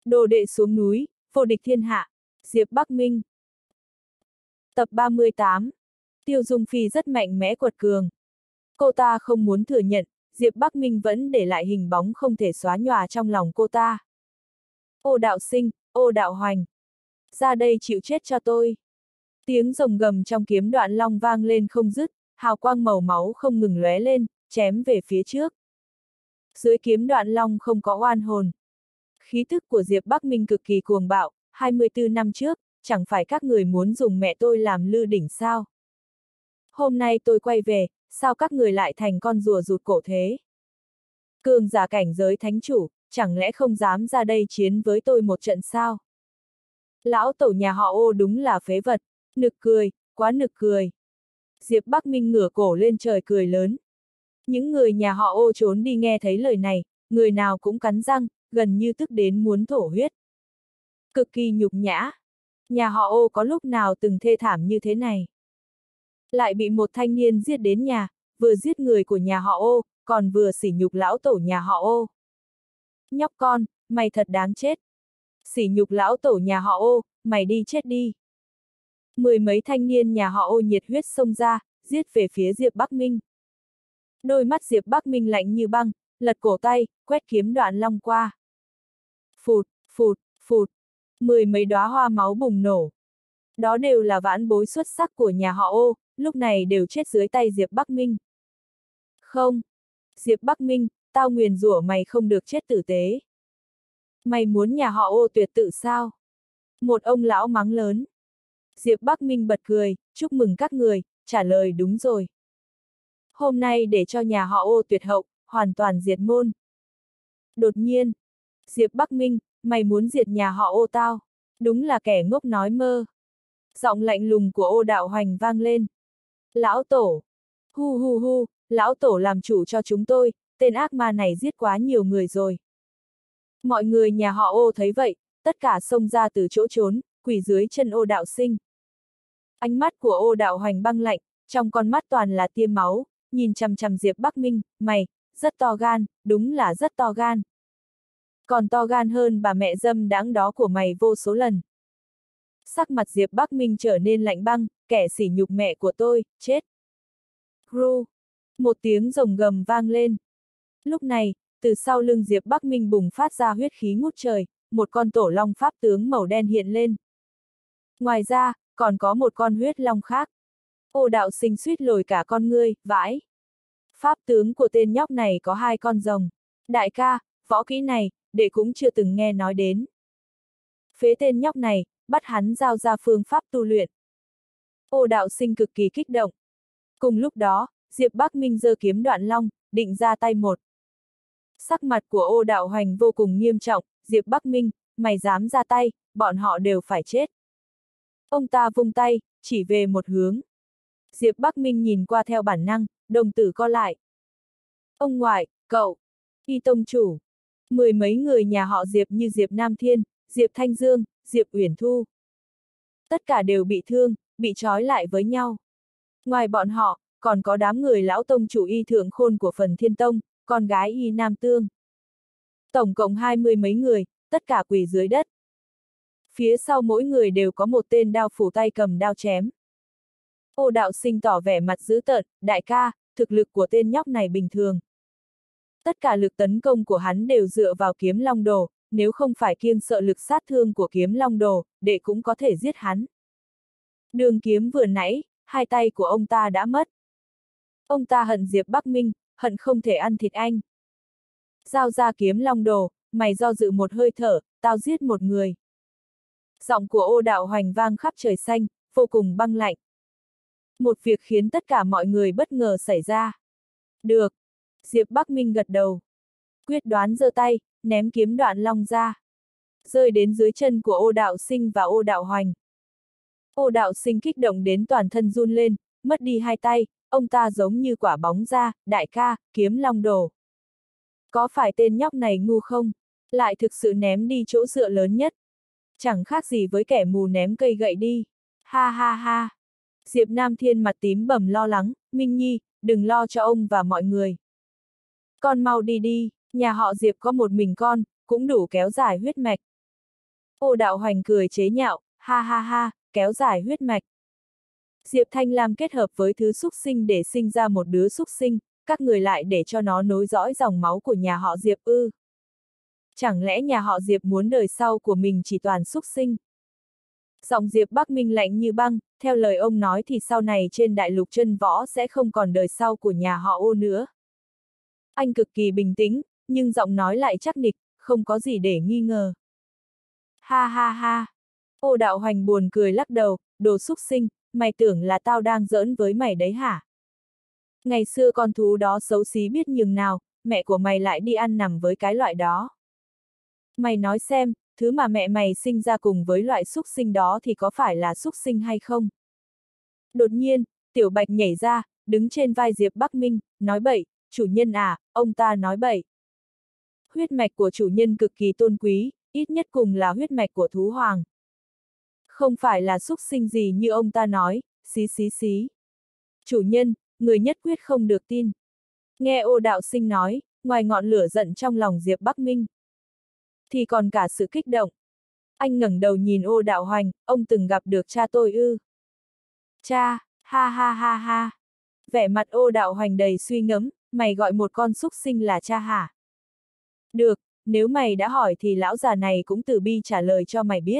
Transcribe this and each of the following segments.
Đồ đệ xuống núi, vô địch thiên hạ. Diệp Bắc Minh. Tập 38. Tiêu Dung Phi rất mạnh mẽ quật cường. Cô ta không muốn thừa nhận, Diệp Bắc Minh vẫn để lại hình bóng không thể xóa nhòa trong lòng cô ta. Ô Đạo Sinh, Ô Đạo Hoành. Ra đây chịu chết cho tôi. Tiếng rồng gầm trong kiếm đoạn long vang lên không dứt, hào quang màu máu không ngừng lóe lên, chém về phía trước. Dưới kiếm đoạn long không có oan hồn. Khí tức của Diệp Bắc Minh cực kỳ cuồng bạo, 24 năm trước, chẳng phải các người muốn dùng mẹ tôi làm lư đỉnh sao? Hôm nay tôi quay về, sao các người lại thành con rùa rụt cổ thế? Cường giả cảnh giới thánh chủ, chẳng lẽ không dám ra đây chiến với tôi một trận sao? Lão tổ nhà họ Ô đúng là phế vật, nực cười, quá nực cười. Diệp Bắc Minh ngửa cổ lên trời cười lớn. Những người nhà họ Ô trốn đi nghe thấy lời này, người nào cũng cắn răng, gần như tức đến muốn thổ huyết. Cực kỳ nhục nhã. Nhà họ Ô có lúc nào từng thê thảm như thế này? Lại bị một thanh niên giết đến nhà, vừa giết người của nhà họ Ô, còn vừa sỉ nhục lão tổ nhà họ Ô. Nhóc con, mày thật đáng chết. Sỉ nhục lão tổ nhà họ Ô, mày đi chết đi. Mười mấy thanh niên nhà họ Ô nhiệt huyết xông ra, giết về phía Diệp Bắc Minh. Đôi mắt Diệp Bắc Minh lạnh như băng, lật cổ tay, quét kiếm đoạn long qua. Phụt, phụt, phụt. Mười mấy đóa hoa máu bùng nổ. Đó đều là vãn bối xuất sắc của nhà họ Ô, lúc này đều chết dưới tay Diệp Bắc Minh. Không. Diệp Bắc Minh, tao nguyền rủa mày không được chết tử tế. Mày muốn nhà họ Ô tuyệt tự sao? Một ông lão mắng lớn. Diệp Bắc Minh bật cười, chúc mừng các người, trả lời đúng rồi. Hôm nay để cho nhà họ Ô tuyệt hậu, hoàn toàn diệt môn. Đột nhiên. Diệp Bắc Minh, mày muốn diệt nhà họ Ô tao? Đúng là kẻ ngốc nói mơ. Giọng lạnh lùng của Ô Đạo Hoành vang lên. Lão tổ. Hu hu hu, lão tổ làm chủ cho chúng tôi, tên ác ma này giết quá nhiều người rồi. Mọi người nhà họ Ô thấy vậy, tất cả xông ra từ chỗ trốn, quỳ dưới chân Ô Đạo Sinh. Ánh mắt của Ô Đạo Hoành băng lạnh, trong con mắt toàn là tia máu, nhìn chằm chằm Diệp Bắc Minh, mày, rất to gan, đúng là rất to gan. Còn to gan hơn bà mẹ dâm đãng đó của mày vô số lần. Sắc mặt Diệp Bắc Minh trở nên lạnh băng, kẻ sỉ nhục mẹ của tôi, chết. Ru. Một tiếng rồng gầm vang lên. Lúc này, từ sau lưng Diệp Bắc Minh bùng phát ra huyết khí ngút trời, một con tổ long pháp tướng màu đen hiện lên. Ngoài ra, còn có một con huyết long khác. Ô Đạo Sinh suýt lồi cả con ngươi, vãi. Pháp tướng của tên nhóc này có hai con rồng. Đại ca, võ kỹ này, đệ cũng chưa từng nghe nói đến. Phế tên nhóc này, bắt hắn giao ra phương pháp tu luyện. Ô Đạo Sinh cực kỳ kích động. Cùng lúc đó, Diệp Bắc Minh giơ kiếm đoạn long, định ra tay một. Sắc mặt của Ô Đạo Hoành vô cùng nghiêm trọng, Diệp Bắc Minh, mày dám ra tay, bọn họ đều phải chết. Ông ta vung tay, chỉ về một hướng. Diệp Bắc Minh nhìn qua theo bản năng, đồng tử co lại. Ông ngoại, cậu, Y tông chủ. Mười mấy người nhà họ Diệp như Diệp Nam Thiên, Diệp Thanh Dương, Diệp Uyển Thu. Tất cả đều bị thương, bị trói lại với nhau. Ngoài bọn họ, còn có đám người lão tông chủ Y Thượng Khôn của Phần Thiên Tông, con gái Y Nam Tương. Tổng cộng 20 mấy người, tất cả quỳ dưới đất. Phía sau mỗi người đều có một tên đao phủ tay cầm đao chém. Ô Đạo Sinh tỏ vẻ mặt dữ tợn, đại ca, thực lực của tên nhóc này bình thường. Tất cả lực tấn công của hắn đều dựa vào kiếm long đồ, nếu không phải kiêng sợ lực sát thương của kiếm long đồ, đệ cũng có thể giết hắn. Đường kiếm vừa nãy, hai tay của ông ta đã mất. Ông ta hận Diệp Bắc Minh, hận không thể ăn thịt anh. Giao ra kiếm long đồ, mày do dự một hơi thở, tao giết một người. Giọng của Ô Đạo Hoành vang khắp trời xanh, vô cùng băng lạnh. Một việc khiến tất cả mọi người bất ngờ xảy ra. Được. Diệp Bắc Minh gật đầu. Quyết đoán giơ tay, ném kiếm đoạn long ra. Rơi đến dưới chân của Ô Đạo Sinh và Ô Đạo Hoành. Ô Đạo Sinh kích động đến toàn thân run lên, mất đi hai tay, ông ta giống như quả bóng ra, đại ca, kiếm long đồ. Có phải tên nhóc này ngu không? Lại thực sự ném đi chỗ dựa lớn nhất. Chẳng khác gì với kẻ mù ném cây gậy đi. Ha ha ha. Diệp Nam Thiên mặt tím bầm lo lắng, Minh Nhi, đừng lo cho ông và mọi người. Con mau đi đi, nhà họ Diệp có một mình con, cũng đủ kéo dài huyết mạch. Ô Đạo Hoành cười chế nhạo, ha ha ha, kéo dài huyết mạch. Diệp Thanh Lam kết hợp với thứ xúc sinh để sinh ra một đứa xúc sinh, các người lại để cho nó nối dõi dòng máu của nhà họ Diệp ư? Chẳng lẽ nhà họ Diệp muốn đời sau của mình chỉ toàn xúc sinh? Giọng Diệp Bắc Minh lạnh như băng, theo lời ông nói thì sau này trên đại lục chân võ sẽ không còn đời sau của nhà họ Ô nữa. Anh cực kỳ bình tĩnh, nhưng giọng nói lại chắc nịch, không có gì để nghi ngờ. Ha ha ha! Ô Đạo Hoành buồn cười lắc đầu, đồ xúc sinh, mày tưởng là tao đang giỡn với mày đấy hả? Ngày xưa con thú đó xấu xí biết nhường nào, mẹ của mày lại đi ăn nằm với cái loại đó. Mày nói xem, thứ mà mẹ mày sinh ra cùng với loại xúc sinh đó thì có phải là xúc sinh hay không? Đột nhiên, Tiểu Bạch nhảy ra, đứng trên vai Diệp Bắc Minh, nói bậy, chủ nhân à, ông ta nói bậy. Huyết mạch của chủ nhân cực kỳ tôn quý, ít nhất cùng là huyết mạch của thú hoàng. Không phải là xúc sinh gì như ông ta nói, xí xí xí. Chủ nhân, người nhất quyết không được tin. Nghe Ô Đạo Sinh nói, ngoài ngọn lửa giận trong lòng Diệp Bắc Minh, thì còn cả sự kích động. Anh ngẩng đầu nhìn Ô Đạo Hoành, ông từng gặp được cha tôi ư? Cha, ha ha ha ha. Vẻ mặt Ô Đạo Hoành đầy suy ngẫm, mày gọi một con xúc sinh là cha hả? Được, nếu mày đã hỏi thì lão già này cũng từ bi trả lời cho mày biết.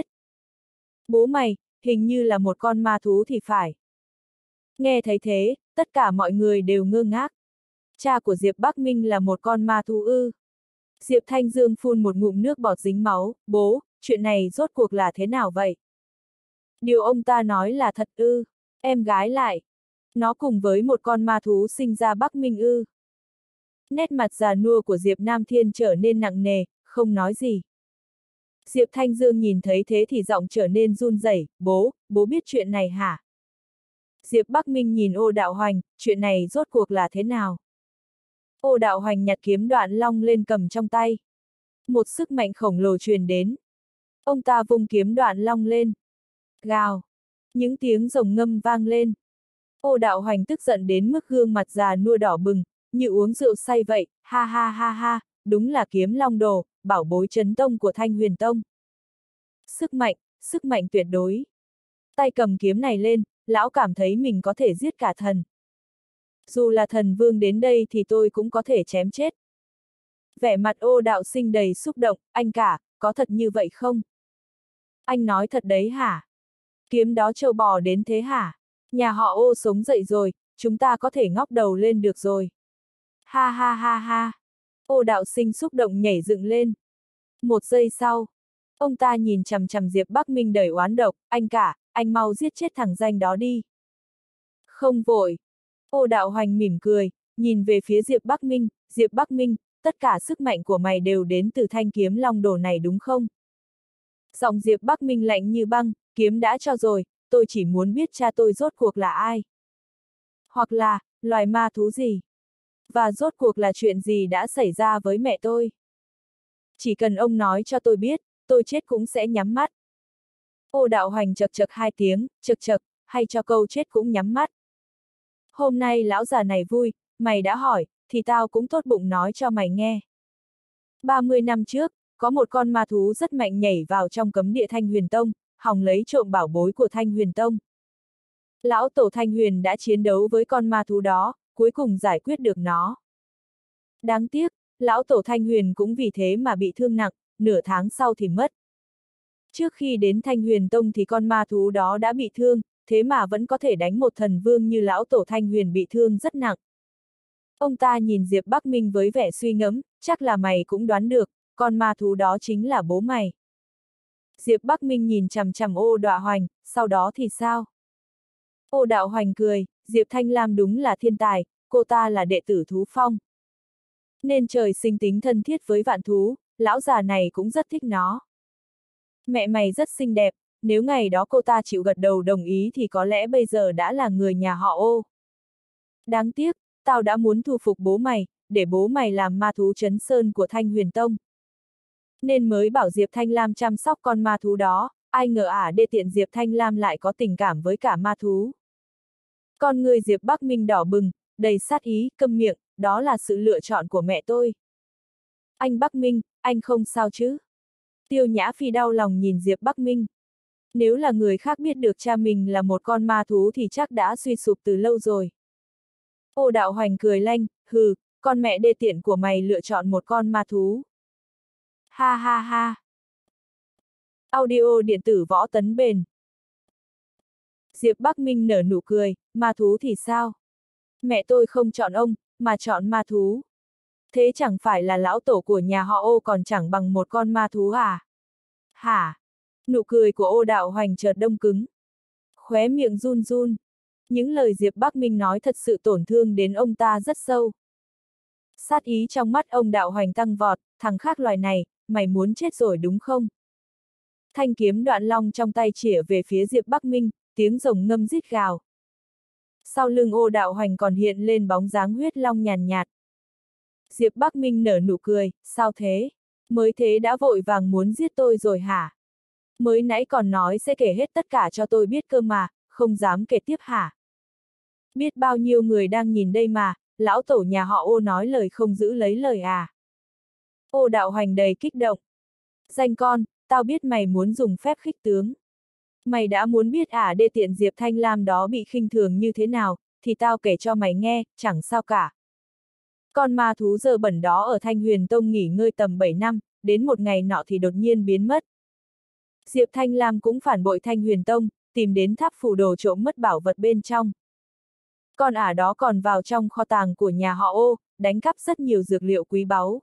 Bố mày, hình như là một con ma thú thì phải. Nghe thấy thế, tất cả mọi người đều ngơ ngác. Cha của Diệp Bắc Minh là một con ma thú ư? Diệp Thanh Dương phun một ngụm nước bọt dính máu, bố, chuyện này rốt cuộc là thế nào vậy? Điều ông ta nói là thật ư? Em gái lại. Nó cùng với một con ma thú sinh ra Bắc Minh ư? Nét mặt già nua của Diệp Nam Thiên trở nên nặng nề, không nói gì. Diệp Thanh Dương nhìn thấy thế thì giọng trở nên run rẩy, bố biết chuyện này hả? Diệp Bắc Minh nhìn Ô Đạo Hoành, chuyện này rốt cuộc là thế nào? Ô Đạo Hoành nhặt kiếm Đoạn Long lên cầm trong tay. Một sức mạnh khổng lồ truyền đến. Ông ta vung kiếm Đoạn Long lên. Gào. Những tiếng rồng ngâm vang lên. Ô Đạo Hoành tức giận đến mức gương mặt già nua đỏ bừng, như uống rượu say vậy, ha ha ha ha, đúng là kiếm long đồ, bảo bối chấn tông của Thanh Huyền Tông. Sức mạnh tuyệt đối. Tay cầm kiếm này lên, lão cảm thấy mình có thể giết cả thần. Dù là thần vương đến đây thì tôi cũng có thể chém chết. Vẻ mặt Ô Đạo Sinh đầy xúc động, anh cả, có thật như vậy không? Anh nói thật đấy hả? Kiếm đó trâu bò đến thế hả? Nhà họ Ô sống dậy rồi, chúng ta có thể ngóc đầu lên được rồi. Ha ha ha ha. Ô Đạo Sinh xúc động nhảy dựng lên. Một giây sau, ông ta nhìn chằm chằm Diệp Bắc Minh đầy oán độc, anh cả, anh mau giết chết thằng danh đó đi. Không vội. Ô Đạo Hoành mỉm cười, nhìn về phía Diệp Bắc Minh, tất cả sức mạnh của mày đều đến từ thanh kiếm long đồ này đúng không? Giọng Diệp Bắc Minh lạnh như băng, kiếm đã cho rồi, tôi chỉ muốn biết cha tôi rốt cuộc là ai. Hoặc là, loài ma thú gì. Và rốt cuộc là chuyện gì đã xảy ra với mẹ tôi. Chỉ cần ông nói cho tôi biết, tôi chết cũng sẽ nhắm mắt. Ô Đạo Hoành chật chật hai tiếng, chật chật, hay cho câu chết cũng nhắm mắt. Hôm nay lão già này vui, mày đã hỏi, thì tao cũng tốt bụng nói cho mày nghe. 30 năm trước, có một con ma thú rất mạnh nhảy vào trong cấm địa Thanh Huyền Tông, hòng lấy trộm bảo bối của Thanh Huyền Tông. Lão tổ Thanh Huyền đã chiến đấu với con ma thú đó, cuối cùng giải quyết được nó. Đáng tiếc, lão tổ Thanh Huyền cũng vì thế mà bị thương nặng, nửa tháng sau thì mất. Trước khi đến Thanh Huyền Tông thì con ma thú đó đã bị thương, thế mà vẫn có thể đánh một thần vương như lão tổ Thanh Huyền bị thương rất nặng. Ông ta nhìn Diệp Bắc Minh với vẻ suy ngẫm, chắc là mày cũng đoán được, con ma thú đó chính là bố mày. Diệp Bắc Minh nhìn chằm chằm Ô Đạo Hoành, sau đó thì sao? Ô Đạo Hoành cười, Diệp Thanh Lam đúng là thiên tài, cô ta là đệ tử thú phong. Nên trời sinh tính thân thiết với vạn thú, lão già này cũng rất thích nó. Mẹ mày rất xinh đẹp, nếu ngày đó cô ta chịu gật đầu đồng ý thì có lẽ bây giờ đã là người nhà họ Ô. Đáng tiếc, tao đã muốn thu phục bố mày, để bố mày làm ma thú trấn sơn của Thanh Huyền Tông. Nên mới bảo Diệp Thanh Lam chăm sóc con ma thú đó, ai ngờ đê tiện Diệp Thanh Lam lại có tình cảm với cả ma thú. Con người Diệp Bắc Minh đỏ bừng, đầy sát ý, câm miệng, đó là sự lựa chọn của mẹ tôi. Anh Bắc Minh, anh không sao chứ? Tiêu Nhã Phi đau lòng nhìn Diệp Bắc Minh. Nếu là người khác biết được cha mình là một con ma thú thì chắc đã suy sụp từ lâu rồi. Ô Đạo Hoành cười lanh, hừ, con mẹ đê tiện của mày lựa chọn một con ma thú. Ha ha ha. Audio điện tử võ tấn bền. Diệp Bắc Minh nở nụ cười, ma thú thì sao? Mẹ tôi không chọn ông, mà chọn ma thú. Thế chẳng phải là lão tổ của nhà họ Ô còn chẳng bằng một con ma thú à? Hả? Nụ cười của Ô Đạo Hoành chợt đông cứng. Khóe miệng run run. Những lời Diệp Bắc Minh nói thật sự tổn thương đến ông ta rất sâu. Sát ý trong mắt ông Đạo Hoành tăng vọt, thằng khác loài này, mày muốn chết rồi đúng không? Thanh kiếm Đoạn Long trong tay chĩa về phía Diệp Bắc Minh, tiếng rồng ngâm rít gào. Sau lưng Ô Đạo Hoành còn hiện lên bóng dáng huyết long nhàn nhạt. Diệp Bắc Minh nở nụ cười, sao thế? Mới thế đã vội vàng muốn giết tôi rồi hả? Mới nãy còn nói sẽ kể hết tất cả cho tôi biết cơ mà, không dám kể tiếp hả? Biết bao nhiêu người đang nhìn đây mà, lão tổ nhà họ Ô nói lời không giữ lấy lời à? Ô Đạo Hoành đầy kích động. Danh con, tao biết mày muốn dùng phép khích tướng. Mày đã muốn biết đê tiện Diệp Thanh Lam đó bị khinh thường như thế nào, thì tao kể cho mày nghe, chẳng sao cả. Con ma thú dơ bẩn đó ở Thanh Huyền Tông nghỉ ngơi tầm 7 năm, đến một ngày nọ thì đột nhiên biến mất. Diệp Thanh Lam cũng phản bội Thanh Huyền Tông, tìm đến tháp phù đồ trộm mất bảo vật bên trong. Con đó còn vào trong kho tàng của nhà họ Ô, đánh cắp rất nhiều dược liệu quý báu.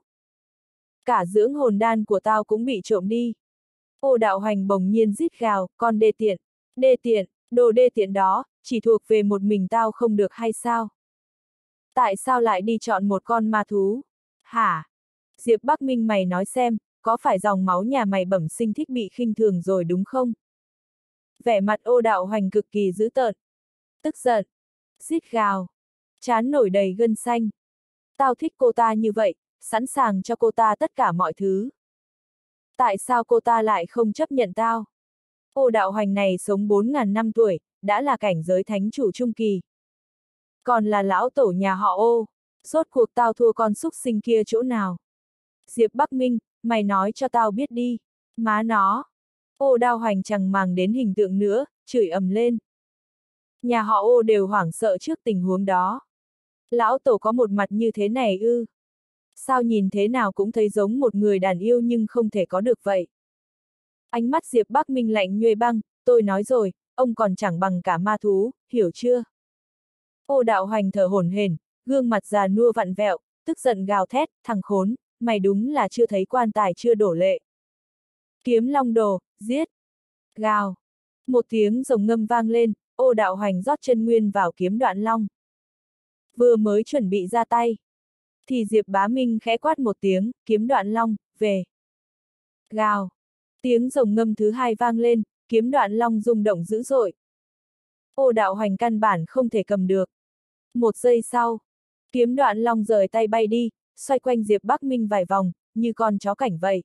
Cả dưỡng hồn đan của tao cũng bị trộm đi. Ô Đạo Hoành bỗng nhiên rít gào, con đê tiện, đồ đê tiện đó, chỉ thuộc về một mình tao không được hay sao? Tại sao lại đi chọn một con ma thú? Hả? Diệp Bắc Minh mày nói xem, có phải dòng máu nhà mày bẩm sinh thích bị khinh thường rồi đúng không? Vẻ mặt Ô Đạo Hoành cực kỳ dữ tợn. Tức giận. Rít gào. Trán nổi đầy gân xanh. Tao thích cô ta như vậy, sẵn sàng cho cô ta tất cả mọi thứ. Tại sao cô ta lại không chấp nhận tao? Ô Đạo Hoành này sống 4.000 năm tuổi, đã là cảnh giới thánh chủ trung kỳ. Còn là lão tổ nhà họ Ô, rốt cuộc tao thua con súc sinh kia chỗ nào? Diệp Bắc Minh, mày nói cho tao biết đi. Má nó. Ô Đạo Hoành chẳng màng đến hình tượng nữa, chửi ầm lên. Nhà họ Ô đều hoảng sợ trước tình huống đó. Lão tổ có một mặt như thế này ư? Sao nhìn thế nào cũng thấy giống một người đàn yêu nhưng không thể có được vậy? Ánh mắt Diệp Bắc Minh lạnh nhuê băng, tôi nói rồi, ông còn chẳng bằng cả ma thú, hiểu chưa? Ô Đạo Hoành thở hổn hển, gương mặt già nua vặn vẹo, tức giận gào thét, thằng khốn, mày đúng là chưa thấy quan tài chưa đổ lệ. Kiếm Long Đồ, giết! Gào! Một tiếng rồng ngâm vang lên, Ô Đạo Hoành rót chân nguyên vào kiếm Đoạn Long. Vừa mới chuẩn bị ra tay, thì Diệp Bá Minh khẽ quát một tiếng, kiếm Đoạn Long, về. Gào! Tiếng rồng ngâm thứ hai vang lên, kiếm Đoạn Long rung động dữ dội. Ô Đạo Hoành căn bản không thể cầm được. Một giây sau, kiếm Đoạn Long rời tay bay đi, xoay quanh Diệp Bắc Minh vài vòng, như con chó cảnh vậy.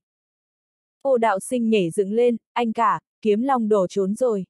Ô Đạo Sinh nhảy dựng lên, anh cả, kiếm Long đổ trốn rồi.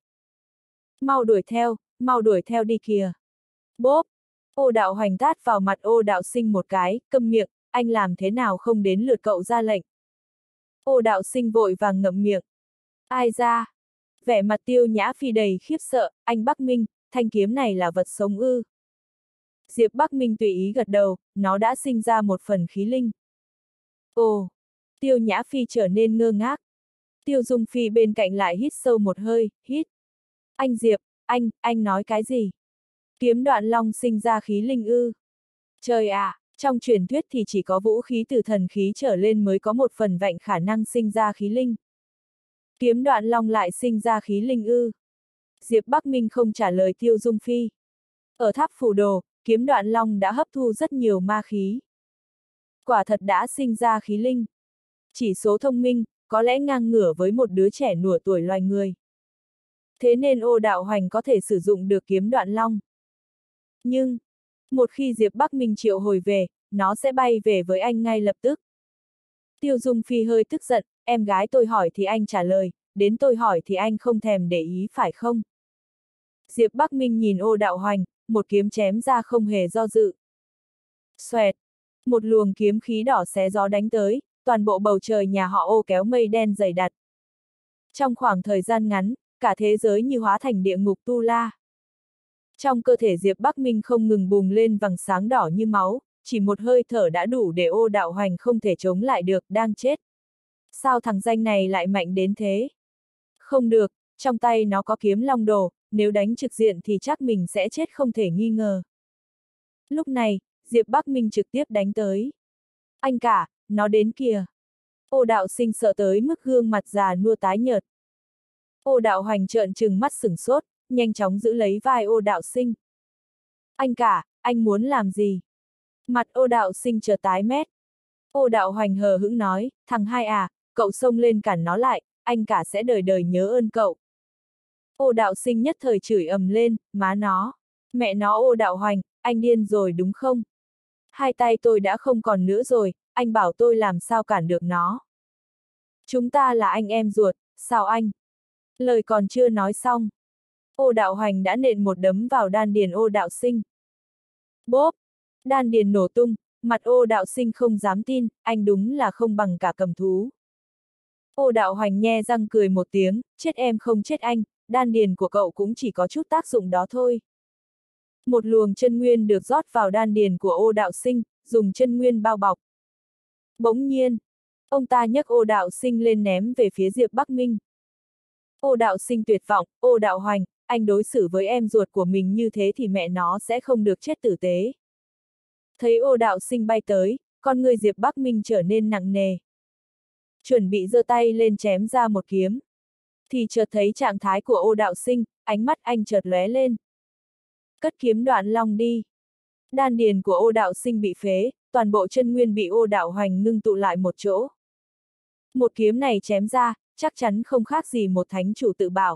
Mau đuổi theo đi kìa. Bốp! Ô Đạo Hoành tát vào mặt Ô Đạo Sinh một cái, câm miệng, anh làm thế nào không đến lượt cậu ra lệnh. Ô Đạo Sinh vội vàng ngậm miệng. Ai ra? Vẻ mặt Tiêu Nhã Phi đầy khiếp sợ, anh Bắc Minh, thanh kiếm này là vật sống ư? Diệp Bắc Minh tùy ý gật đầu, nó đã sinh ra một phần khí linh. Ồ! Tiêu Nhã Phi trở nên ngơ ngác. Tiêu Dung Phi bên cạnh lại hít sâu một hơi, hít. Anh Diệp, anh nói cái gì? Kiếm Đoạn Long sinh ra khí linh ư? Trời ạ, trong truyền thuyết thì chỉ có vũ khí từ thần khí trở lên mới có một phần vẹn khả năng sinh ra khí linh. Kiếm Đoạn Long lại sinh ra khí linh ư? Diệp Bắc Minh không trả lời Tiêu Dung Phi. Ở tháp phù đồ, kiếm Đoạn Long đã hấp thu rất nhiều ma khí. Quả thật đã sinh ra khí linh. Chỉ số thông minh, có lẽ ngang ngửa với một đứa trẻ nửa tuổi loài người. Thế nên Ô Đạo Hoành có thể sử dụng được kiếm Đoạn Long. Nhưng, một khi Diệp Bắc Minh triệu hồi về, nó sẽ bay về với anh ngay lập tức. Tiêu Dung Phi hơi tức giận, em gái tôi hỏi thì anh trả lời, đến tôi hỏi thì anh không thèm để ý phải không? Diệp Bắc Minh nhìn Ô Đạo Hoành, một kiếm chém ra không hề do dự. Xoẹt! Một luồng kiếm khí đỏ xé gió đánh tới, toàn bộ bầu trời nhà họ Ô kéo mây đen dày đặc. Trong khoảng thời gian ngắn, cả thế giới như hóa thành địa ngục tu la. Trong cơ thể Diệp Bắc Minh không ngừng bùng lên vầng sáng đỏ như máu, chỉ một hơi thở đã đủ để Ô Đạo Hoành không thể chống lại được, đang chết. Sao thằng danh này lại mạnh đến thế? Không được, trong tay nó có kiếm long đồ, nếu đánh trực diện thì chắc mình sẽ chết không thể nghi ngờ. Lúc này, Diệp Bắc Minh trực tiếp đánh tới. Anh cả, nó đến kìa. Ô Đạo Sinh sợ tới mức gương mặt già nua tái nhợt. Ô Đạo Hoành trợn trừng mắt sửng sốt, nhanh chóng giữ lấy vai Ô Đạo Sinh. Anh cả, anh muốn làm gì? Mặt Ô Đạo Sinh chợt tái mét. Ô Đạo Hoành hờ hững nói, thằng hai à, cậu xông lên cản nó lại, anh cả sẽ đời đời nhớ ơn cậu. Ô Đạo Sinh nhất thời chửi ầm lên, má nó. Mẹ nó Ô Đạo Hoành, anh điên rồi đúng không? Hai tay tôi đã không còn nữa rồi, anh bảo tôi làm sao cản được nó. Chúng ta là anh em ruột, sao anh? Lời còn chưa nói xong. Ô Đạo Hoành đã nện một đấm vào đan điền Ô Đạo Sinh. Bốp! Đan điền nổ tung, mặt Ô Đạo Sinh không dám tin, anh đúng là không bằng cả cầm thú. Ô Đạo Hoành nhe răng cười một tiếng, chết em không chết anh, đan điền của cậu cũng chỉ có chút tác dụng đó thôi. Một luồng chân nguyên được rót vào đan điền của Ô Đạo Sinh, dùng chân nguyên bao bọc. Bỗng nhiên, ông ta nhấc Ô Đạo Sinh lên ném về phía Diệp Bắc Minh. Ô Đạo Sinh tuyệt vọng, Ô Đạo Hoành, anh đối xử với em ruột của mình như thế thì mẹ nó sẽ không được chết tử tế. Thấy Ô Đạo Sinh bay tới, con người Diệp Bắc Minh trở nên nặng nề. Chuẩn bị giơ tay lên chém ra một kiếm. Thì chợt thấy trạng thái của Ô Đạo Sinh, ánh mắt anh chợt lóe lên. Cất kiếm đoạn long đi. Đan điền của Ô Đạo Sinh bị phế, toàn bộ chân nguyên bị Ô Đạo Hoành ngưng tụ lại một chỗ. Một kiếm này chém ra, chắc chắn không khác gì một thánh chủ tự bảo.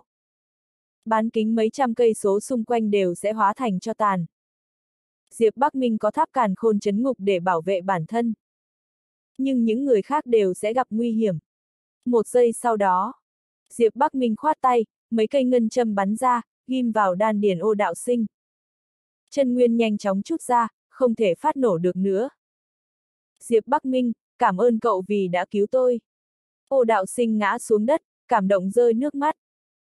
Bán kính mấy trăm cây số xung quanh đều sẽ hóa thành tro tàn. Diệp Bắc Minh có tháp càn khôn trấn ngục để bảo vệ bản thân. Nhưng những người khác đều sẽ gặp nguy hiểm. Một giây sau đó, Diệp Bắc Minh khoát tay, mấy cây ngân châm bắn ra, ghim vào đan điền Ô Đạo Sinh. Chân nguyên nhanh chóng trút ra, không thể phát nổ được nữa. Diệp Bắc Minh, cảm ơn cậu vì đã cứu tôi. Ô Đạo Sinh ngã xuống đất, cảm động rơi nước mắt.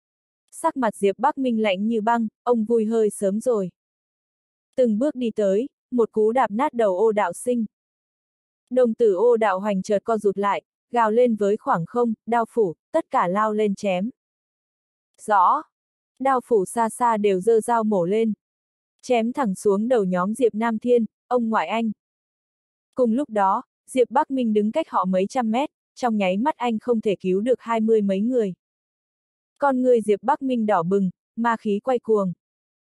Sắc mặt Diệp Bắc Minh lạnh như băng, ông vui hơi sớm rồi. Từng bước đi tới, một cú đạp nát đầu Ô Đạo Sinh. Đồng tử Ô Đạo Hoành chợt co rụt lại, gào lên với khoảng không, đao phủ, tất cả lao lên chém. Rõ! Đao phủ xa xa đều giơ dao mổ lên. Chém thẳng xuống đầu nhóm Diệp Nam Thiên, ông ngoại anh. Cùng lúc đó, Diệp Bắc Minh đứng cách họ mấy trăm mét, trong nháy mắt anh không thể cứu được 20 mấy người. Con người Diệp Bắc Minh đỏ bừng, ma khí quay cuồng.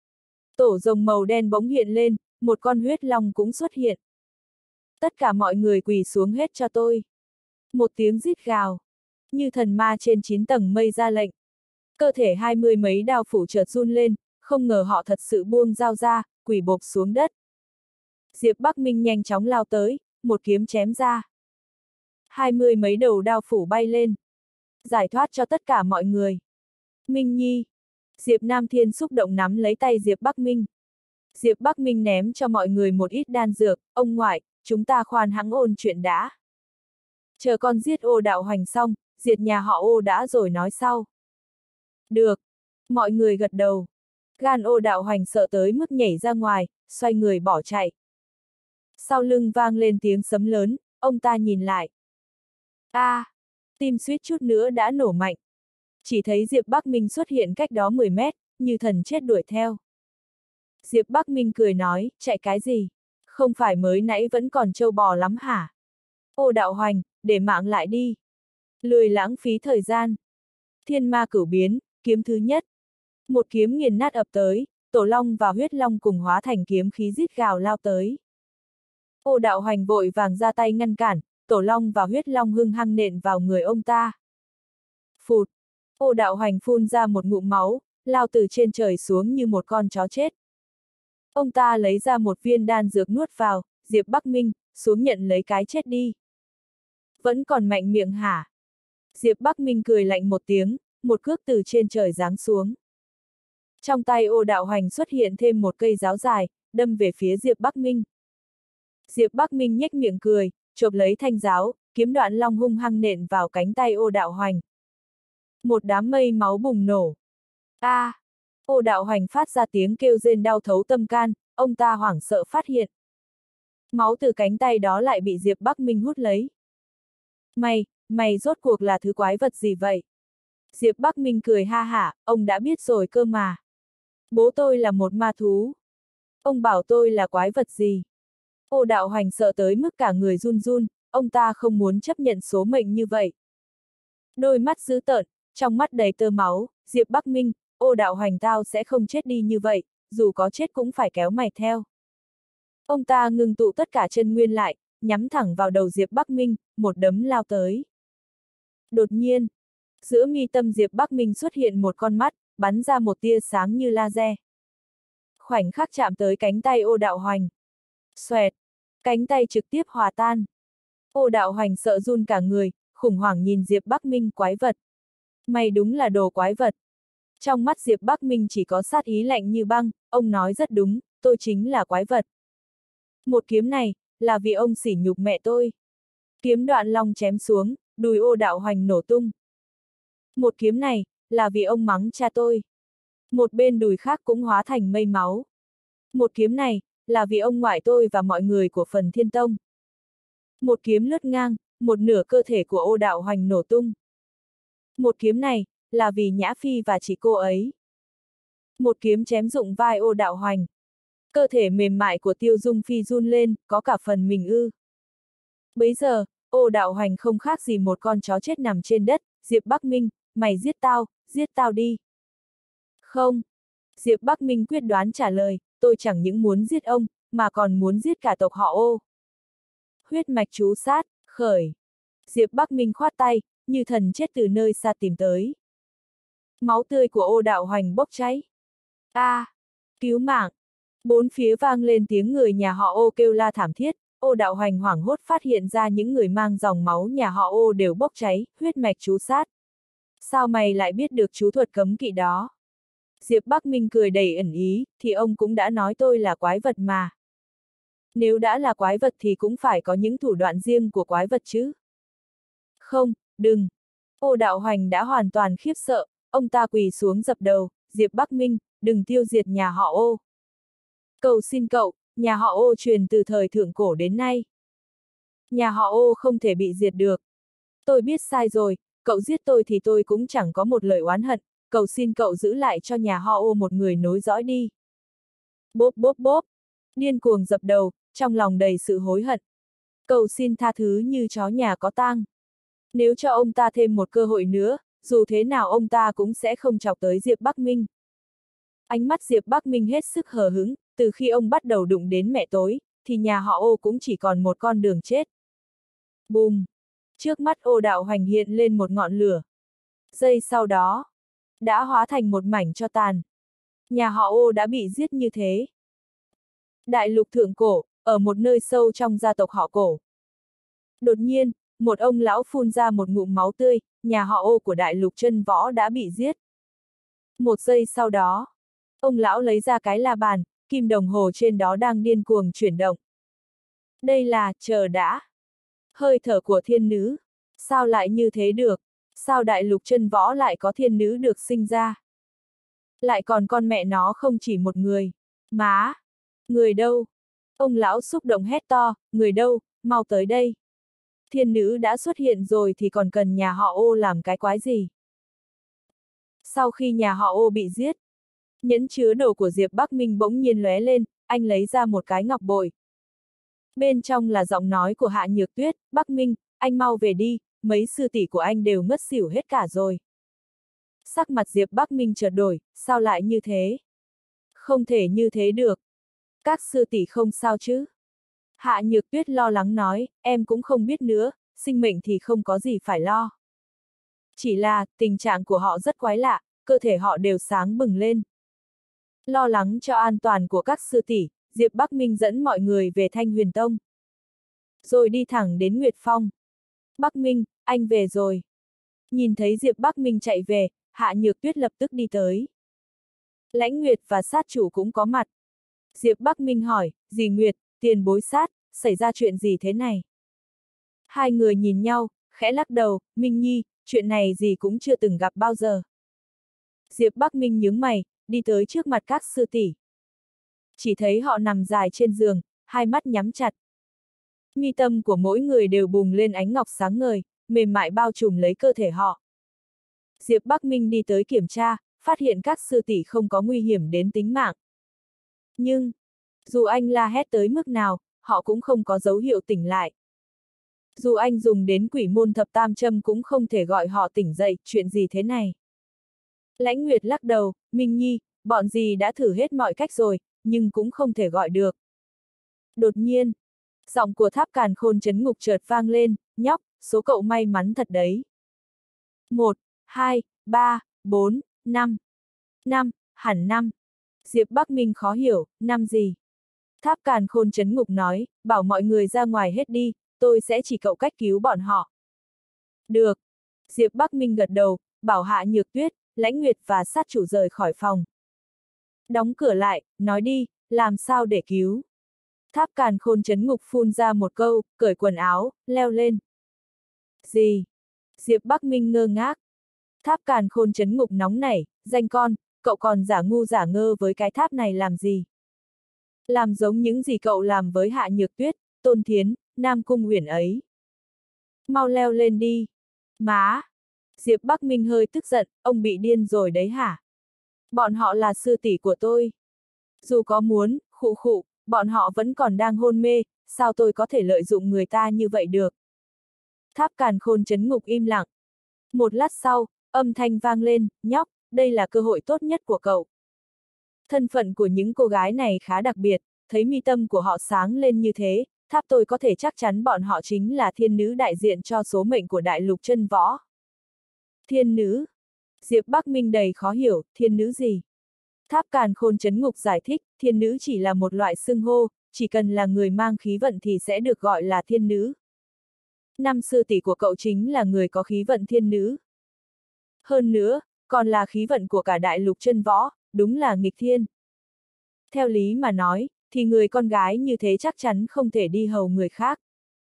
Tổ rồng màu đen bỗng hiện lên, một con huyết long cũng xuất hiện. Tất cả mọi người quỳ xuống hết cho tôi. Một tiếng rít gào, như thần ma trên 9 tầng mây ra lệnh. Cơ thể 20 mấy đao phủ chợt run lên, không ngờ họ thật sự buông dao ra, quỳ bộp xuống đất. Diệp Bắc Minh nhanh chóng lao tới, một kiếm chém ra. 20 mấy đầu đao phủ bay lên. Giải thoát cho tất cả mọi người. Minh Nhi. Diệp Nam Thiên xúc động nắm lấy tay Diệp Bắc Minh. Diệp Bắc Minh ném cho mọi người một ít đan dược, ông ngoại, chúng ta khoan hãng ôn chuyện đã. Chờ con giết Ô Đạo Hoành xong, diệt nhà họ Ô đã rồi nói sau. Được. Mọi người gật đầu. Gan Ô Đạo Hoành sợ tới mức nhảy ra ngoài, xoay người bỏ chạy. Sau lưng vang lên tiếng sấm lớn, ông ta nhìn lại. Tim suýt chút nữa đã nổ mạnh. Chỉ thấy Diệp Bắc Minh xuất hiện cách đó 10 mét, như thần chết đuổi theo. Diệp Bắc Minh cười nói, chạy cái gì? Không phải mới nãy vẫn còn trâu bò lắm hả? Ô Đạo Hoành, để mạng lại đi. Lười lãng phí thời gian. Thiên ma cửu biến, kiếm thứ nhất. Một kiếm nghiền nát ập tới, Tổ Long và Huyết Long cùng hóa thành kiếm khí rít gào lao tới. Ô Đạo Hoành vội vàng ra tay ngăn cản, Tổ Long và Huyết Long hung hăng nện vào người ông ta. Phụt! Ô Đạo Hoành phun ra một ngụm máu, lao từ trên trời xuống như một con chó chết. Ông ta lấy ra một viên đan dược nuốt vào, Diệp Bắc Minh, xuống nhận lấy cái chết đi. Vẫn còn mạnh miệng hả? Diệp Bắc Minh cười lạnh một tiếng, một cước từ trên trời giáng xuống. Trong tay Ô Đạo Hoành xuất hiện thêm một cây giáo dài, đâm về phía Diệp Bắc Minh. Diệp Bắc Minh nhếch miệng cười, chộp lấy thanh giáo, kiếm đoạn long hung hăng nện vào cánh tay Ô Đạo Hoành. Một đám mây máu bùng nổ. A! Ô Đạo Hoành phát ra tiếng kêu rên đau thấu tâm can, ông ta hoảng sợ phát hiện. Máu từ cánh tay đó lại bị Diệp Bắc Minh hút lấy. Mày rốt cuộc là thứ quái vật gì vậy? Diệp Bắc Minh cười ha hả, ông đã biết rồi cơ mà. Bố tôi là một ma thú. Ông bảo tôi là quái vật gì? Ô Đạo Hoành sợ tới mức cả người run run, ông ta không muốn chấp nhận số mệnh như vậy. Đôi mắt dữ tợn, trong mắt đầy tơ máu, Diệp Bắc Minh, Ô Đạo Hoành tao sẽ không chết đi như vậy, dù có chết cũng phải kéo mày theo. Ông ta ngừng tụ tất cả chân nguyên lại, nhắm thẳng vào đầu Diệp Bắc Minh, một đấm lao tới. Đột nhiên, giữa mi tâm Diệp Bắc Minh xuất hiện một con mắt, bắn ra một tia sáng như laser. Khoảnh khắc chạm tới cánh tay Ô Đạo Hoành. Xoẹt, cánh tay trực tiếp hòa tan. Ô Đạo Hoành sợ run cả người, khủng hoảng nhìn Diệp Bắc Minh, quái vật. Mày đúng là đồ quái vật. Trong mắt Diệp Bắc Minh chỉ có sát ý lạnh như băng, ông nói rất đúng, tôi chính là quái vật. Một kiếm này, là vì ông sỉ nhục mẹ tôi. Kiếm đoạn long chém xuống, đùi Ô Đạo Hoành nổ tung. Một kiếm này, là vì ông mắng cha tôi. Một bên đùi khác cũng hóa thành mây máu. Một kiếm này, là vì ông ngoại tôi và mọi người của Phần Thiên Tông. Một kiếm lướt ngang, một nửa cơ thể của Ô Đạo Hoành nổ tung. Một kiếm này, là vì Nhã Phi và chị cô ấy. Một kiếm chém rụng vai Ô Đạo Hoành. Cơ thể mềm mại của Tiêu Dung Phi run lên, có cả phần mình ư. Bấy giờ, Ô Đạo Hoành không khác gì một con chó chết nằm trên đất. Diệp Bắc Minh, mày giết tao đi. Không. Diệp Bắc Minh quyết đoán trả lời, tôi chẳng những muốn giết ông, mà còn muốn giết cả tộc họ Ô. Huyết mạch chú sát, khởi. Diệp Bắc Minh khoát tay, như thần chết từ nơi xa tìm tới. Máu tươi của Ô Đạo Hoành bốc cháy. A! Cứu mạng! Bốn phía vang lên tiếng người nhà họ Ô kêu la thảm thiết. Ô Đạo Hoành hoảng hốt phát hiện ra những người mang dòng máu nhà họ Ô đều bốc cháy, huyết mạch chú sát. Sao mày lại biết được chú thuật cấm kỵ đó? Diệp Bắc Minh cười đầy ẩn ý, thì ông cũng đã nói tôi là quái vật mà. Nếu đã là quái vật thì cũng phải có những thủ đoạn riêng của quái vật chứ. Không, đừng. Ô Đạo Hoành đã hoàn toàn khiếp sợ, ông ta quỳ xuống dập đầu, Diệp Bắc Minh, đừng tiêu diệt nhà họ Ô. Cầu xin cậu, nhà họ Ô truyền từ thời thượng cổ đến nay. Nhà họ Ô không thể bị diệt được. Tôi biết sai rồi, cậu giết tôi thì tôi cũng chẳng có một lời oán hận, cầu xin cậu giữ lại cho nhà họ Ô một người nối dõi đi. Bốp bốp bốp, điên cuồng dập đầu, trong lòng đầy sự hối hận. Cầu xin tha thứ như chó nhà có tang. Nếu cho ông ta thêm một cơ hội nữa, dù thế nào ông ta cũng sẽ không chọc tới Diệp Bắc Minh. Ánh mắt Diệp Bắc Minh hết sức hờ hững, từ khi ông bắt đầu đụng đến mẹ tối, thì nhà họ Ô cũng chỉ còn một con đường chết. Bùm! Trước mắt Ô Đạo Hoành hiện lên một ngọn lửa. Giây sau đó, đã hóa thành một mảnh tro tàn. Nhà họ Ô đã bị giết như thế. Đại lục thượng cổ, ở một nơi sâu trong gia tộc họ Cổ. Đột nhiên, một ông lão phun ra một ngụm máu tươi, nhà họ Ô của đại lục chân võ đã bị giết. Một giây sau đó, ông lão lấy ra cái la bàn, kim đồng hồ trên đó đang điên cuồng chuyển động. Đây là, chờ đã. Hơi thở của thiên nữ. Sao lại như thế được? Sao đại lục chân võ lại có thiên nữ được sinh ra? Lại còn con mẹ nó không chỉ một người. Má! Người đâu? Ông lão xúc động hét to, người đâu, mau tới đây. Thiên nữ đã xuất hiện rồi thì còn cần nhà họ Ô làm cái quái gì? Sau khi nhà họ Ô bị giết, nhẫn chứa đồ của Diệp Bắc Minh bỗng nhiên lóe lên, anh lấy ra một cái ngọc bội. Bên trong là giọng nói của Hạ Nhược Tuyết, Bắc Minh, anh mau về đi, mấy sư tỷ của anh đều ngất xỉu hết cả rồi. Sắc mặt Diệp Bắc Minh chợt đổi, sao lại như thế? Không thể như thế được. Các sư tỷ không sao chứ? Hạ Nhược Tuyết lo lắng nói, em cũng không biết nữa, sinh mệnh thì không có gì phải lo. Chỉ là, tình trạng của họ rất quái lạ, cơ thể họ đều sáng bừng lên. Lo lắng cho an toàn của các sư tỷ, Diệp Bắc Minh dẫn mọi người về Thanh Huyền Tông. Rồi đi thẳng đến Nguyệt Phong. Bắc Minh, anh về rồi. Nhìn thấy Diệp Bắc Minh chạy về, Hạ Nhược Tuyết lập tức đi tới. Lãnh Nguyệt và sát chủ cũng có mặt. Diệp Bắc Minh hỏi, dì Nguyệt, tiền bối sát, xảy ra chuyện gì thế này? Hai người nhìn nhau, khẽ lắc đầu, Minh Nhi, chuyện này gì cũng chưa từng gặp bao giờ. Diệp Bắc Minh nhướng mày, đi tới trước mặt các sư tỷ. Chỉ thấy họ nằm dài trên giường, hai mắt nhắm chặt. Mi tâm của mỗi người đều bùng lên ánh ngọc sáng ngời, mềm mại bao trùm lấy cơ thể họ. Diệp Bắc Minh đi tới kiểm tra, phát hiện các sư tỷ không có nguy hiểm đến tính mạng. Nhưng, dù anh la hét tới mức nào, họ cũng không có dấu hiệu tỉnh lại. Dù anh dùng đến quỷ môn thập tam châm cũng không thể gọi họ tỉnh dậy, chuyện gì thế này? Lãnh Nguyệt lắc đầu, Minh Nhi, bọn dì đã thử hết mọi cách rồi, nhưng cũng không thể gọi được. Đột nhiên, giọng của Tháp Càn Khôn Chấn Ngục chợt vang lên, nhóc, số cậu may mắn thật đấy. 1, 2, 3, 4, 5. 5, hẳn 5. Diệp Bắc Minh khó hiểu, 5 gì? Tháp Càn Khôn Chấn Ngục nói, bảo mọi người ra ngoài hết đi, tôi sẽ chỉ cậu cách cứu bọn họ. Được. Diệp Bắc Minh gật đầu, bảo Hạ Nhược Tuyết, Lãnh Nguyệt và sát chủ rời khỏi phòng. Đóng cửa lại, nói đi, làm sao để cứu? Tháp Càn Khôn Chấn Ngục phun ra một câu, cởi quần áo, leo lên. Gì? Diệp Bắc Minh ngơ ngác. Tháp Càn Khôn Chấn Ngục nóng nảy, danh con, cậu còn giả ngu giả ngơ với cái tháp này làm gì? Làm giống những gì cậu làm với Hạ Nhược Tuyết, Tôn Thiến, Nam Cung Uyển ấy. Mau leo lên đi. Má! Diệp Bắc Minh hơi tức giận, ông bị điên rồi đấy hả? Bọn họ là sư tỷ của tôi. Dù có muốn, khụ khụ, bọn họ vẫn còn đang hôn mê, sao tôi có thể lợi dụng người ta như vậy được? Tháp Càn Khôn Chấn Ngục im lặng. Một lát sau, âm thanh vang lên, nhóc, đây là cơ hội tốt nhất của cậu. Thân phận của những cô gái này khá đặc biệt, thấy mi tâm của họ sáng lên như thế, tháp tôi có thể chắc chắn bọn họ chính là thiên nữ đại diện cho số mệnh của đại lục chân võ. Thiên nữ? Diệp Bắc Minh đầy khó hiểu, thiên nữ gì? Tháp Càn Khôn Chấn Ngục giải thích, thiên nữ chỉ là một loại xưng hô, chỉ cần là người mang khí vận thì sẽ được gọi là thiên nữ. Năm sư tỷ của cậu chính là người có khí vận thiên nữ. Hơn nữa, còn là khí vận của cả đại lục chân võ, đúng là nghịch thiên. Theo lý mà nói, thì người con gái như thế chắc chắn không thể đi hầu người khác.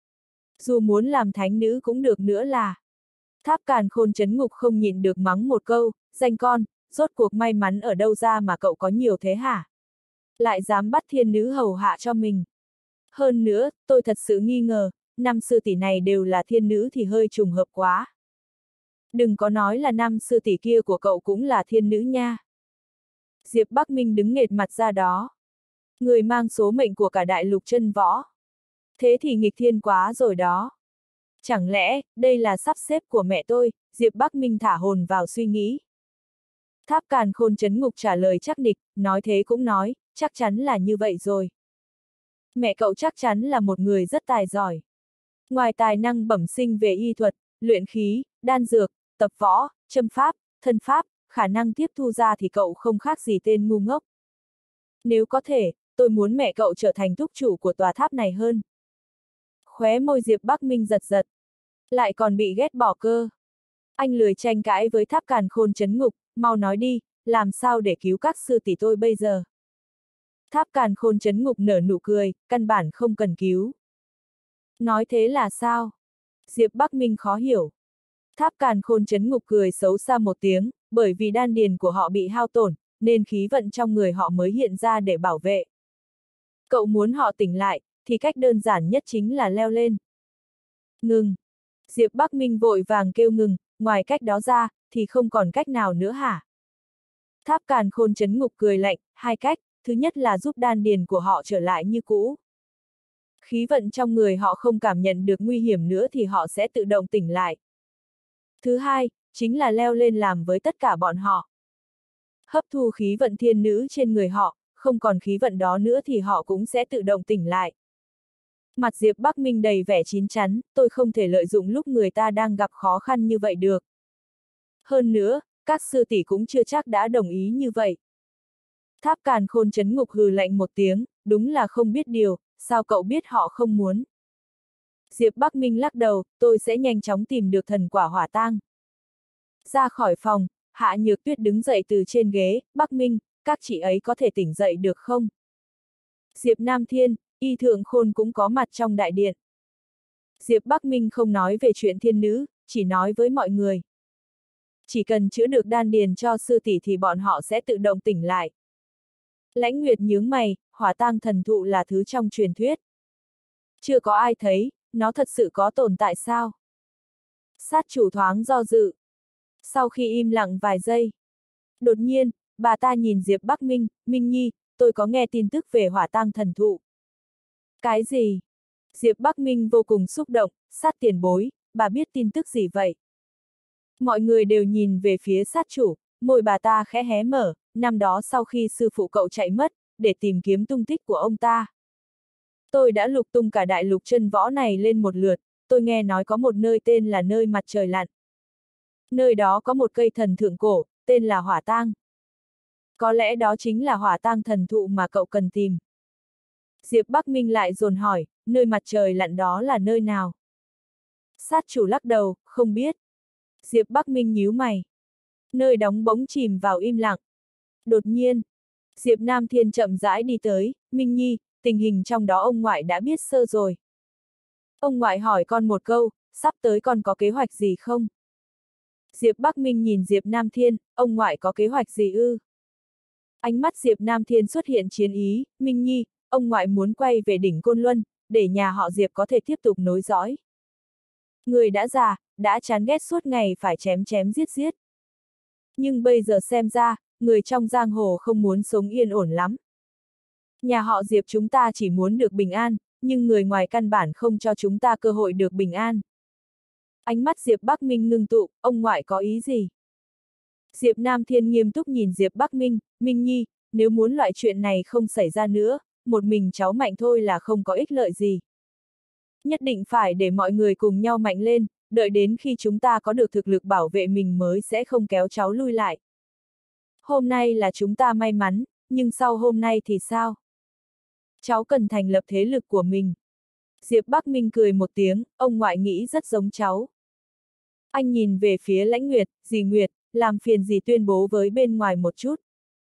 Dù muốn làm thánh nữ cũng được nữa là. Tháp Càn Khôn Chấn Ngục không nhịn được mắng một câu, danh con, rốt cuộc may mắn ở đâu ra mà cậu có nhiều thế hả? Lại dám bắt thiên nữ hầu hạ cho mình. Hơn nữa, tôi thật sự nghi ngờ, năm sư tỷ này đều là thiên nữ thì hơi trùng hợp quá. Đừng có nói là năm sư tỷ kia của cậu cũng là thiên nữ nha. Diệp Bắc Minh đứng nghệt mặt ra đó. Người mang số mệnh của cả đại lục chân võ. Thế thì nghịch thiên quá rồi đó. Chẳng lẽ, đây là sắp xếp của mẹ tôi, Diệp Bắc Minh thả hồn vào suy nghĩ. Tháp Càn Khôn Chấn Ngục trả lời chắc nịch, nói thế cũng nói, chắc chắn là như vậy rồi. Mẹ cậu chắc chắn là một người rất tài giỏi. Ngoài tài năng bẩm sinh về y thuật, luyện khí, đan dược, tập võ, châm pháp, thân pháp, khả năng tiếp thu ra thì cậu không khác gì tên ngu ngốc. Nếu có thể, tôi muốn mẹ cậu trở thành túc chủ của tòa tháp này hơn. Khóe môi Diệp Bắc Minh giật giật. Lại còn bị ghét bỏ cơ. Anh lười tranh cãi với Tháp Càn Khôn Chấn Ngục, mau nói đi, làm sao để cứu các sư tỷ tôi bây giờ? Tháp Càn Khôn Chấn Ngục nở nụ cười, căn bản không cần cứu. Nói thế là sao? Diệp Bắc Minh khó hiểu. Tháp Càn Khôn Chấn Ngục cười xấu xa một tiếng, bởi vì đan điền của họ bị hao tổn, nên khí vận trong người họ mới hiện ra để bảo vệ. Cậu muốn họ tỉnh lại, thì cách đơn giản nhất chính là leo lên. Ngừng. Diệp Bắc Minh vội vàng kêu ngừng, ngoài cách đó ra, thì không còn cách nào nữa hả? Tháp Càn Khôn Chấn Ngục cười lạnh, hai cách, thứ nhất là giúp đan điền của họ trở lại như cũ. Khí vận trong người họ không cảm nhận được nguy hiểm nữa thì họ sẽ tự động tỉnh lại. Thứ hai, chính là leo lên làm với tất cả bọn họ. Hấp thu khí vận thiên nữ trên người họ, không còn khí vận đó nữa thì họ cũng sẽ tự động tỉnh lại. Mặt Diệp Bắc Minh đầy vẻ chín chắn, tôi không thể lợi dụng lúc người ta đang gặp khó khăn như vậy được. Hơn nữa, các sư tỷ cũng chưa chắc đã đồng ý như vậy. Tháp Càn Khôn Chấn Ngục hừ lạnh một tiếng, đúng là không biết điều, sao cậu biết họ không muốn? Diệp Bắc Minh lắc đầu, tôi sẽ nhanh chóng tìm được thần quả hỏa tang. Ra khỏi phòng, Hạ Nhược Tuyết đứng dậy từ trên ghế, Bắc Minh, các chị ấy có thể tỉnh dậy được không? Diệp Nam Thiên, Y Thượng Khôn cũng có mặt trong đại điện. Diệp Bắc Minh không nói về chuyện thiên nữ, chỉ nói với mọi người. Chỉ cần chữa được đan điền cho sư tỷ thì bọn họ sẽ tự động tỉnh lại. Lãnh Nguyệt nhướng mày, hỏa tang thần thụ là thứ trong truyền thuyết. Chưa có ai thấy, nó thật sự có tồn tại sao? Sát chủ thoáng do dự. Sau khi im lặng vài giây, đột nhiên, bà ta nhìn Diệp Bắc Minh, Minh Nhi, tôi có nghe tin tức về hỏa tang thần thụ. Cái gì? Diệp Bắc Minh vô cùng xúc động, sát tiền bối, bà biết tin tức gì vậy? Mọi người đều nhìn về phía sát chủ, môi bà ta khẽ hé mở, năm đó sau khi sư phụ cậu chạy mất, để tìm kiếm tung tích của ông ta. Tôi đã lục tung cả đại lục chân võ này lên một lượt, tôi nghe nói có một nơi tên là nơi mặt trời lặn. Nơi đó có một cây thần thượng cổ, tên là hỏa tang. Có lẽ đó chính là hỏa tang thần thụ mà cậu cần tìm. Diệp Bắc Minh lại dồn hỏi, nơi mặt trời lặn đó là nơi nào? Sát chủ lắc đầu, không biết. Diệp Bắc Minh nhíu mày. Nơi đóng bỗng chìm vào im lặng. Đột nhiên, Diệp Nam Thiên chậm rãi đi tới, Minh Nhi, tình hình trong đó ông ngoại đã biết sơ rồi. Ông ngoại hỏi con một câu, sắp tới con có kế hoạch gì không? Diệp Bắc Minh nhìn Diệp Nam Thiên, ông ngoại có kế hoạch gì ư? Ánh mắt Diệp Nam Thiên xuất hiện chiến ý, Minh Nhi, ông ngoại muốn quay về đỉnh Côn Luân, để nhà họ Diệp có thể tiếp tục nối dõi. Người đã già, đã chán ghét suốt ngày phải chém chém giết giết. Nhưng bây giờ xem ra, người trong giang hồ không muốn sống yên ổn lắm. Nhà họ Diệp chúng ta chỉ muốn được bình an, nhưng người ngoài căn bản không cho chúng ta cơ hội được bình an. Ánh mắt Diệp Bắc Minh ngưng tụ, ông ngoại có ý gì? Diệp Nam Thiên nghiêm túc nhìn Diệp Bắc Minh, Minh Nhi, nếu muốn loại chuyện này không xảy ra nữa, một mình cháu mạnh thôi là không có ích lợi gì. Nhất định phải để mọi người cùng nhau mạnh lên, đợi đến khi chúng ta có được thực lực bảo vệ mình mới sẽ không kéo cháu lui lại. Hôm nay là chúng ta may mắn, nhưng sau hôm nay thì sao? Cháu cần thành lập thế lực của mình. Diệp Bắc Minh cười một tiếng, ông ngoại nghĩ rất giống cháu. Anh nhìn về phía Lãnh Nguyệt, dì Nguyệt, làm phiền dì tuyên bố với bên ngoài một chút.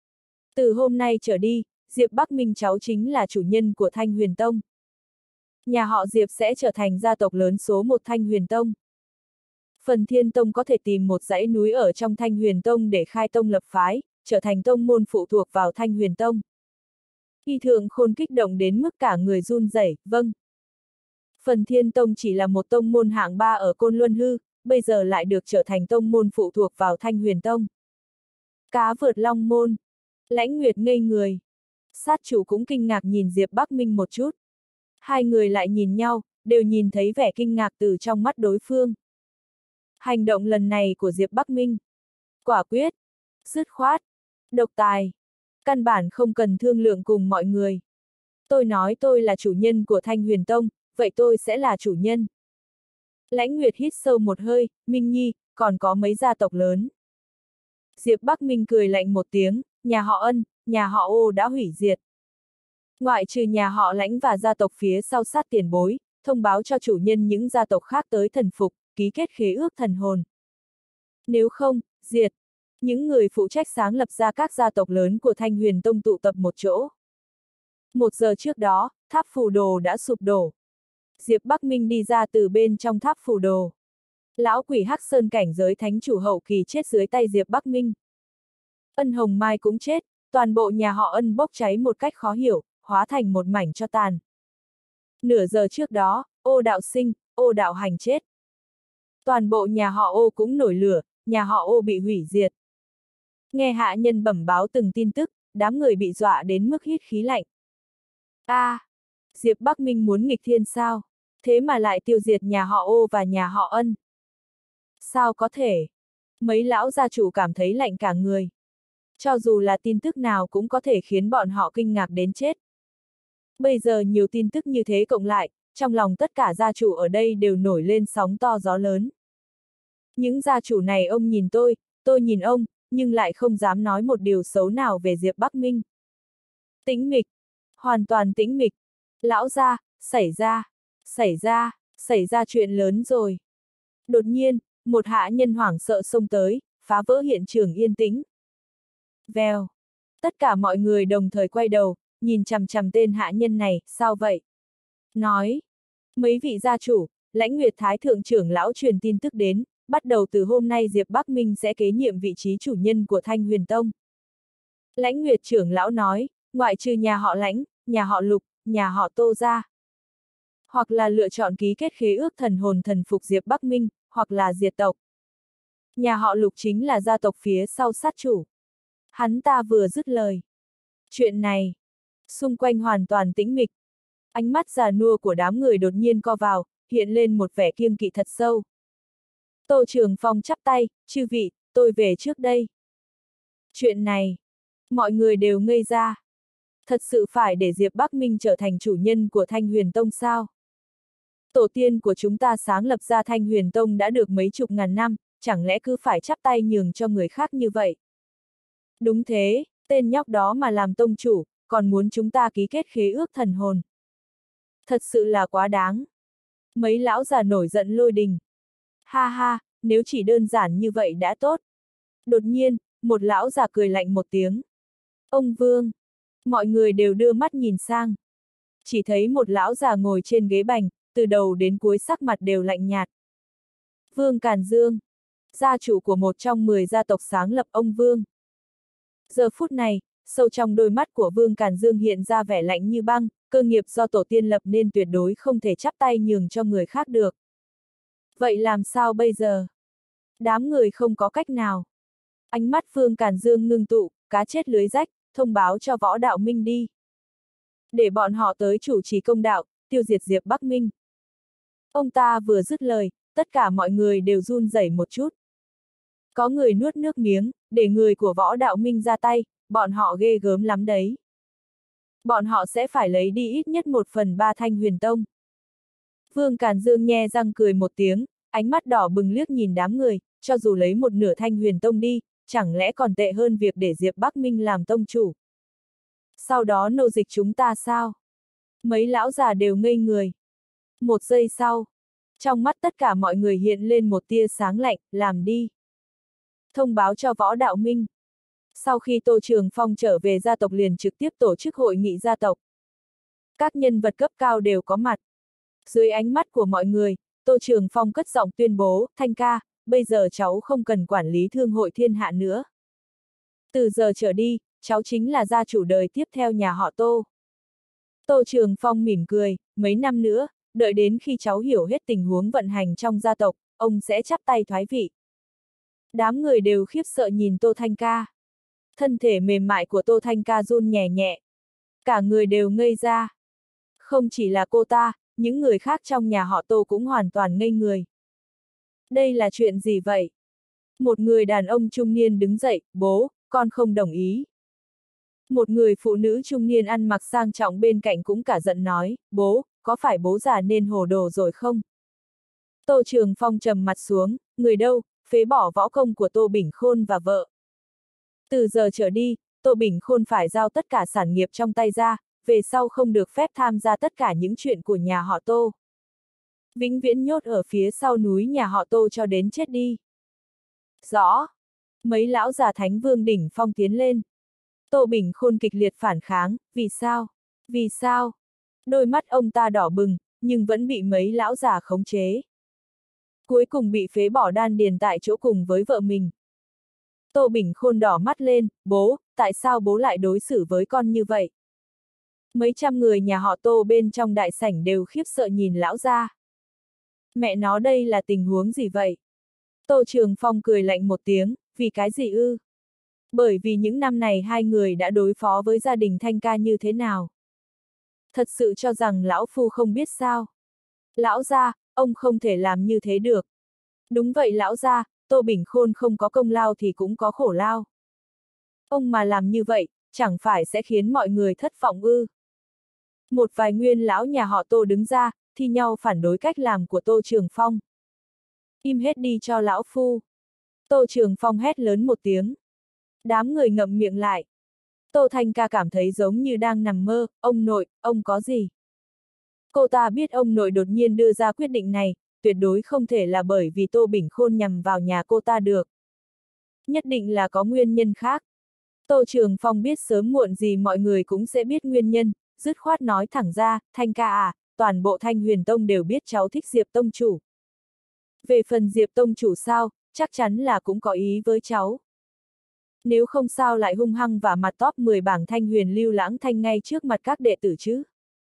Từ hôm nay trở đi, Diệp Bắc Minh cháu chính là chủ nhân của Thanh Huyền Tông. Nhà họ Diệp sẽ trở thành gia tộc lớn số 1 Thanh Huyền Tông. Phần Thiên Tông có thể tìm một dãy núi ở trong Thanh Huyền Tông để khai tông lập phái, trở thành tông môn phụ thuộc vào Thanh Huyền Tông. Hy Thượng Khôn kích động đến mức cả người run rẩy, vâng. Phần Thiên Tông chỉ là một tông môn hạng 3 ở Côn Luân Hư, bây giờ lại được trở thành tông môn phụ thuộc vào Thanh Huyền Tông. Cá vượt long môn. Lãnh Nguyệt ngây người. Sát chủ cũng kinh ngạc nhìn Diệp Bắc Minh một chút. Hai người lại nhìn nhau, đều nhìn thấy vẻ kinh ngạc từ trong mắt đối phương. Hành động lần này của Diệp Bắc Minh. Quả quyết. Dứt khoát. Độc tài. Căn bản không cần thương lượng cùng mọi người. Tôi nói tôi là chủ nhân của Thanh Huyền Tông, vậy tôi sẽ là chủ nhân. Lãnh Nguyệt hít sâu một hơi, Minh Nhi, còn có mấy gia tộc lớn. Diệp Bắc Minh cười lạnh một tiếng, nhà họ Ân, nhà họ Ô đã hủy diệt. Ngoại trừ nhà họ Lãnh và gia tộc phía sau sát tiền bối, thông báo cho chủ nhân những gia tộc khác tới thần phục, ký kết khế ước thần hồn. Nếu không, diệt. Những người phụ trách sáng lập ra các gia tộc lớn của Thanh Huyền Tông tụ tập một chỗ. 1 giờ trước đó, tháp phù đồ đã sụp đổ. Diệp Bắc Minh đi ra từ bên trong tháp phù đồ. Lão quỷ Hắc Sơn cảnh giới thánh chủ hậu kỳ chết dưới tay Diệp Bắc Minh. Ân Hồng Mai cũng chết, toàn bộ nhà họ Ân bốc cháy một cách khó hiểu, hóa thành một mảnh tro tàn. Nửa giờ trước đó, Ô Đạo Sinh, Ô Đạo Hành chết. Toàn bộ nhà họ Ô cũng nổi lửa, nhà họ Ô bị hủy diệt. Nghe hạ nhân bẩm báo từng tin tức, đám người bị dọa đến mức hít khí lạnh. Diệp Bắc Minh muốn nghịch thiên sao? Thế mà lại tiêu diệt nhà họ Ô và nhà họ Ân. Sao có thể? Mấy lão gia chủ cảm thấy lạnh cả người. Cho dù là tin tức nào cũng có thể khiến bọn họ kinh ngạc đến chết. Bây giờ nhiều tin tức như thế cộng lại, trong lòng tất cả gia chủ ở đây đều nổi lên sóng to gió lớn. Những gia chủ này ông nhìn tôi nhìn ông, nhưng lại không dám nói một điều xấu nào về Diệp Bắc Minh. Tĩnh mịch. Hoàn toàn tĩnh mịch. Lão gia, xảy ra chuyện lớn rồi. Đột nhiên, một hạ nhân hoảng sợ xông tới, phá vỡ hiện trường yên tĩnh. Vèo. Tất cả mọi người đồng thời quay đầu, nhìn chằm chằm tên hạ nhân này, sao vậy? Nói. Mấy vị gia chủ, Lãnh Nguyệt Thái Thượng trưởng lão truyền tin tức đến, bắt đầu từ hôm nay Diệp Bắc Minh sẽ kế nhiệm vị trí chủ nhân của Thanh Huyền Tông. Lãnh Nguyệt trưởng lão nói, ngoại trừ nhà họ Lãnh, nhà họ Lục, nhà họ Tô ra. Hoặc là lựa chọn ký kết khế ước thần hồn thần phục Diệp Bắc Minh, hoặc là diệt tộc. Nhà họ Lục chính là gia tộc phía sau sát chủ. Hắn ta vừa dứt lời. Chuyện này, xung quanh hoàn toàn tĩnh mịch. Ánh mắt già nua của đám người đột nhiên co vào, hiện lên một vẻ kiêng kỵ thật sâu. Tô Trường Phong chắp tay, chư vị, tôi về trước đây. Chuyện này, mọi người đều ngây ra. Thật sự phải để Diệp Bắc Minh trở thành chủ nhân của Thanh Huyền Tông sao? Tổ tiên của chúng ta sáng lập ra Thanh Huyền Tông đã được mấy chục ngàn năm, chẳng lẽ cứ phải chắp tay nhường cho người khác như vậy? Đúng thế, tên nhóc đó mà làm tông chủ, còn muốn chúng ta ký kết khế ước thần hồn. Thật sự là quá đáng. Mấy lão già nổi giận lôi đình. Ha ha, nếu chỉ đơn giản như vậy đã tốt. Đột nhiên, một lão già cười lạnh một tiếng. Ông Vương! Mọi người đều đưa mắt nhìn sang. Chỉ thấy một lão già ngồi trên ghế bành, từ đầu đến cuối sắc mặt đều lạnh nhạt. Vương Càn Dương, gia chủ của một trong 10 gia tộc sáng lập ông Vương. Giờ phút này, sâu trong đôi mắt của Vương Càn Dương hiện ra vẻ lạnh như băng, cơ nghiệp do tổ tiên lập nên tuyệt đối không thể chắp tay nhường cho người khác được. Vậy làm sao bây giờ? Đám người không có cách nào. Ánh mắt Vương Càn Dương ngưng tụ, cá chết lưới rách, thông báo cho Võ Đạo Minh đi. Để bọn họ tới chủ trì công đạo, tiêu diệt Diệp Bắc Minh. Ông ta vừa dứt lời, tất cả mọi người đều run rẩy một chút. Có người nuốt nước miếng, để người của Võ Đạo Minh ra tay, bọn họ ghê gớm lắm đấy. Bọn họ sẽ phải lấy đi ít nhất 1/3 Thanh Huyền Tông. Vương Càn Dương nhe răng cười một tiếng, ánh mắt đỏ bừng liếc nhìn đám người, cho dù lấy một nửa Thanh Huyền Tông đi, chẳng lẽ còn tệ hơn việc để Diệp Bắc Minh làm tông chủ. Sau đó nô dịch chúng ta sao? Mấy lão già đều ngây người. Một giây sau, trong mắt tất cả mọi người hiện lên một tia sáng lạnh, làm đi. Thông báo cho Võ Đạo Minh. Sau khi Tô Trường Phong trở về gia tộc liền trực tiếp tổ chức hội nghị gia tộc. Các nhân vật cấp cao đều có mặt. Dưới ánh mắt của mọi người, Tô Trường Phong cất giọng tuyên bố, Thanh ca, bây giờ cháu không cần quản lý thương hội thiên hạ nữa. Từ giờ trở đi, cháu chính là gia chủ đời tiếp theo nhà họ Tô. Tô Trường Phong mỉm cười, mấy năm nữa, đợi đến khi cháu hiểu hết tình huống vận hành trong gia tộc, ông sẽ chắp tay thoái vị. Đám người đều khiếp sợ nhìn Tô Thanh ca. Thân thể mềm mại của Tô Thanh ca run nhẹ nhẹ. Cả người đều ngây ra. Không chỉ là cô ta, những người khác trong nhà họ Tô cũng hoàn toàn ngây người. Đây là chuyện gì vậy? Một người đàn ông trung niên đứng dậy, bố, con không đồng ý. Một người phụ nữ trung niên ăn mặc sang trọng bên cạnh cũng cả giận nói, bố, có phải bố già nên hồ đồ rồi không? Tô Trường Phong trầm mặt xuống, người đâu, phế bỏ võ công của Tô Bỉnh Khôn và vợ. Từ giờ trở đi, Tô Bỉnh Khôn phải giao tất cả sản nghiệp trong tay ra, về sau không được phép tham gia tất cả những chuyện của nhà họ Tô. Vĩnh viễn nhốt ở phía sau núi nhà họ Tô cho đến chết đi. Rõ. Mấy lão già Thánh Vương đỉnh phong tiến lên. Tô Bỉnh Khôn kịch liệt phản kháng, vì sao? Vì sao? Đôi mắt ông ta đỏ bừng, nhưng vẫn bị mấy lão già khống chế. Cuối cùng bị phế bỏ đan điền tại chỗ cùng với vợ mình. Tô Bỉnh Khôn đỏ mắt lên, bố, tại sao bố lại đối xử với con như vậy? Mấy trăm người nhà họ Tô bên trong đại sảnh đều khiếp sợ nhìn lão gia. Mẹ nó đây là tình huống gì vậy? Tô Trường Phong cười lạnh một tiếng, vì cái gì ư? Bởi vì những năm này hai người đã đối phó với gia đình Thanh ca như thế nào? Thật sự cho rằng lão phu không biết sao? Lão gia, ông không thể làm như thế được. Đúng vậy lão gia, Tô Bỉnh Khôn không có công lao thì cũng có khổ lao. Ông mà làm như vậy, chẳng phải sẽ khiến mọi người thất vọng ư? Một vài nguyên lão nhà họ Tô đứng ra, thi nhau phản đối cách làm của Tô Trường Phong. Im hết đi cho lão phu. Tô Trường Phong hét lớn một tiếng. Đám người ngậm miệng lại. Tô Thanh ca cảm thấy giống như đang nằm mơ, ông nội, ông có gì? Cô ta biết ông nội đột nhiên đưa ra quyết định này, tuyệt đối không thể là bởi vì Tô Bỉnh Khôn nhằm vào nhà cô ta được. Nhất định là có nguyên nhân khác. Tô Trường Phong biết sớm muộn gì mọi người cũng sẽ biết nguyên nhân, dứt khoát nói thẳng ra, Thanh ca à, toàn bộ Thanh Huyền Tông đều biết cháu thích Diệp Tông chủ. Về phần Diệp Tông chủ sao, chắc chắn là cũng có ý với cháu. Nếu không sao lại hung hăng và mặt top 10 bảng Thanh Huyền Lưu Lãng Thanh ngay trước mặt các đệ tử chứ.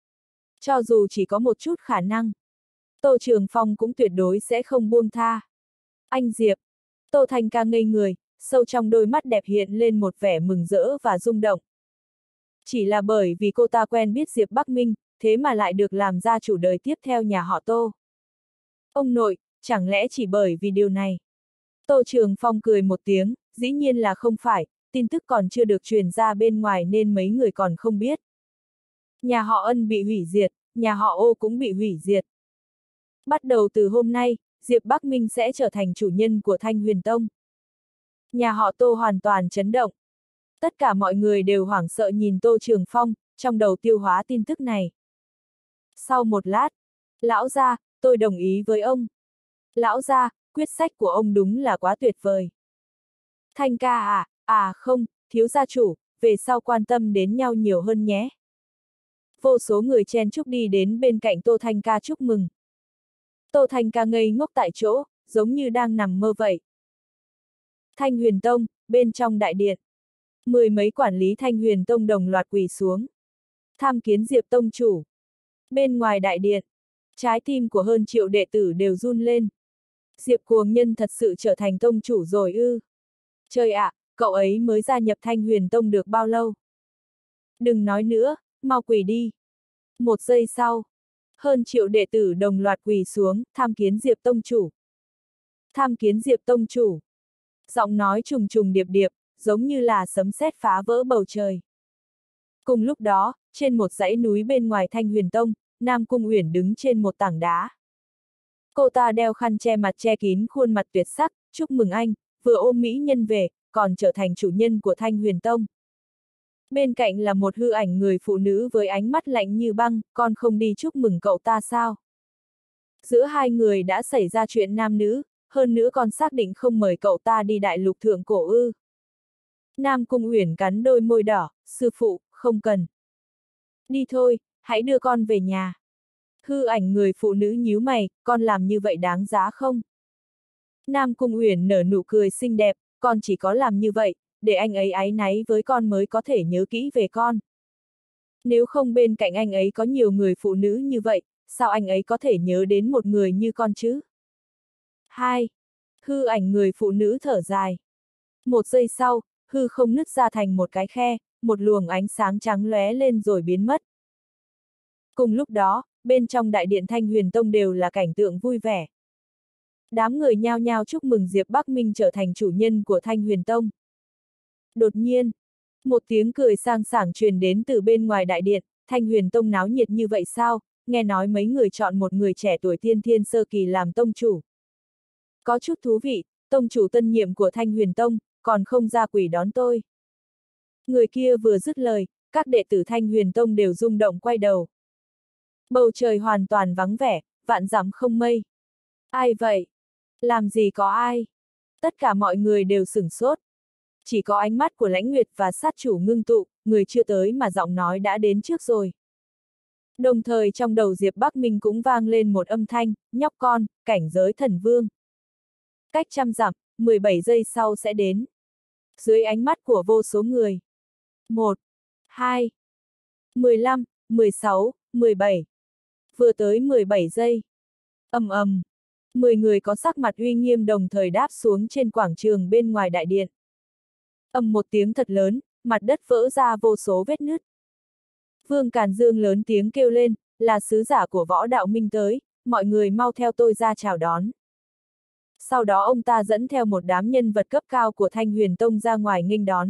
Cho dù chỉ có một chút khả năng, Tô Trường Phong cũng tuyệt đối sẽ không buông tha. Anh Diệp, Tô Thanh Ca ngây người, sâu trong đôi mắt đẹp hiện lên một vẻ mừng rỡ và rung động. Chỉ là bởi vì cô ta quen biết Diệp Bắc Minh, thế mà lại được làm gia chủ đời tiếp theo nhà họ Tô. Ông nội, chẳng lẽ chỉ bởi vì điều này? Tô Trường Phong cười một tiếng, dĩ nhiên là không phải, tin tức còn chưa được truyền ra bên ngoài nên mấy người còn không biết. Nhà họ Ân bị hủy diệt, nhà họ Ô cũng bị hủy diệt. Bắt đầu từ hôm nay, Diệp Bắc Minh sẽ trở thành chủ nhân của Thanh Huyền Tông. Nhà họ Tô hoàn toàn chấn động. Tất cả mọi người đều hoảng sợ nhìn Tô Trường Phong, trong đầu tiêu hóa tin tức này. Sau một lát, lão gia, tôi đồng ý với ông. Lão gia, quyết sách của ông đúng là quá tuyệt vời. Thanh ca không, thiếu gia chủ, về sau quan tâm đến nhau nhiều hơn nhé. Vô số người chen chúc đi đến bên cạnh Tô Thanh ca chúc mừng. Tô Thanh ca ngây ngốc tại chỗ, giống như đang nằm mơ vậy. Thanh Huyền Tông, bên trong đại điện. 10 mấy quản lý Thanh Huyền Tông đồng loạt quỳ xuống. Tham kiến Diệp Tông chủ. Bên ngoài đại điện, trái tim của hơn triệu đệ tử đều run lên. Diệp Cuồng Nhân thật sự trở thành tông chủ rồi ư? Trời ạ, cậu ấy mới gia nhập Thanh Huyền Tông được bao lâu? Đừng nói nữa, mau quỳ đi. Một giây sau, hơn triệu đệ tử đồng loạt quỳ xuống, tham kiến Diệp Tông chủ. Tham kiến Diệp Tông chủ. Giọng nói trùng trùng điệp điệp, giống như là sấm sét phá vỡ bầu trời. Cùng lúc đó, trên một dãy núi bên ngoài Thanh Huyền Tông, Nam Cung Uyển đứng trên một tảng đá. Cô ta đeo khăn che mặt che kín khuôn mặt tuyệt sắc, chúc mừng anh, vừa ôm mỹ nhân về, còn trở thành chủ nhân của Thanh Huyền Tông. Bên cạnh là một hư ảnh người phụ nữ với ánh mắt lạnh như băng, con không đi chúc mừng cậu ta sao? Giữa hai người đã xảy ra chuyện nam nữ, hơn nữa còn xác định không mời cậu ta đi đại lục thượng cổ ư. Nam Cung Uyển cắn đôi môi đỏ, sư phụ, không cần. Đi thôi, hãy đưa con về nhà. Hư ảnh người phụ nữ nhíu mày, con làm như vậy đáng giá không? Nam Cung Uyển nở nụ cười xinh đẹp, con chỉ có làm như vậy, để anh ấy áy náy với con mới có thể nhớ kỹ về con. Nếu không bên cạnh anh ấy có nhiều người phụ nữ như vậy, sao anh ấy có thể nhớ đến một người như con chứ? 2. Hư ảnh người phụ nữ thở dài. Một giây sau, hư không nứt ra thành một cái khe, một luồng ánh sáng trắng lóe lên rồi biến mất. Cùng lúc đó, bên trong đại điện Thanh Huyền Tông đều là cảnh tượng vui vẻ. Đám người nhao nhao chúc mừng Diệp Bắc Minh trở thành chủ nhân của Thanh Huyền Tông. Đột nhiên, một tiếng cười sang sảng truyền đến từ bên ngoài đại điện, Thanh Huyền Tông náo nhiệt như vậy sao, nghe nói mấy người chọn một người trẻ tuổi tiên thiên sơ kỳ làm tông chủ. Có chút thú vị, tông chủ tân nhiệm của Thanh Huyền Tông, còn không ra quỷ đón tôi. Người kia vừa dứt lời, các đệ tử Thanh Huyền Tông đều rung động quay đầu. Bầu trời hoàn toàn vắng vẻ, vạn dặm không mây. Ai vậy? Làm gì có ai? Tất cả mọi người đều sửng sốt. Chỉ có ánh mắt của Lãnh Nguyệt và sát chủ ngưng tụ, người chưa tới mà giọng nói đã đến trước rồi. Đồng thời trong đầu Diệp Bắc Minh cũng vang lên một âm thanh, nhóc con, cảnh giới thần vương. Cách 100 dặm, 17 giây sau sẽ đến. Dưới ánh mắt của vô số người. 1, 2, 15, 16, 17. Vừa tới 17 giây. Ầm ầm. 10 người có sắc mặt uy nghiêm đồng thời đáp xuống trên quảng trường bên ngoài đại điện. Ầm một tiếng thật lớn, mặt đất vỡ ra vô số vết nứt. Vương Càn Dương lớn tiếng kêu lên, là sứ giả của Võ Đạo Minh tới, mọi người mau theo tôi ra chào đón. Sau đó ông ta dẫn theo một đám nhân vật cấp cao của Thanh Huyền Tông ra ngoài nghênh đón.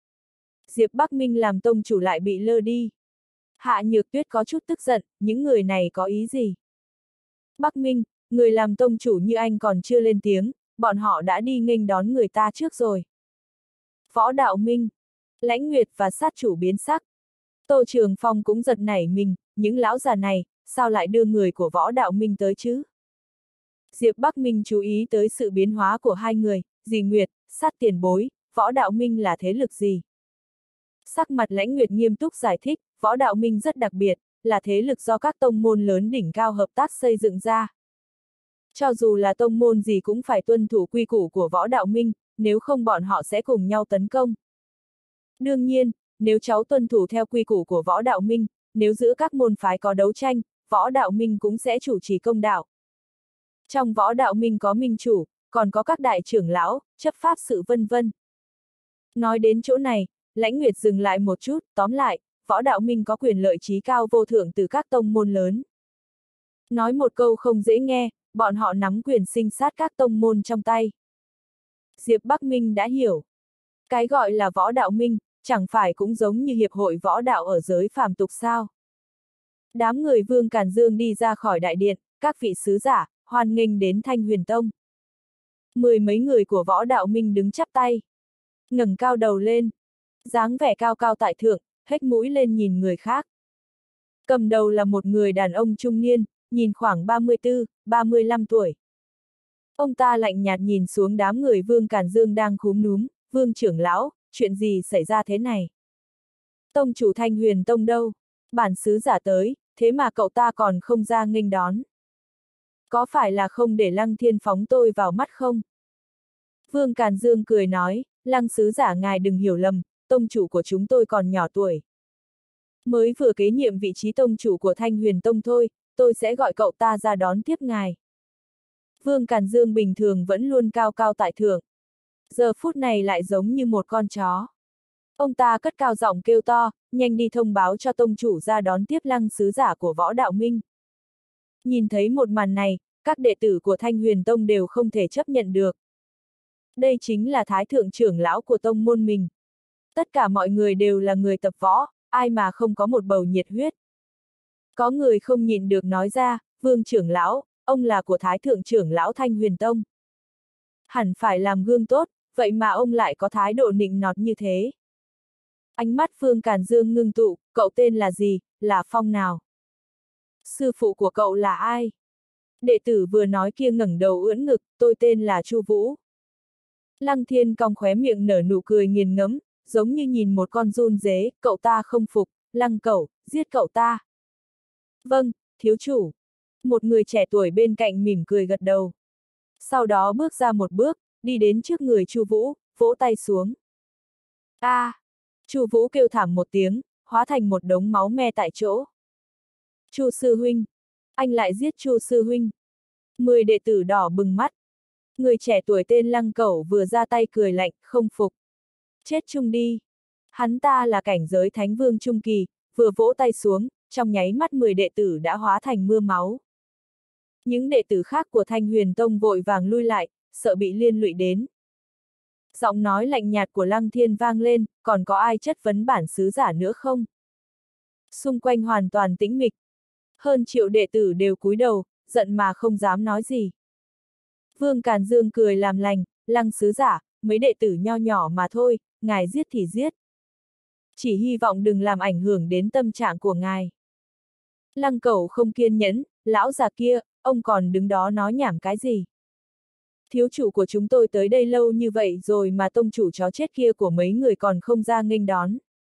Diệp Bắc Minh làm tông chủ lại bị lơ đi. Hạ Nhược Tuyết có chút tức giận, những người này có ý gì? Bắc Minh, người làm tông chủ như anh còn chưa lên tiếng, bọn họ đã đi nghênh đón người ta trước rồi. Võ Đạo Minh, Lãnh Nguyệt và sát chủ biến sắc. Tô Trường Phong cũng giật nảy mình, những lão già này, sao lại đưa người của Võ Đạo Minh tới chứ? Diệp Bắc Minh chú ý tới sự biến hóa của hai người, dì Nguyệt, sát tiền bối, Võ Đạo Minh là thế lực gì? Sắc mặt Lãnh Nguyệt nghiêm túc giải thích, Võ Đạo Minh rất đặc biệt, là thế lực do các tông môn lớn đỉnh cao hợp tác xây dựng ra. Cho dù là tông môn gì cũng phải tuân thủ quy củ của Võ Đạo Minh, nếu không bọn họ sẽ cùng nhau tấn công. Đương nhiên, nếu cháu tuân thủ theo quy củ của Võ Đạo Minh, nếu giữa các môn phái có đấu tranh, Võ Đạo Minh cũng sẽ chủ trì công đạo. Trong Võ Đạo Minh có minh chủ, còn có các đại trưởng lão, chấp pháp sự vân vân. Nói đến chỗ này, Lãnh Nguyệt dừng lại một chút, tóm lại, Võ Đạo Minh có quyền lợi trí cao vô thượng từ các tông môn lớn. Nói một câu không dễ nghe, bọn họ nắm quyền sinh sát các tông môn trong tay. Diệp Bắc Minh đã hiểu. Cái gọi là Võ Đạo Minh, chẳng phải cũng giống như hiệp hội võ đạo ở giới phàm tục sao? Đám người Vương Càn Dương đi ra khỏi đại điện, các vị sứ giả, hoan nghênh đến Thanh Huyền Tông. Mười mấy người của Võ Đạo Minh đứng chắp tay, ngẩng cao đầu lên, dáng vẻ cao cao tại thượng, hết mũi lên nhìn người khác. Cầm đầu là một người đàn ông trung niên, nhìn khoảng 34, 35 tuổi. Ông ta lạnh nhạt nhìn xuống đám người Vương Càn Dương đang cúm núm, Vương trưởng lão, chuyện gì xảy ra thế này? Tông chủ Thanh Huyền Tông đâu? Bản sứ giả tới, thế mà cậu ta còn không ra nghênh đón. Có phải là không để Lăng Thiên phóng tôi vào mắt không? Vương Càn Dương cười nói, Lăng sứ giả ngài đừng hiểu lầm, tông chủ của chúng tôi còn nhỏ tuổi. Mới vừa kế nhiệm vị trí tông chủ của Thanh Huyền Tông thôi, tôi sẽ gọi cậu ta ra đón tiếp ngài. Vương Càn Dương bình thường vẫn luôn cao cao tại thượng. Giờ phút này lại giống như một con chó. Ông ta cất cao giọng kêu to, nhanh đi thông báo cho tông chủ ra đón tiếp Lăng sứ giả của Võ Đạo Minh. Nhìn thấy một màn này, các đệ tử của Thanh Huyền Tông đều không thể chấp nhận được. Đây chính là thái thượng trưởng lão của tông môn mình. Tất cả mọi người đều là người tập võ, ai mà không có một bầu nhiệt huyết. Có người không nhịn được nói ra, Vương trưởng lão, ông là của thái thượng trưởng lão Thanh Huyền Tông. Hẳn phải làm gương tốt, vậy mà ông lại có thái độ nịnh nọt như thế. Ánh mắt Vương Càn Dương ngưng tụ, cậu tên là gì, là Phong nào? Sư phụ của cậu là ai? Đệ tử vừa nói kia ngẩng đầu ưỡn ngực, tôi tên là Chu Vũ. Lăng Thiên cong khóe miệng nở nụ cười nghiền ngẫm, giống như nhìn một con giun dế, cậu ta không phục, Lăng cẩu, giết cậu ta. Vâng, thiếu chủ. Một người trẻ tuổi bên cạnh mỉm cười gật đầu. Sau đó bước ra một bước, đi đến trước người Chu Vũ, vỗ tay xuống. A! Chu Vũ kêu thảm một tiếng, hóa thành một đống máu me tại chỗ. Chu sư huynh, anh lại giết Chu sư huynh. 10 đệ tử đỏ bừng mắt. Người trẻ tuổi tên Lăng Cẩu vừa ra tay cười lạnh, không phục. Chết chung đi. Hắn ta là cảnh giới thánh vương trung kỳ, vừa vỗ tay xuống, trong nháy mắt 10 đệ tử đã hóa thành mưa máu. Những đệ tử khác của Thanh Huyền Tông vội vàng lui lại, sợ bị liên lụy đến. Giọng nói lạnh nhạt của Lăng Thiên vang lên, còn có ai chất vấn bản sứ giả nữa không? Xung quanh hoàn toàn tĩnh mịch. Hơn triệu đệ tử đều cúi đầu, giận mà không dám nói gì. Vương Càn Dương cười làm lành, Lăng sứ giả, mấy đệ tử nho nhỏ mà thôi, ngài giết thì giết. Chỉ hy vọng đừng làm ảnh hưởng đến tâm trạng của ngài. Lăng Cẩu không kiên nhẫn, lão già kia, ông còn đứng đó nói nhảm cái gì? Thiếu chủ của chúng tôi tới đây lâu như vậy rồi mà tông chủ chó chết kia của mấy người còn không ra nghênh đón.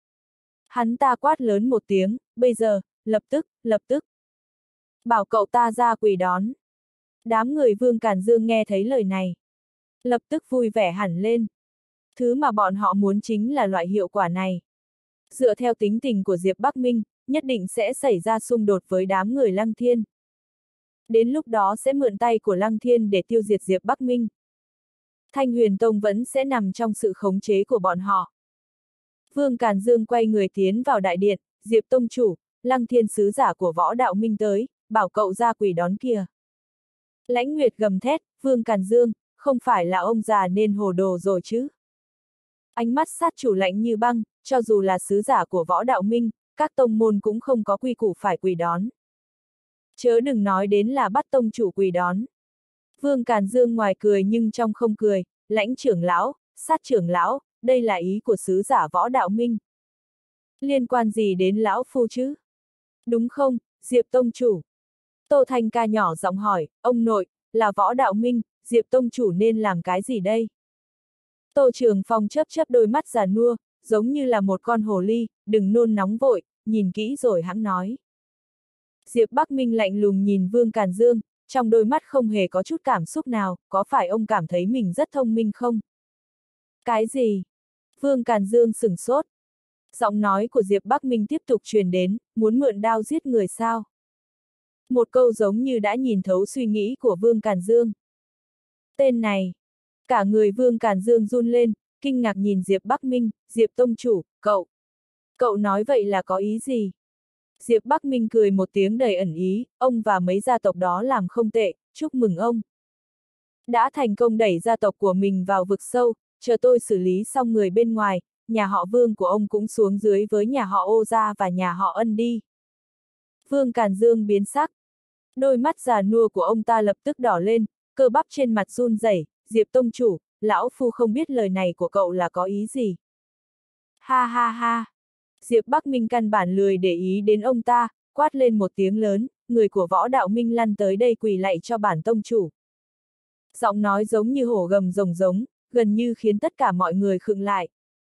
Hắn ta quát lớn một tiếng, bây giờ, lập tức. Bảo cậu ta ra quỳ đón. Đám người Vương Càn Dương nghe thấy lời này. Lập tức vui vẻ hẳn lên. Thứ mà bọn họ muốn chính là loại hiệu quả này. Dựa theo tính tình của Diệp Bắc Minh, nhất định sẽ xảy ra xung đột với đám người Lăng Thiên. Đến lúc đó sẽ mượn tay của Lăng Thiên để tiêu diệt Diệp Bắc Minh. Thanh Huyền Tông vẫn sẽ nằm trong sự khống chế của bọn họ. Vương Càn Dương quay người tiến vào đại điện, Diệp Tông chủ, Lăng Thiên sứ giả của Võ Đạo Minh tới, bảo cậu ra quỳ đón kìa. Lãnh Nguyệt gầm thét, Vương Càn Dương, không phải là ông già nên hồ đồ rồi chứ? Ánh mắt sát chủ lạnh như băng, cho dù là sứ giả của Võ Đạo Minh, các tông môn cũng không có quy củ phải quỳ đón. Chớ đừng nói đến là bắt tông chủ quỳ đón. Vương Càn Dương ngoài cười nhưng trong không cười, Lãnh trưởng lão, sát trưởng lão, đây là ý của sứ giả Võ Đạo Minh. Liên quan gì đến lão phu chứ? Đúng không, Diệp tông chủ? Tô Thanh Ca nhỏ giọng hỏi, ông nội, là Võ Đạo Minh, Diệp tông chủ nên làm cái gì đây? Tô Trường Phong chớp chớp đôi mắt già nua, giống như là một con hồ ly, đừng nôn nóng vội, nhìn kỹ rồi hãng nói. Diệp Bắc Minh lạnh lùng nhìn Vương Càn Dương, trong đôi mắt không hề có chút cảm xúc nào, có phải ông cảm thấy mình rất thông minh không? Cái gì? Vương Càn Dương sửng sốt. Giọng nói của Diệp Bắc Minh tiếp tục truyền đến, muốn mượn đao giết người sao? Một câu giống như đã nhìn thấu suy nghĩ của Vương Càn Dương. Tên này. Cả người Vương Càn Dương run lên, kinh ngạc nhìn Diệp Bắc Minh, Diệp tông chủ, cậu. Cậu nói vậy là có ý gì? Diệp Bắc Minh cười một tiếng đầy ẩn ý, ông và mấy gia tộc đó làm không tệ, chúc mừng ông. Đã thành công đẩy gia tộc của mình vào vực sâu, chờ tôi xử lý xong người bên ngoài, nhà họ Vương của ông cũng xuống dưới với nhà họ Ô Gia và nhà họ Ân đi. Vương Càn Dương biến sắc. Đôi mắt già nua của ông ta lập tức đỏ lên, cơ bắp trên mặt run rẩy. Diệp tông chủ, lão phu không biết lời này của cậu là có ý gì. Ha ha ha. Diệp Bắc Minh căn bản lười để ý đến ông ta, quát lên một tiếng lớn, người của Võ Đạo Minh lăn tới đây quỳ lạy cho bản tông chủ. Giọng nói giống như hổ gầm rồng giống, gần như khiến tất cả mọi người khựng lại.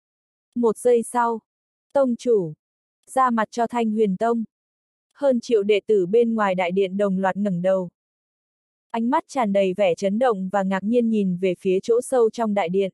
Một giây sau, tông chủ, ra mặt cho Thanh Huyền Tông. Hơn triệu đệ tử bên ngoài đại điện đồng loạt ngẩng đầu. Ánh mắt tràn đầy vẻ chấn động và ngạc nhiên nhìn về phía chỗ sâu trong đại điện.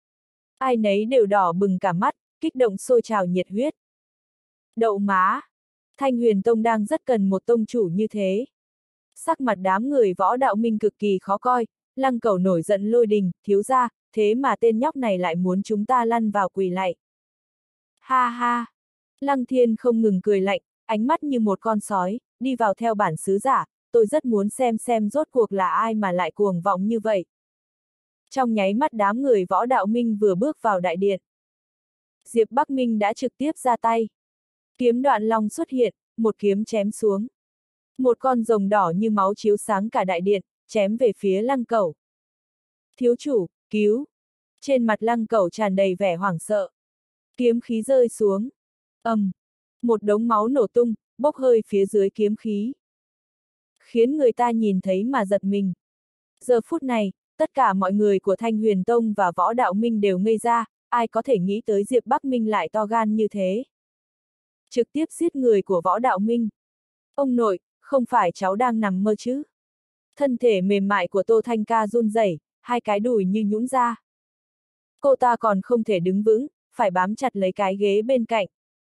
Ai nấy đều đỏ bừng cả mắt, kích động sôi trào nhiệt huyết. Đậu má! Thanh Huyền Tông đang rất cần một tông chủ như thế. Sắc mặt đám người Võ Đạo Minh cực kỳ khó coi, Lăng Cẩu nổi giận lôi đình, thiếu gia, thế mà tên nhóc này lại muốn chúng ta lăn vào quỳ lạy. Ha ha! Lăng Thiên không ngừng cười lạnh, ánh mắt như một con sói, đi vào theo bản sứ giả, tôi rất muốn xem rốt cuộc là ai mà lại cuồng vọng như vậy. Trong nháy mắt đám người Võ Đạo Minh vừa bước vào đại điện. Diệp Bắc Minh đã trực tiếp ra tay. Kiếm Đoạn Long xuất hiện, một kiếm chém xuống. Một con rồng đỏ như máu chiếu sáng cả đại điện, chém về phía Lăng Cẩu. Thiếu chủ, cứu! Trên mặt Lăng Cẩu tràn đầy vẻ hoảng sợ. Kiếm khí rơi xuống. Một đống máu nổ tung, bốc hơi phía dưới kiếm khí. Khiến người ta nhìn thấy mà giật mình. Giờ phút này, tất cả mọi người của Thanh Huyền Tông và Võ Đạo Minh đều ngây ra, ai có thể nghĩ tới Diệp Bắc Minh lại to gan như thế. Trực tiếp giết người của Võ Đạo Minh. Ông nội, không phải cháu đang nằm mơ chứ? Thân thể mềm mại của Tô Thanh Ca run rẩy, hai cái đùi như nhũn ra. Cô ta còn không thể đứng vững, phải bám chặt lấy cái ghế bên cạnh.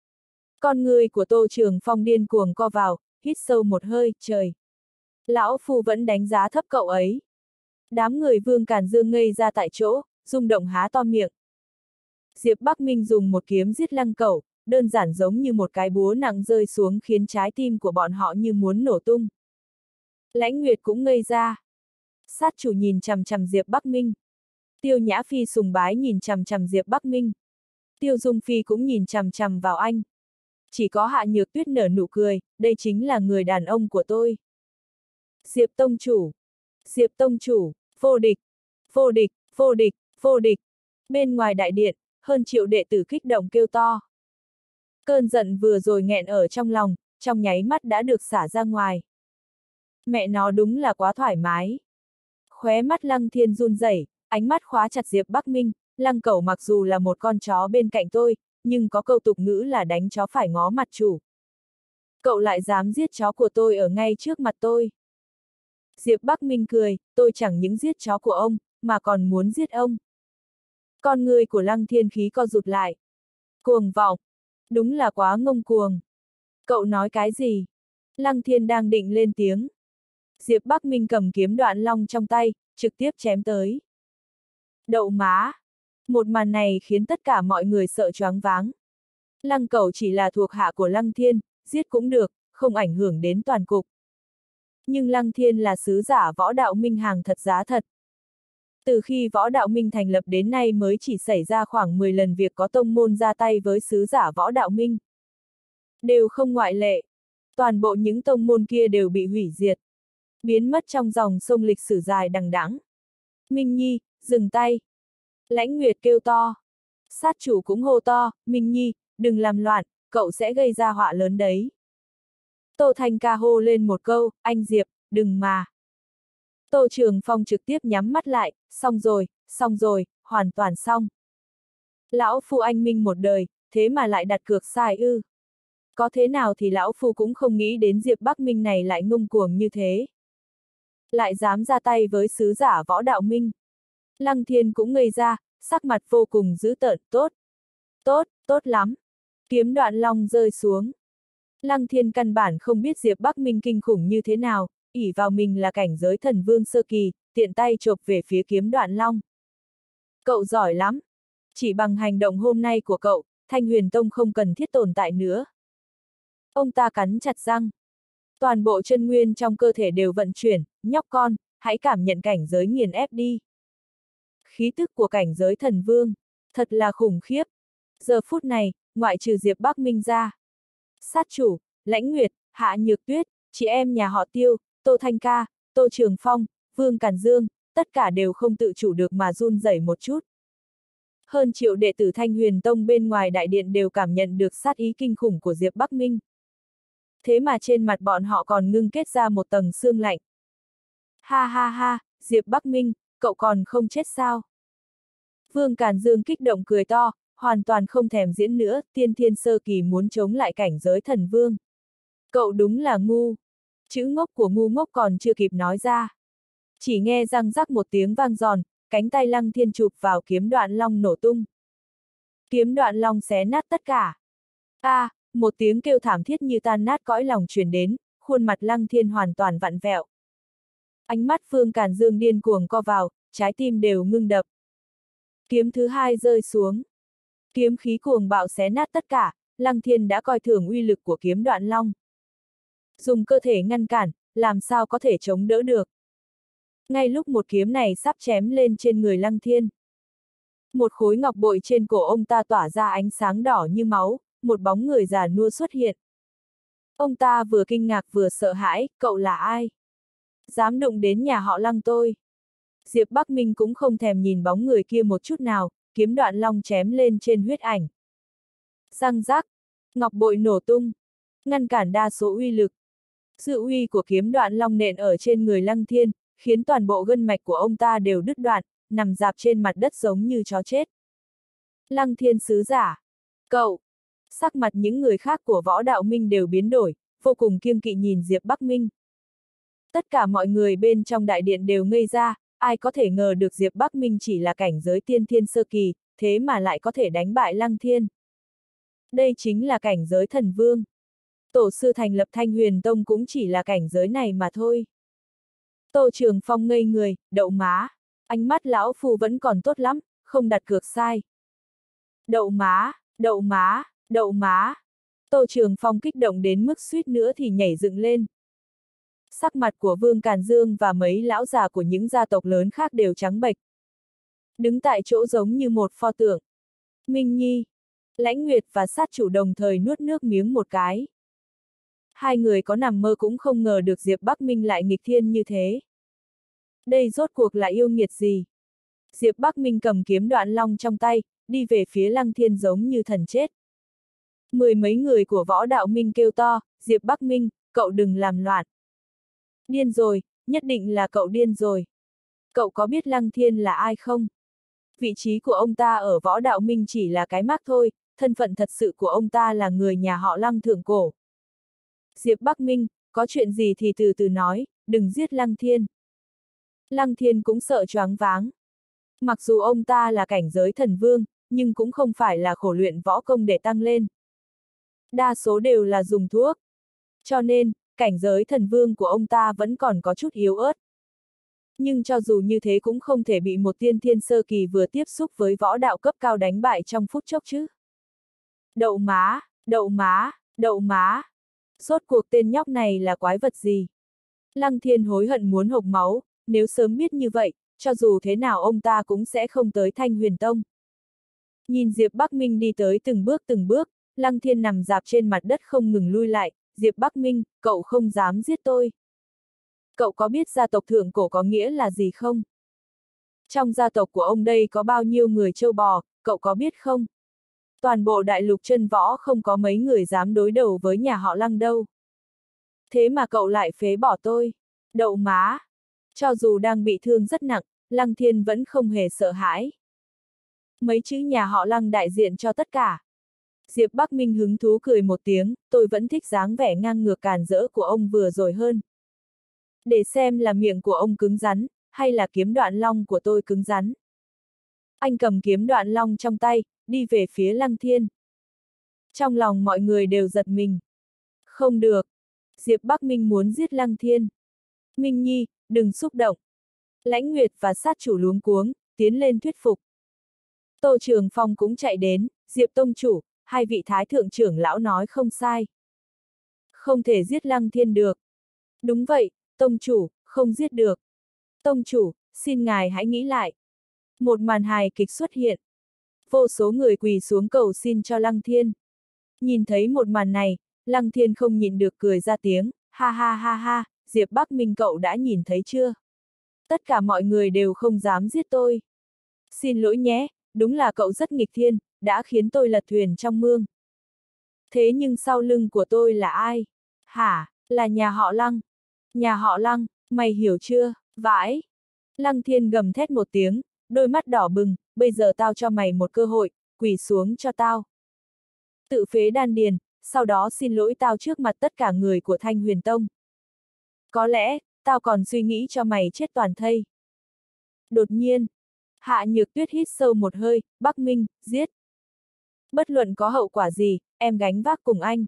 Con người của Tô Trường Phong điên cuồng co vào, hít sâu một hơi, trời. Lão phu vẫn đánh giá thấp cậu ấy. Đám người Vương Càn Dương ngây ra tại chỗ, rung động há to miệng. Diệp Bắc Minh dùng một kiếm giết Lăng Cẩu, đơn giản giống như một cái búa nặng rơi xuống khiến trái tim của bọn họ như muốn nổ tung. Lãnh Nguyệt cũng ngây ra. Sát chủ nhìn chằm chằm Diệp Bắc Minh. Tiêu Nhã Phi sùng bái nhìn chằm chằm Diệp Bắc Minh. Tiêu Dung Phi cũng nhìn chằm chằm vào anh. Chỉ có Hạ Nhược Tuyết nở nụ cười, đây chính là người đàn ông của tôi. Diệp tông chủ! Diệp tông chủ! Vô địch! Vô địch! Vô địch! Vô địch! Bên ngoài đại điện, hơn triệu đệ tử kích động kêu to. Cơn giận vừa rồi nghẹn ở trong lòng, trong nháy mắt đã được xả ra ngoài. Mẹ nó đúng là quá thoải mái. Khóe mắt Lăng Thiên run rẩy, ánh mắt khóa chặt Diệp Bắc Minh. Lăng Cẩu mặc dù là một con chó bên cạnh tôi, nhưng có câu tục ngữ là đánh chó phải ngó mặt chủ. Cậu lại dám giết chó của tôi ở ngay trước mặt tôi. Diệp Bắc Minh cười, tôi chẳng những giết chó của ông, mà còn muốn giết ông. Con người của Lăng Thiên khí co rụt lại. Cuồng vọng. Đúng là quá ngông cuồng. Cậu nói cái gì? Lăng Thiên đang định lên tiếng. Diệp Bắc Minh cầm kiếm Đoạn Long trong tay, trực tiếp chém tới. Đậu má! Một màn này khiến tất cả mọi người sợ choáng váng. Lăng Cẩu chỉ là thuộc hạ của Lăng Thiên, giết cũng được, không ảnh hưởng đến toàn cục. Nhưng Lăng Thiên là sứ giả Võ Đạo Minh hàng thật giá thật. Từ khi Võ Đạo Minh thành lập đến nay mới chỉ xảy ra khoảng 10 lần việc có tông môn ra tay với sứ giả Võ Đạo Minh. Đều không ngoại lệ. Toàn bộ những tông môn kia đều bị hủy diệt. Biến mất trong dòng sông lịch sử dài đằng đẵng. Minh Nhi, dừng tay. Lãnh Nguyệt kêu to. Sát chủ cũng hô to, Minh Nhi, đừng làm loạn, cậu sẽ gây ra họa lớn đấy. Tô Thanh Ca hô lên một câu, anh Diệp, đừng mà. Tô Trường Phong trực tiếp nhắm mắt lại, xong rồi, hoàn toàn xong. Lão phu anh minh một đời, thế mà lại đặt cược sai ư. Có thế nào thì lão phu cũng không nghĩ đến Diệp Bắc Minh này lại ngông cuồng như thế. Lại dám ra tay với sứ giả Võ Đạo Minh. Lăng Thiên cũng ngây ra, sắc mặt vô cùng dữ tợn, tốt. Tốt, tốt lắm. Kiếm Đoạn Long rơi xuống. Lăng Thiên căn bản không biết Diệp Bắc Minh kinh khủng như thế nào, ỷ vào mình là cảnh giới thần vương sơ kỳ, tiện tay chộp về phía Kiếm Đoạn Long. Cậu giỏi lắm. Chỉ bằng hành động hôm nay của cậu, Thanh Huyền Tông không cần thiết tồn tại nữa. Ông ta cắn chặt răng. Toàn bộ chân nguyên trong cơ thể đều vận chuyển, nhóc con, hãy cảm nhận cảnh giới nghiền ép đi. Khí tức của cảnh giới thần vương, thật là khủng khiếp. Giờ phút này, ngoại trừ Diệp Bắc Minh ra. Sát chủ, Lãnh Nguyệt, Hạ Nhược Tuyết, chị em nhà họ Tiêu, Tô Thanh Ca, Tô Trường Phong, Vương Càn Dương, tất cả đều không tự chủ được mà run rẩy một chút. Hơn triệu đệ tử Thanh Huyền Tông bên ngoài đại điện đều cảm nhận được sát ý kinh khủng của Diệp Bắc Minh. Thế mà trên mặt bọn họ còn ngưng kết ra một tầng sương lạnh. Ha ha ha, Diệp Bắc Minh, cậu còn không chết sao? Vương Càn Dương kích động cười to, hoàn toàn không thèm diễn nữa, tiên thiên sơ kỳ muốn chống lại cảnh giới thần vương. Cậu đúng là ngu. Chữ ngốc của ngu ngốc còn chưa kịp nói ra. Chỉ nghe răng rắc một tiếng vang giòn, cánh tay Lăng Thiên chụp vào Kiếm Đoạn Long nổ tung. Kiếm Đoạn Long xé nát tất cả. Một tiếng kêu thảm thiết như tan nát cõi lòng truyền đến, khuôn mặt Lăng Thiên hoàn toàn vặn vẹo. Ánh mắt Vương Càn Dương điên cuồng co vào, trái tim đều ngưng đập. Kiếm thứ hai rơi xuống. Kiếm khí cuồng bạo xé nát tất cả, Lăng Thiên đã coi thường uy lực của Kiếm Đoạn Long. Dùng cơ thể ngăn cản, làm sao có thể chống đỡ được. Ngay lúc một kiếm này sắp chém lên trên người Lăng Thiên. Một khối ngọc bội trên cổ ông ta tỏa ra ánh sáng đỏ như máu, một bóng người già nua xuất hiện. Ông ta vừa kinh ngạc vừa sợ hãi, cậu là ai? Dám đụng đến nhà họ Lăng tôi. Diệp Bắc Minh cũng không thèm nhìn bóng người kia một chút nào, Kiếm Đoạn Long chém lên trên huyết ảnh. Răng rác, ngọc bội nổ tung, ngăn cản đa số uy lực. Sự uy của Kiếm Đoạn Long nện ở trên người Lăng Thiên, khiến toàn bộ gân mạch của ông ta đều đứt đoạn, nằm rạp trên mặt đất giống như chó chết. Lăng Thiên sứ giả, cậu! Sắc mặt những người khác của Võ Đạo Minh đều biến đổi, vô cùng kiêng kỵ nhìn Diệp Bắc Minh. Tất cả mọi người bên trong đại điện đều ngây ra, ai có thể ngờ được Diệp Bắc Minh chỉ là cảnh giới tiên thiên sơ kỳ, thế mà lại có thể đánh bại Lăng Thiên. Đây chính là cảnh giới thần vương. Tổ sư thành lập Thanh Huyền Tông cũng chỉ là cảnh giới này mà thôi. Tô Trường Phong ngây người, đậu má. Ánh mắt lão phu vẫn còn tốt lắm, không đặt cược sai. Đậu má, đậu má, đậu má. Tô Trường Phong kích động đến mức suýt nữa thì nhảy dựng lên. Sắc mặt của Vương Càn Dương và mấy lão già của những gia tộc lớn khác đều trắng bệch. Đứng tại chỗ giống như một pho tượng. Minh Nhi, Lãnh Nguyệt và sát chủ đồng thời nuốt nước miếng một cái. Hai người có nằm mơ cũng không ngờ được Diệp Bắc Minh lại nghịch thiên như thế. Đây rốt cuộc là yêu nghiệt gì? Diệp Bắc Minh cầm Kiếm Đoạn Long trong tay, đi về phía Lăng Thiên giống như thần chết. Mười mấy người của Võ Đạo Minh kêu to, Diệp Bắc Minh, cậu đừng làm loạn. Điên rồi, nhất định là cậu điên rồi. Cậu có biết Lăng Thiên là ai không? Vị trí của ông ta ở Võ Đạo Minh chỉ là cái mác thôi, thân phận thật sự của ông ta là người nhà họ Lăng thượng cổ. Diệp Bắc Minh, có chuyện gì thì từ từ nói, đừng giết Lăng Thiên. Lăng Thiên cũng sợ choáng váng. Mặc dù ông ta là cảnh giới thần vương, nhưng cũng không phải là khổ luyện võ công để tăng lên. Đa số đều là dùng thuốc. Cho nên, cảnh giới thần vương của ông ta vẫn còn có chút yếu ớt. Nhưng cho dù như thế cũng không thể bị một tiên thiên sơ kỳ vừa tiếp xúc với võ đạo cấp cao đánh bại trong phút chốc chứ. Đậu má, đậu má, đậu má. Rốt cuộc tên nhóc này là quái vật gì? Lăng Thiên hối hận muốn hộc máu, nếu sớm biết như vậy, cho dù thế nào ông ta cũng sẽ không tới Thanh Huyền Tông. Nhìn Diệp Bắc Minh đi tới từng bước, Lăng Thiên nằm rạp trên mặt đất không ngừng lui lại, Diệp Bắc Minh, cậu không dám giết tôi. Cậu có biết gia tộc thượng cổ có nghĩa là gì không? Trong gia tộc của ông đây có bao nhiêu người trâu bò, cậu có biết không? Toàn bộ đại lục chân võ không có mấy người dám đối đầu với nhà họ Lăng đâu. Thế mà cậu lại phế bỏ tôi. Đậu má. Cho dù đang bị thương rất nặng, Lăng Thiên vẫn không hề sợ hãi. Mấy chữ nhà họ Lăng đại diện cho tất cả. Diệp Bắc Minh hứng thú cười một tiếng, tôi vẫn thích dáng vẻ ngang ngược càn rỡ của ông vừa rồi hơn. Để xem là miệng của ông cứng rắn, hay là kiếm đoạn long của tôi cứng rắn. Anh cầm kiếm đoạn long trong tay, đi về phía Lăng Thiên. Trong lòng mọi người đều giật mình. Không được. Diệp Bắc Minh muốn giết Lăng Thiên. Minh Nhi, đừng xúc động. Lãnh Nguyệt và sát chủ luống cuống, tiến lên thuyết phục. Tô Trường Phong cũng chạy đến, Diệp Tông chủ, hai vị thái thượng trưởng lão nói không sai. Không thể giết Lăng Thiên được. Đúng vậy, Tông chủ, không giết được. Tông chủ, xin ngài hãy nghĩ lại. Một màn hài kịch xuất hiện. Vô số người quỳ xuống cầu xin cho Lăng Thiên. Nhìn thấy một màn này, Lăng Thiên không nhịn được cười ra tiếng, ha ha ha ha, Diệp Bắc Minh cậu đã nhìn thấy chưa? Tất cả mọi người đều không dám giết tôi. Xin lỗi nhé, đúng là cậu rất nghịch thiên, đã khiến tôi lật thuyền trong mương. Thế nhưng sau lưng của tôi là ai? Hả, là nhà họ Lăng. Nhà họ Lăng, mày hiểu chưa? Vãi! Lăng Thiên gầm thét một tiếng, đôi mắt đỏ bừng, bây giờ tao cho mày một cơ hội, quỳ xuống cho tao. Tự phế đan điền, sau đó xin lỗi tao trước mặt tất cả người của Thanh Huyền Tông. Có lẽ, tao còn suy nghĩ cho mày chết toàn thây. Đột nhiên, Hạ Nhược Tuyết hít sâu một hơi, Bắc Minh, giết. Bất luận có hậu quả gì, em gánh vác cùng anh.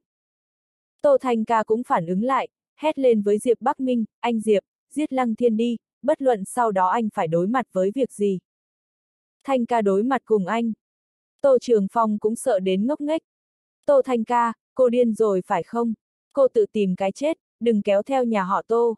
Tô Thanh Ca cũng phản ứng lại, hét lên với Diệp Bắc Minh, anh Diệp, giết Lăng Thiên đi, bất luận sau đó anh phải đối mặt với việc gì. Thanh Ca đối mặt cùng anh. Tô Trường Phong cũng sợ đến ngốc nghếch. Tô Thanh Ca, cô điên rồi phải không? Cô tự tìm cái chết, đừng kéo theo nhà họ Tô.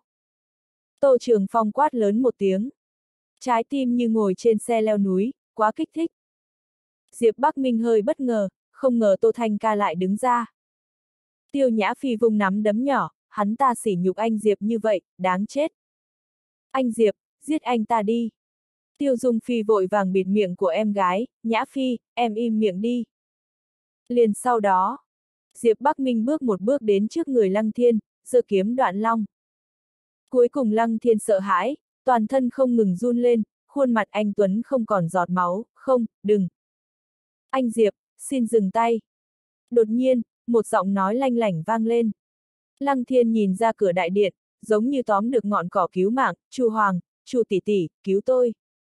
Tô Trường Phong quát lớn một tiếng. Trái tim như ngồi trên xe leo núi, quá kích thích. Diệp Bắc Minh hơi bất ngờ, không ngờ Tô Thanh Ca lại đứng ra. Tiêu Nhã Phi vung nắm đấm nhỏ, hắn ta sỉ nhục anh Diệp như vậy, đáng chết. Anh Diệp, giết anh ta đi. Tiêu Dung Phi vội vàng bịt miệng của em gái, Nhã Phi, em im miệng đi. Liền sau đó, Diệp Bắc Minh bước một bước đến trước người Lăng Thiên, giơ kiếm đoạn long. Cuối cùng Lăng Thiên sợ hãi, toàn thân không ngừng run lên, khuôn mặt anh Tuấn không còn giọt máu, không, đừng. Anh Diệp, xin dừng tay. Đột nhiên, một giọng nói lanh lảnh vang lên. Lăng Thiên nhìn ra cửa đại điện, giống như tóm được ngọn cỏ cứu mạng, Chu Hoàng, Chu tỷ tỷ, cứu tôi.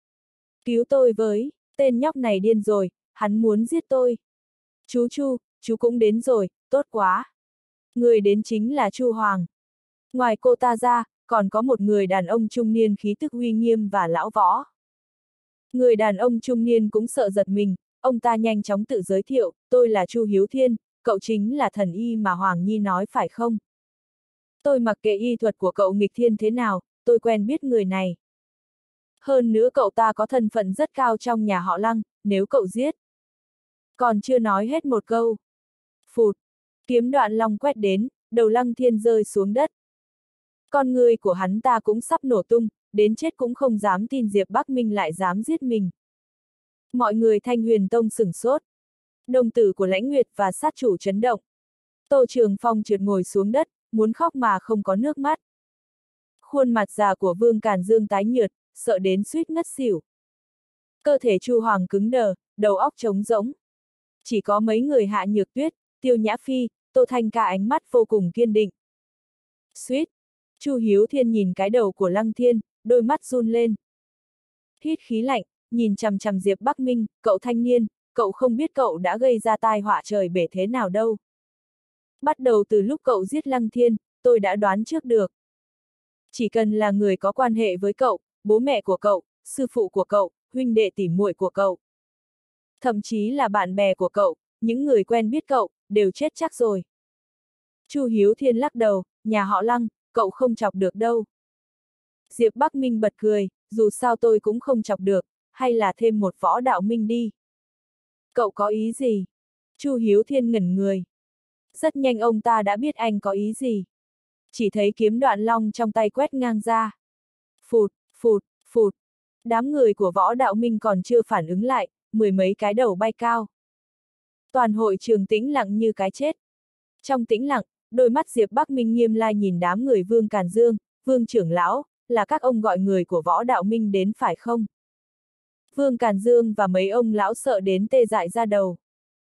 Cứu tôi với, tên nhóc này điên rồi, hắn muốn giết tôi. Chú Chu, chú cũng đến rồi, tốt quá. Người đến chính là Chu Hoàng. Ngoài cô ta ra, còn có một người đàn ông trung niên khí tức uy nghiêm và lão võ. Người đàn ông trung niên cũng sợ giật mình, ông ta nhanh chóng tự giới thiệu, tôi là Chu Hiếu Thiên, cậu chính là thần y mà Hoàng Nhi nói phải không? Tôi mặc kệ y thuật của cậu nghịch thiên thế nào, tôi quen biết người này. Hơn nữa cậu ta có thân phận rất cao trong nhà họ Lăng, nếu cậu giết. Còn chưa nói hết một câu. Phụt, kiếm đoạn long quét đến, đầu Lăng Thiên rơi xuống đất. Con người của hắn ta cũng sắp nổ tung, đến chết cũng không dám tin Diệp Bắc Minh lại dám giết mình. Mọi người Thanh Huyền Tông sửng sốt. Đồng tử của Lãnh Nguyệt và sát chủ chấn động. Tô Trường Phong trượt ngồi xuống đất, muốn khóc mà không có nước mắt. Khuôn mặt già của Vương Càn Dương tái nhợt, sợ đến suýt ngất xỉu. Cơ thể Chu Hoàng cứng đờ, đầu óc trống rỗng. Chỉ có mấy người Hạ Nhược Tuyết, Tiêu Nhã Phi, Tô Thanh Ca ánh mắt vô cùng kiên định. Suýt! Chu Hiếu Thiên nhìn cái đầu của Lăng Thiên, đôi mắt run lên. Hít khí lạnh, nhìn chằm chằm Diệp Bắc Minh, cậu thanh niên, cậu không biết cậu đã gây ra tai họa trời bể thế nào đâu. Bắt đầu từ lúc cậu giết Lăng Thiên, tôi đã đoán trước được. Chỉ cần là người có quan hệ với cậu, bố mẹ của cậu, sư phụ của cậu, huynh đệ tỉ muội của cậu. Thậm chí là bạn bè của cậu, những người quen biết cậu, đều chết chắc rồi. Chu Hiếu Thiên lắc đầu, nhà họ Lăng, cậu không chọc được đâu. Diệp Bắc Minh bật cười, dù sao tôi cũng không chọc được, hay là thêm một võ đạo minh đi. Cậu có ý gì? Chu Hiếu Thiên ngẩn người. Rất nhanh ông ta đã biết anh có ý gì. Chỉ thấy kiếm đoạn long trong tay quét ngang ra. Phụt, phụt, phụt. Đám người của võ đạo minh còn chưa phản ứng lại, mười mấy cái đầu bay cao. Toàn hội trường tĩnh lặng như cái chết. Trong tĩnh lặng, đôi mắt Diệp Bắc Minh nghiêm lai nhìn đám người Vương Càn Dương, Vương trưởng lão, là các ông gọi người của võ đạo minh đến phải không? Vương Càn Dương và mấy ông lão sợ đến tê dại ra đầu.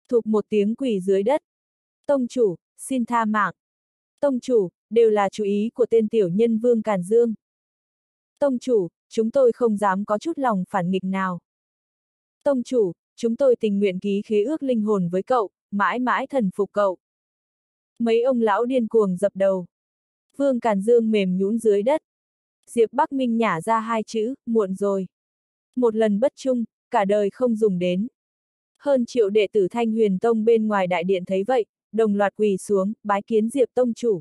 Thục một tiếng quỳ dưới đất. Tông chủ, xin tha mạng. Tông chủ, đều là chú ý của tên tiểu nhân Vương Càn Dương. Tông chủ, chúng tôi không dám có chút lòng phản nghịch nào. Tông chủ, chúng tôi tình nguyện ký khế ước linh hồn với cậu, mãi mãi thần phục cậu. Mấy ông lão điên cuồng dập đầu. Vương Càn Dương mềm nhũn dưới đất. Diệp Bắc Minh nhả ra hai chữ, muộn rồi. Một lần bất trung, cả đời không dùng đến. Hơn triệu đệ tử Thanh Huyền Tông bên ngoài đại điện thấy vậy, đồng loạt quỳ xuống, bái kiến Diệp tông chủ.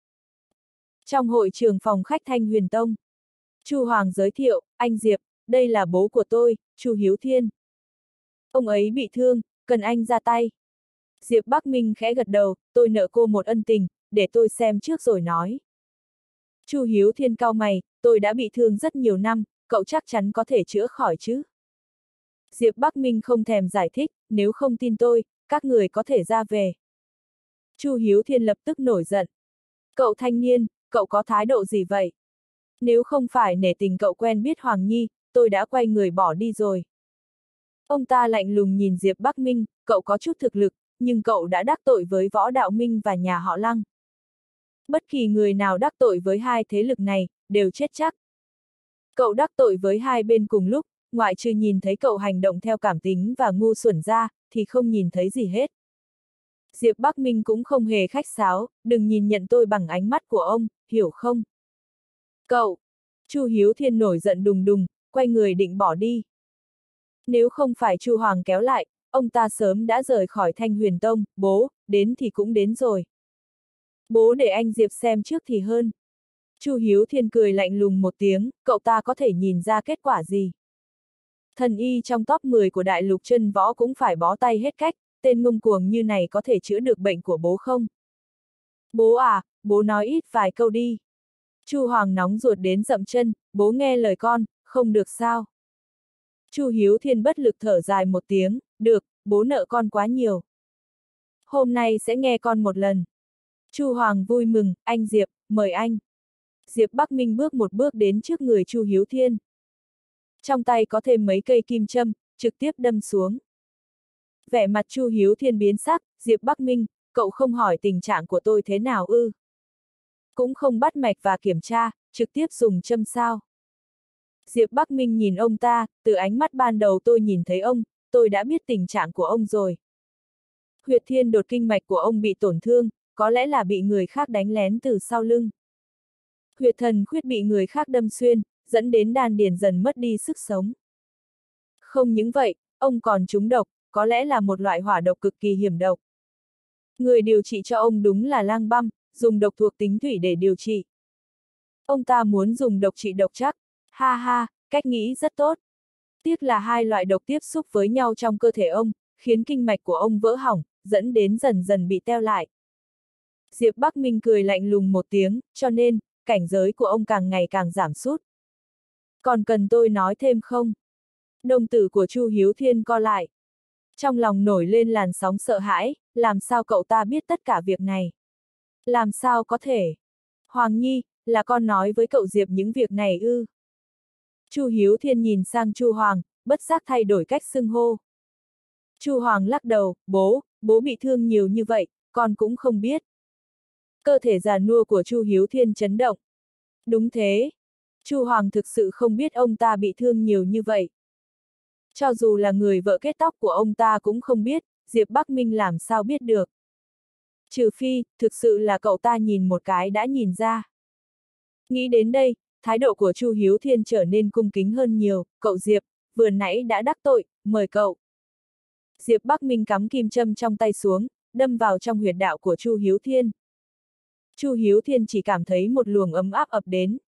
Trong hội trường phòng khách Thanh Huyền Tông, Chu Hoàng giới thiệu, anh Diệp, đây là bố của tôi, Chu Hiếu Thiên. Ông ấy bị thương, cần anh ra tay. Diệp Bắc Minh khẽ gật đầu, tôi nợ cô một ân tình, để tôi xem trước rồi nói. Chu Hiếu Thiên cau mày, tôi đã bị thương rất nhiều năm, cậu chắc chắn có thể chữa khỏi chứ. Diệp Bắc Minh không thèm giải thích, nếu không tin tôi, các người có thể ra về. Chu Hiếu Thiên lập tức nổi giận. Cậu thanh niên, cậu có thái độ gì vậy? Nếu không phải nể tình cậu quen biết Hoàng Nhi, tôi đã quay người bỏ đi rồi. Ông ta lạnh lùng nhìn Diệp Bắc Minh, cậu có chút thực lực, nhưng cậu đã đắc tội với Võ Đạo Minh và nhà họ Lăng. Bất kỳ người nào đắc tội với hai thế lực này, đều chết chắc. Cậu đắc tội với hai bên cùng lúc, ngoại trừ nhìn thấy cậu hành động theo cảm tính và ngu xuẩn ra, thì không nhìn thấy gì hết. Diệp Bắc Minh cũng không hề khách sáo, đừng nhìn nhận tôi bằng ánh mắt của ông, hiểu không? Cậu! Chu Hiếu Thiên nổi giận đùng đùng, quay người định bỏ đi. Nếu không phải Chu Hoàng kéo lại, ông ta sớm đã rời khỏi Thanh Huyền Tông, bố, đến thì cũng đến rồi. Bố để anh Diệp xem trước thì hơn. Chu Hiếu Thiên cười lạnh lùng một tiếng, cậu ta có thể nhìn ra kết quả gì? Thần y trong top 10 của đại lục chân võ cũng phải bó tay hết cách, tên ngông cuồng như này có thể chữa được bệnh của bố không? Bố à, bố nói ít vài câu đi. Chu Hoàng nóng ruột đến dậm chân, bố nghe lời con, không được sao? Chu Hiếu Thiên bất lực thở dài một tiếng, được, bố nợ con quá nhiều. Hôm nay sẽ nghe con một lần. Chu Hoàng vui mừng, anh Diệp, mời anh. Diệp Bắc Minh bước một bước đến trước người Chu Hiếu Thiên. Trong tay có thêm mấy cây kim châm, trực tiếp đâm xuống. Vẻ mặt Chu Hiếu Thiên biến sắc, Diệp Bắc Minh, cậu không hỏi tình trạng của tôi thế nào ư? Cũng không bắt mạch và kiểm tra, trực tiếp dùng châm sao? Diệp Bắc Minh nhìn ông ta, từ ánh mắt ban đầu tôi nhìn thấy ông, tôi đã biết tình trạng của ông rồi. Huyệt thiên đột kinh mạch của ông bị tổn thương, có lẽ là bị người khác đánh lén từ sau lưng. Huyệt thần khuyết bị người khác đâm xuyên, dẫn đến đan điền dần mất đi sức sống. Không những vậy, ông còn trúng độc, có lẽ là một loại hỏa độc cực kỳ hiểm độc. Người điều trị cho ông đúng là Lang Băm, dùng độc thuộc tính thủy để điều trị. Ông ta muốn dùng độc trị độc chắc. Ha ha, cách nghĩ rất tốt. Tiếc là hai loại độc tiếp xúc với nhau trong cơ thể ông, khiến kinh mạch của ông vỡ hỏng, dẫn đến dần dần bị teo lại. Diệp Bắc Minh cười lạnh lùng một tiếng, cho nên, cảnh giới của ông càng ngày càng giảm sút. Còn cần tôi nói thêm không? Đồng tử của Chu Hiếu Thiên co lại. Trong lòng nổi lên làn sóng sợ hãi, làm sao cậu ta biết tất cả việc này? Làm sao có thể? Hoàng Nhi, là con nói với cậu Diệp những việc này ư? Chu Hiếu Thiên nhìn sang Chu Hoàng, bất giác thay đổi cách xưng hô. Chu Hoàng lắc đầu, bố bị thương nhiều như vậy, con cũng không biết. Cơ thể già nua của Chu Hiếu Thiên chấn động. Đúng thế. Chu Hoàng thực sự không biết ông ta bị thương nhiều như vậy. Cho dù là người vợ kết tóc của ông ta cũng không biết, Diệp Bắc Minh làm sao biết được. Trừ phi, thực sự là cậu ta nhìn một cái đã nhìn ra. Nghĩ đến đây, thái độ của Chu Hiếu Thiên trở nên cung kính hơn nhiều, cậu Diệp, vừa nãy đã đắc tội, mời cậu. Diệp Bắc Minh cắm kim châm trong tay xuống, đâm vào trong huyệt đạo của Chu Hiếu Thiên. Chu Hiếu Thiên chỉ cảm thấy một luồng ấm áp ập đến.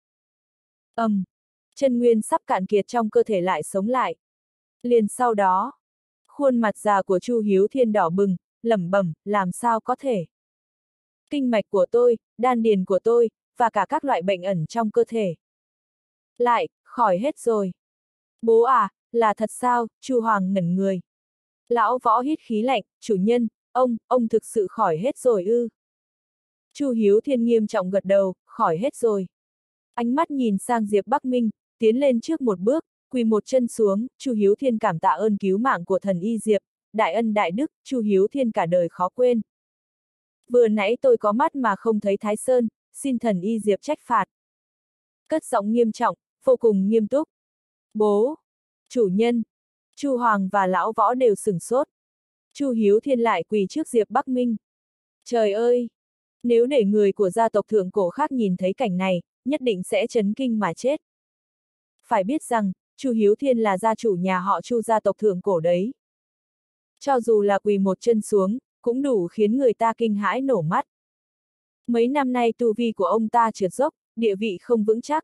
Chân nguyên sắp cạn kiệt trong cơ thể lại sống lại. Liền sau đó, khuôn mặt già của Chu Hiếu Thiên đỏ bừng, lẩm bẩm, làm sao có thể? Kinh mạch của tôi, đan điền của tôi, và cả các loại bệnh ẩn trong cơ thể. Lại, khỏi hết rồi. Bố à, là thật sao? Chu Hoàng ngẩn người. Lão Võ hít khí lạnh, chủ nhân, ông thực sự khỏi hết rồi ư? Chu Hiếu Thiên nghiêm trọng gật đầu, khỏi hết rồi. Ánh mắt nhìn sang Diệp Bắc Minh, tiến lên trước một bước, quỳ một chân xuống, Chu Hiếu Thiên cảm tạ ơn cứu mạng của thần y Diệp, đại ân đại đức, Chu Hiếu Thiên cả đời khó quên. Vừa nãy tôi có mắt mà không thấy Thái Sơn, xin thần y Diệp trách phạt. Cất giọng nghiêm trọng, vô cùng nghiêm túc. Bố, chủ nhân, Chu Hoàng và lão Võ đều sửng sốt. Chu Hiếu Thiên lại quỳ trước Diệp Bắc Minh. Trời ơi! Nếu để người của gia tộc thượng cổ khác nhìn thấy cảnh này, nhất định sẽ chấn kinh mà chết. Phải biết rằng, Chu Hiếu Thiên là gia chủ nhà họ Chu gia tộc thượng cổ đấy. Cho dù là quỳ một chân xuống, cũng đủ khiến người ta kinh hãi nổ mắt. Mấy năm nay tu vi của ông ta trượt dốc, địa vị không vững chắc.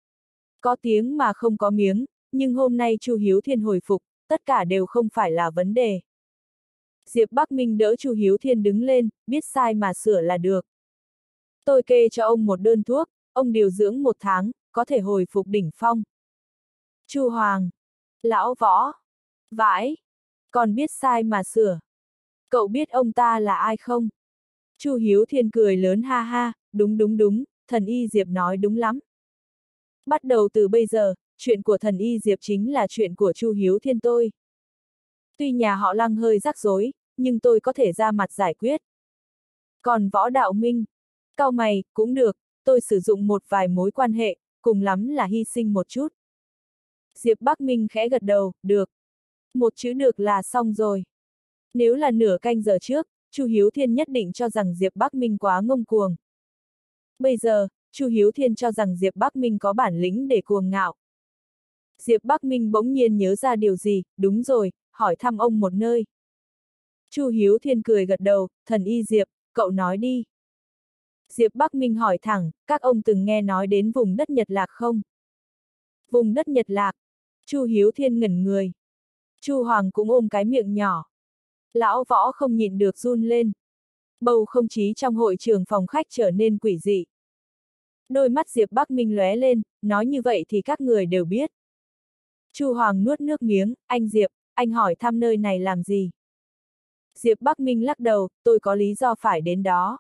Có tiếng mà không có miếng, nhưng hôm nay Chu Hiếu Thiên hồi phục, tất cả đều không phải là vấn đề. Diệp Bắc Minh đỡ Chu Hiếu Thiên đứng lên, biết sai mà sửa là được. Tôi kê cho ông một đơn thuốc, ông điều dưỡng 1 tháng, có thể hồi phục đỉnh phong. Chu Hoàng, lão Võ, vãi, còn biết sai mà sửa. Cậu biết ông ta là ai không? Chu Hiếu Thiên cười lớn ha ha, đúng, thần y Diệp nói đúng lắm. Bắt đầu từ bây giờ, chuyện của thần y Diệp chính là chuyện của Chu Hiếu Thiên tôi. Tuy nhà họ Lăng hơi rắc rối, nhưng tôi có thể ra mặt giải quyết. Còn Võ Đạo Minh, cau mày, cũng được, tôi sử dụng một vài mối quan hệ, cùng lắm là hy sinh một chút. Diệp Bắc Minh khẽ gật đầu, được. Một chữ được là xong rồi. Nếu là nửa canh giờ trước, Chu Hiếu Thiên nhất định cho rằng Diệp Bắc Minh quá ngông cuồng. Bây giờ, Chu Hiếu Thiên cho rằng Diệp Bắc Minh có bản lĩnh để cuồng ngạo. Diệp Bắc Minh bỗng nhiên nhớ ra điều gì, đúng rồi, hỏi thăm ông một nơi. Chu Hiếu Thiên cười gật đầu, thần y Diệp, cậu nói đi. Diệp Bắc Minh hỏi thẳng, các ông từng nghe nói đến vùng đất Nhật Lạc không? Vùng đất Nhật Lạc. Chu Hiếu Thiên ngẩn người. Chu Hoàng cũng ôm cái miệng nhỏ. Lão Võ không nhịn được run lên. Bầu không khí trong hội trường phòng khách trở nên quỷ dị. Đôi mắt Diệp Bắc Minh lóe lên, nói như vậy thì các người đều biết. Chu Hoàng nuốt nước miếng, anh Diệp, anh hỏi thăm nơi này làm gì? Diệp Bắc Minh lắc đầu, tôi có lý do phải đến đó.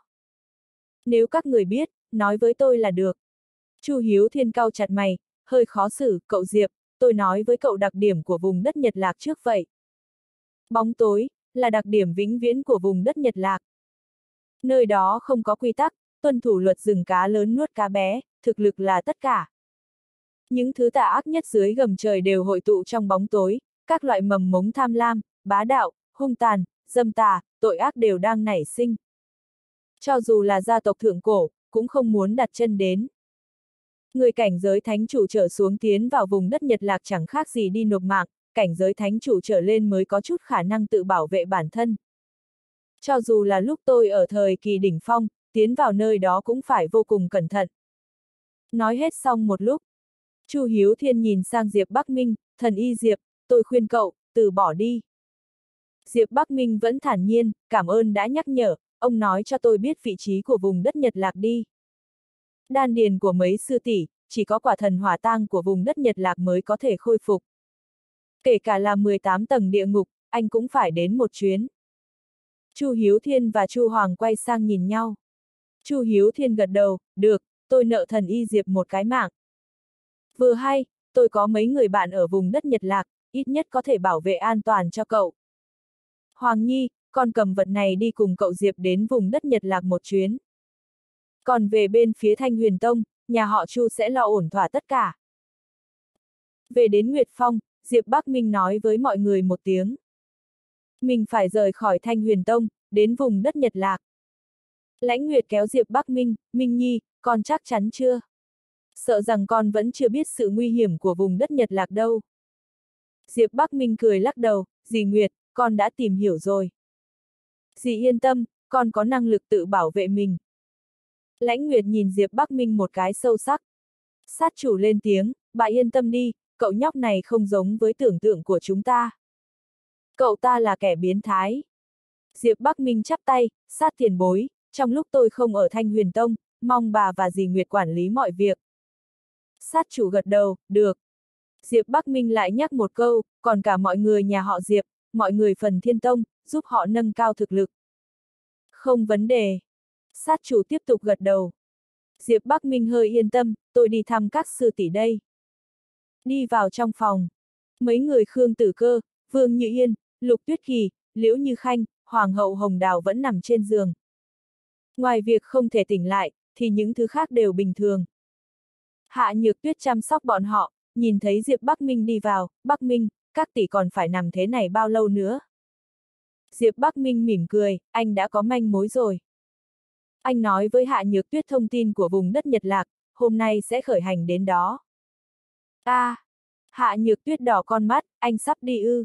Nếu các người biết, nói với tôi là được. Chu Hiếu Thiên cau chặt mày, hơi khó xử, cậu Diệp, tôi nói với cậu đặc điểm của vùng đất Nhật Lạc trước vậy. Bóng tối, là đặc điểm vĩnh viễn của vùng đất Nhật Lạc. Nơi đó không có quy tắc, tuân thủ luật rừng cá lớn nuốt cá bé, thực lực là tất cả. Những thứ tà ác nhất dưới gầm trời đều hội tụ trong bóng tối, các loại mầm mống tham lam, bá đạo, hung tàn, dâm tà, tội ác đều đang nảy sinh. Cho dù là gia tộc thượng cổ, cũng không muốn đặt chân đến. Người cảnh giới thánh chủ trở xuống tiến vào vùng đất Nhật Lạc chẳng khác gì đi nộp mạng, cảnh giới thánh chủ trở lên mới có chút khả năng tự bảo vệ bản thân. Cho dù là lúc tôi ở thời kỳ đỉnh phong, tiến vào nơi đó cũng phải vô cùng cẩn thận. Nói hết xong một lúc, Chu Hiếu Thiên nhìn sang Diệp Bắc Minh, thần y Diệp, tôi khuyên cậu, từ bỏ đi. Diệp Bắc Minh vẫn thản nhiên, cảm ơn đã nhắc nhở, ông nói cho tôi biết vị trí của vùng đất Nhật Lạc đi. Đan điền của mấy sư tỷ, chỉ có quả thần hỏa tang của vùng đất Nhật Lạc mới có thể khôi phục. Kể cả là 18 tầng địa ngục, anh cũng phải đến một chuyến. Chu Hiếu Thiên và Chu Hoàng quay sang nhìn nhau. Chu Hiếu Thiên gật đầu, được, tôi nợ thần y Diệp một cái mạng. Vừa hay, tôi có mấy người bạn ở vùng đất Nhật Lạc, ít nhất có thể bảo vệ an toàn cho cậu. Hoàng Nhi, con cầm vật này đi cùng cậu Diệp đến vùng đất Nhật Lạc một chuyến. Còn về bên phía Thanh Huyền Tông, nhà họ Chu sẽ lo ổn thỏa tất cả. Về đến Nguyệt Phong, Diệp Bắc Minh nói với mọi người một tiếng. Mình phải rời khỏi Thanh Huyền Tông, đến vùng đất Nhật Lạc. Lãnh Nguyệt kéo Diệp Bắc Minh, Minh Nhi, con chắc chắn chưa? Sợ rằng con vẫn chưa biết sự nguy hiểm của vùng đất Nhật Lạc đâu. Diệp Bắc Minh cười lắc đầu, dì Nguyệt, con đã tìm hiểu rồi. Dì yên tâm, con có năng lực tự bảo vệ mình. Lãnh Nguyệt nhìn Diệp Bắc Minh một cái sâu sắc. Sát chủ lên tiếng, bà yên tâm đi, cậu nhóc này không giống với tưởng tượng của chúng ta. Cậu ta là kẻ biến thái. Diệp Bắc Minh chắp tay, sát tiền bối, trong lúc tôi không ở Thanh Huyền Tông, mong bà và dì Nguyệt quản lý mọi việc. Sát chủ gật đầu, được. Diệp Bắc Minh lại nhắc một câu, còn cả mọi người nhà họ Diệp, mọi người phần Thiên Tông, giúp họ nâng cao thực lực. Không vấn đề. Sát chủ tiếp tục gật đầu. Diệp Bắc Minh hơi yên tâm, tôi đi thăm các sư tỷ đây. Đi vào trong phòng. Mấy người Khương Tử Cơ, Vương Như Yên, Lục Tuyết Kỳ, Liễu Như Khanh, Hoàng hậu Hồng Đào vẫn nằm trên giường. Ngoài việc không thể tỉnh lại, thì những thứ khác đều bình thường. Hạ Nhược Tuyết chăm sóc bọn họ, nhìn thấy Diệp Bắc Minh đi vào, Bắc Minh, các tỷ còn phải nằm thế này bao lâu nữa? Diệp Bắc Minh mỉm cười, anh đã có manh mối rồi. Anh nói với Hạ Nhược Tuyết thông tin của vùng đất Nhật Lạc, hôm nay sẽ khởi hành đến đó. Hạ Nhược Tuyết đỏ con mắt, anh sắp đi ư?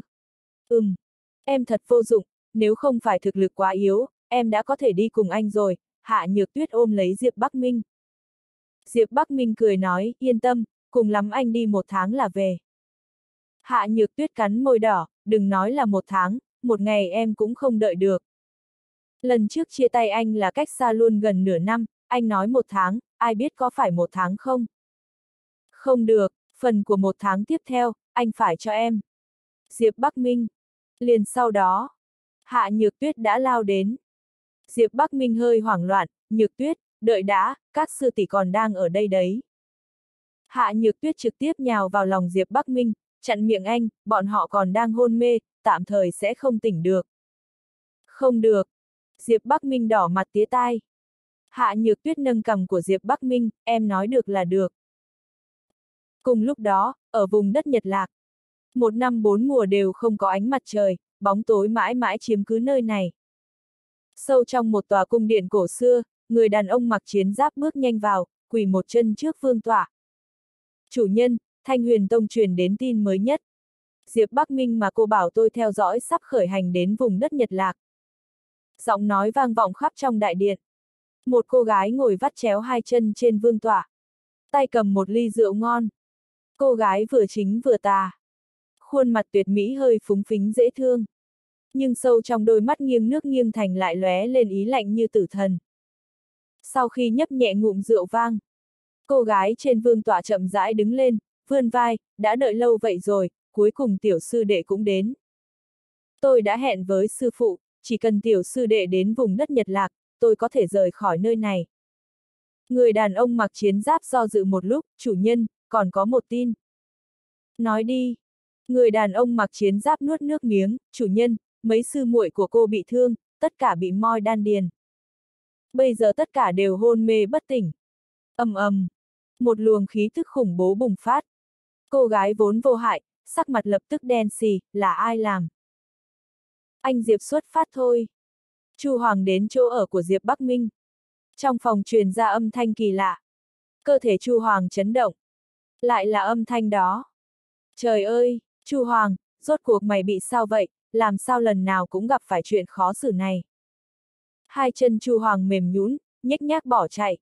Em thật vô dụng, nếu không phải thực lực quá yếu, em đã có thể đi cùng anh rồi. Hạ Nhược Tuyết ôm lấy Diệp Bắc Minh. Diệp Bắc Minh cười nói, yên tâm, cùng lắm anh đi 1 tháng là về. Hạ Nhược Tuyết cắn môi đỏ, đừng nói là 1 tháng, 1 ngày em cũng không đợi được. Lần trước chia tay anh là cách xa luôn gần nửa năm, anh nói 1 tháng, ai biết có phải 1 tháng không? Không được, phần của 1 tháng tiếp theo, anh phải cho em. Diệp Bắc Minh. Liền sau đó, Hạ Nhược Tuyết đã lao đến. Diệp Bắc Minh hơi hoảng loạn, Nhược Tuyết, đợi đã, các sư tỷ còn đang ở đây đấy. Hạ Nhược Tuyết trực tiếp nhào vào lòng Diệp Bắc Minh, chặn miệng anh, bọn họ còn đang hôn mê, tạm thời sẽ không tỉnh được. Không được. Diệp Bắc Minh đỏ mặt tía tai. Hạ Nhược Tuyết nâng cằm của Diệp Bắc Minh, em nói được là được. Cùng lúc đó, ở vùng đất Nhật Lạc, 1 năm 4 mùa đều không có ánh mặt trời, bóng tối mãi mãi chiếm cứ nơi này. Sâu trong một tòa cung điện cổ xưa, người đàn ông mặc chiến giáp bước nhanh vào, quỳ một chân trước vương tọa. Chủ nhân, Thanh Huyền Tông truyền đến tin mới nhất. Diệp Bắc Minh mà cô bảo tôi theo dõi sắp khởi hành đến vùng đất Nhật Lạc. Giọng nói vang vọng khắp trong đại điện. Một cô gái ngồi vắt chéo 2 chân trên vương tọa, tay cầm một ly rượu ngon. Cô gái vừa chính vừa tà. Khuôn mặt tuyệt mỹ hơi phúng phính dễ thương. Nhưng sâu trong đôi mắt nghiêng nước nghiêng thành lại lóe lên ý lạnh như tử thần. Sau khi nhấp nhẹ ngụm rượu vang, cô gái trên vương tọa chậm rãi đứng lên, vươn vai, đã đợi lâu vậy rồi, cuối cùng tiểu sư đệ cũng đến. Tôi đã hẹn với sư phụ, chỉ cần tiểu sư đệ đến vùng đất Nhật Lạc, tôi có thể rời khỏi nơi này. Người đàn ông mặc chiến giáp do dự một lúc, chủ nhân, còn có một tin. Nói đi. Người đàn ông mặc chiến giáp nuốt nước miếng, chủ nhân, mấy sư muội của cô bị thương, tất cả bị moi đan điền. Bây giờ tất cả đều hôn mê bất tỉnh. Ầm ầm, một luồng khí tức khủng bố bùng phát. Cô gái vốn vô hại, sắc mặt lập tức đen xì, là ai làm? Anh Diệp xuất phát thôi. Chu Hoàng đến chỗ ở của Diệp Bắc Minh. Trong phòng truyền ra âm thanh kỳ lạ. Cơ thể Chu Hoàng chấn động. Lại là âm thanh đó. Trời ơi, Chu Hoàng, rốt cuộc mày bị sao vậy, làm sao lần nào cũng gặp phải chuyện khó xử này. 2 chân Chu Hoàng mềm nhũn, nhếch nhác bỏ chạy.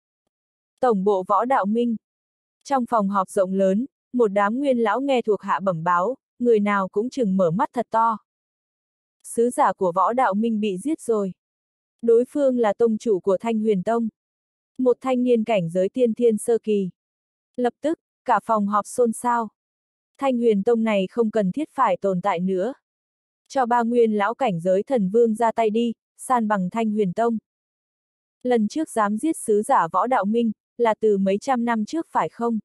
Tổng bộ Võ Đạo Minh. Trong phòng họp rộng lớn, một đám nguyên lão nghe thuộc hạ bẩm báo, người nào cũng chừng mở mắt thật to. Sứ giả của Võ Đạo Minh bị giết rồi. Đối phương là tông chủ của Thanh Huyền Tông. Một thanh niên cảnh giới tiên thiên sơ kỳ. Lập tức, cả phòng họp xôn xao. Thanh Huyền Tông này không cần thiết phải tồn tại nữa. Cho 3 nguyên lão cảnh giới thần vương ra tay đi, san bằng Thanh Huyền Tông. Lần trước dám giết sứ giả Võ Đạo Minh, là từ mấy trăm năm trước phải không?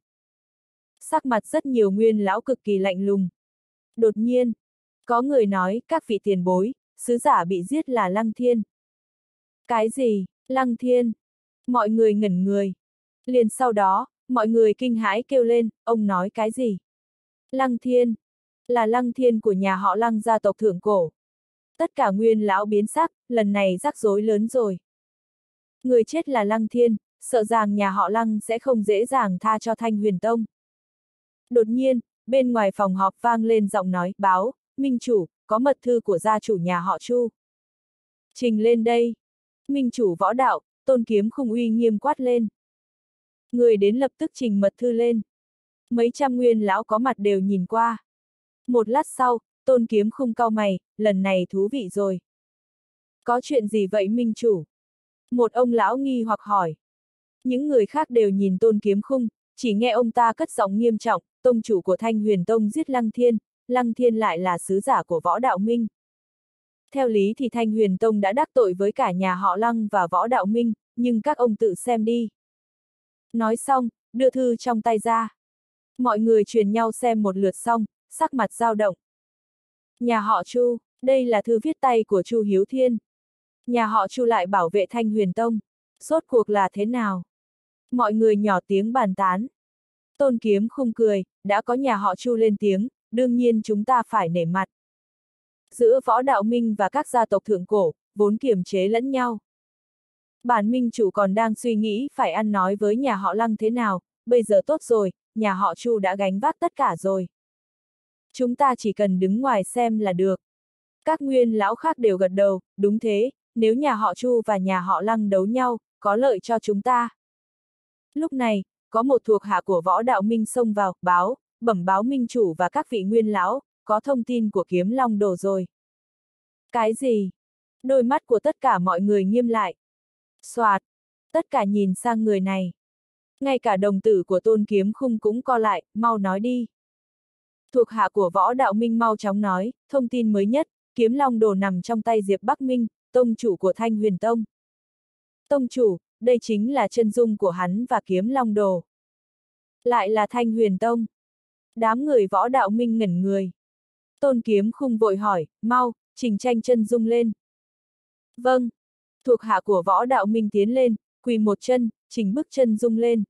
Sắc mặt rất nhiều nguyên lão cực kỳ lạnh lùng. Đột nhiên, có người nói, các vị tiền bối, sứ giả bị giết là Lăng Thiên. Cái gì, Lăng Thiên? Mọi người ngẩn người. Liền sau đó, mọi người kinh hãi kêu lên, ông nói cái gì? Lăng Thiên, là Lăng Thiên của nhà họ Lăng gia tộc thượng cổ. Tất cả nguyên lão biến sắc, lần này rắc rối lớn rồi. Người chết là Lăng Thiên, sợ rằng nhà họ Lăng sẽ không dễ dàng tha cho Thanh Huyền Tông. Đột nhiên, bên ngoài phòng họp vang lên giọng nói, báo, Minh chủ, có mật thư của gia chủ nhà họ Chu. Trình lên đây. Minh chủ Võ Đạo, Tôn Kiếm Khung uy nghiêm quát lên. Người đến lập tức trình mật thư lên. Mấy trăm nguyên lão có mặt đều nhìn qua. Một lát sau, Tôn Kiếm Khung cau mày, lần này thú vị rồi. Có chuyện gì vậy Minh chủ? Một ông lão nghi hoặc hỏi. Những người khác đều nhìn Tôn Kiếm Khung, chỉ nghe ông ta cất giọng nghiêm trọng, tông chủ của Thanh Huyền Tông giết Lăng Thiên lại là sứ giả của Võ Đạo Minh. Theo lý thì Thanh Huyền Tông đã đắc tội với cả nhà họ Lăng và Võ Đạo Minh, nhưng các ông tự xem đi. Nói xong, đưa thư trong tay ra. Mọi người truyền nhau xem một lượt xong, sắc mặt dao động. Nhà họ Chu, Đây là thư viết tay của Chu Hiếu Thiên. Nhà họ Chu lại bảo vệ Thanh Huyền Tông. Rốt cuộc là thế nào? Mọi người nhỏ tiếng bàn tán. Tôn Kiếm Khung cười, đã có nhà họ Chu lên tiếng, đương nhiên chúng ta phải nể mặt. Giữa Võ Đạo Minh và các gia tộc thượng cổ, vốn kiềm chế lẫn nhau. Bản minh chủ còn đang suy nghĩ phải ăn nói với nhà họ Lăng thế nào, bây giờ tốt rồi, nhà họ Chu đã gánh vác tất cả rồi. Chúng ta chỉ cần đứng ngoài xem là được. Các nguyên lão khác đều gật đầu, đúng thế, nếu nhà họ Chu và nhà họ Lăng đấu nhau, có lợi cho chúng ta. Lúc này, có một thuộc hạ của Võ Đạo Minh xông vào, bẩm báo minh chủ và các vị nguyên lão, có thông tin của Kiếm Long Đồ rồi. Cái gì? Đôi mắt của tất cả mọi người nghiêm lại. Soạt, tất cả nhìn sang người này. Ngay cả đồng tử của Tôn Kiếm Khung cũng co lại, mau nói đi. Thuộc hạ của Võ Đạo Minh mau chóng nói, thông tin mới nhất, Kiếm Long Đồ nằm trong tay Diệp Bắc Minh, tông chủ của Thanh Huyền Tông. Tông chủ, đây chính là chân dung của hắn và Kiếm Long Đồ. Lại là Thanh Huyền Tông. Đám người Võ Đạo Minh ngẩn người. Tôn Kiếm Khung vội hỏi, mau, trình tranh chân dung lên. Vâng. Thuộc hạ của Võ Đạo Minh tiến lên, quỳ một chân, trình bức chân dung lên.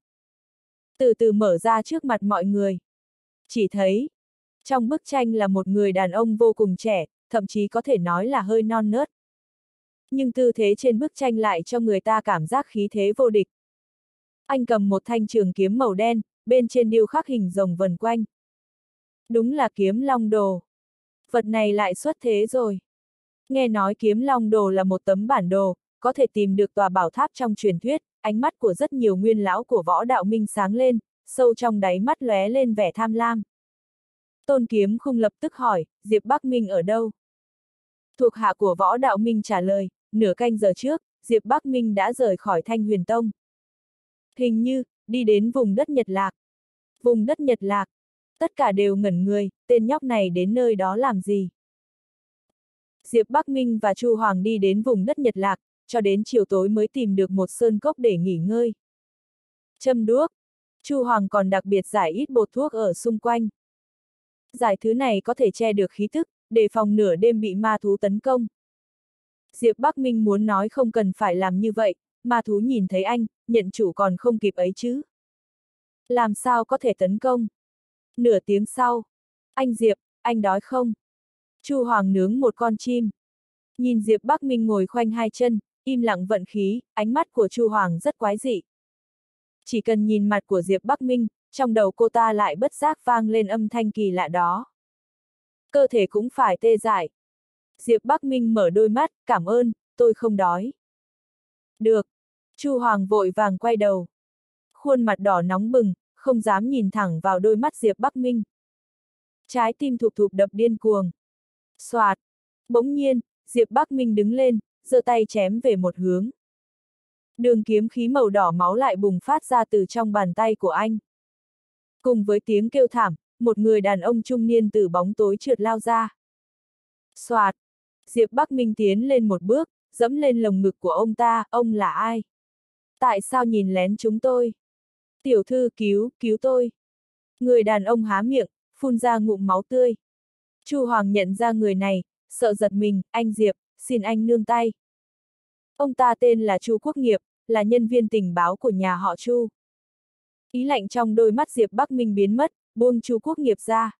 Từ từ mở ra trước mặt mọi người. Chỉ thấy, trong bức tranh là một người đàn ông vô cùng trẻ, thậm chí có thể nói là hơi non nớt. Nhưng tư thế trên bức tranh lại cho người ta cảm giác khí thế vô địch. Anh cầm một thanh trường kiếm màu đen, bên trên điêu khắc hình rồng vần quanh. Đúng là Kiếm Long Đồ. Vật này lại xuất thế rồi. Nghe nói Kiếm Long Đồ là một tấm bản đồ, có thể tìm được tòa bảo tháp trong truyền thuyết, ánh mắt của rất nhiều nguyên lão của Võ Đạo Minh sáng lên, sâu trong đáy mắt lóe lên vẻ tham lam. Tôn Kiếm Khung lập tức hỏi, Diệp Bắc Minh ở đâu? Thuộc hạ của Võ Đạo Minh trả lời, nửa canh giờ trước, Diệp Bắc Minh đã rời khỏi Thanh Huyền Tông. Hình như, đi đến vùng đất Nhật Lạc. Vùng đất Nhật Lạc. Tất cả đều ngẩn người, tên nhóc này đến nơi đó làm gì? Diệp Bắc Minh và Chu Hoàng đi đến vùng đất Nhật Lạc, cho đến chiều tối mới tìm được một sơn cốc để nghỉ ngơi. Châm đuốc. Chu Hoàng còn đặc biệt giải ít bột thuốc ở xung quanh. Giải thứ này có thể che được khí tức, đề phòng nửa đêm bị ma thú tấn công. Diệp Bắc Minh muốn nói không cần phải làm như vậy, ma thú nhìn thấy anh, nhận chủ còn không kịp ấy chứ. Làm sao có thể tấn công? Nửa tiếng sau. Anh Diệp, anh đói không? Chu Hoàng nướng một con chim. Nhìn Diệp Bắc Minh ngồi khoanh hai chân, im lặng vận khí, ánh mắt của Chu Hoàng rất quái dị. Chỉ cần nhìn mặt của Diệp Bắc Minh, trong đầu cô ta lại bất giác vang lên âm thanh kỳ lạ đó. Cơ thể cũng phải tê dại. Diệp Bắc Minh mở đôi mắt, cảm ơn, tôi không đói. Được. Chu Hoàng vội vàng quay đầu. Khuôn mặt đỏ nóng bừng, không dám nhìn thẳng vào đôi mắt Diệp Bắc Minh. Trái tim thụp thụp đập điên cuồng. Soạt. Bỗng nhiên, Diệp Bắc Minh đứng lên, giơ tay chém về một hướng. Đường kiếm khí màu đỏ máu lại bùng phát ra từ trong bàn tay của anh. Cùng với tiếng kêu thảm, một người đàn ông trung niên từ bóng tối trượt lao ra. Soạt. Diệp Bắc Minh tiến lên một bước, dẫm lên lồng ngực của ông ta, ông là ai? Tại sao nhìn lén chúng tôi? Tiểu thư cứu tôi. Người đàn ông há miệng, phun ra ngụm máu tươi. Chu Hoàng nhận ra người này, sợ giật mình, anh Diệp, xin anh nương tay. Ông ta tên là Chu Quốc Nghiệp, là nhân viên tình báo của nhà họ Chu. Ý lạnh trong đôi mắt Diệp Bắc Minh biến mất, buông Chu Quốc Nghiệp ra.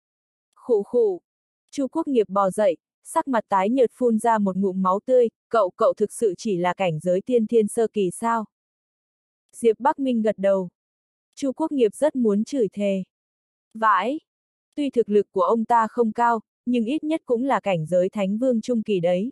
Khụ khụ. Chu Quốc Nghiệp bò dậy, sắc mặt tái nhợt phun ra một ngụm máu tươi, cậu thực sự chỉ là cảnh giới tiên thiên sơ kỳ sao? Diệp Bắc Minh gật đầu. Chu Quốc Nghiệp rất muốn chửi thề. Vãi! Tuy thực lực của ông ta không cao, nhưng ít nhất cũng là cảnh giới thánh vương trung kỳ đấy.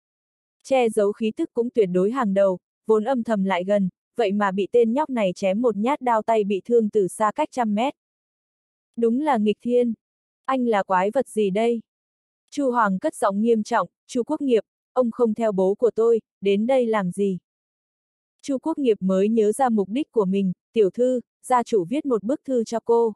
Che giấu khí tức cũng tuyệt đối hàng đầu, vốn âm thầm lại gần, vậy mà bị tên nhóc này chém một nhát đao tay bị thương từ xa cách trăm mét. Đúng là nghịch thiên. Anh là quái vật gì đây? Chu Hoàng cất giọng nghiêm trọng, Chu Quốc Nghiệp, ông không theo bố của tôi, đến đây làm gì? Chu Quốc Nghiệp mới nhớ ra mục đích của mình, tiểu thư, gia chủ viết một bức thư cho cô.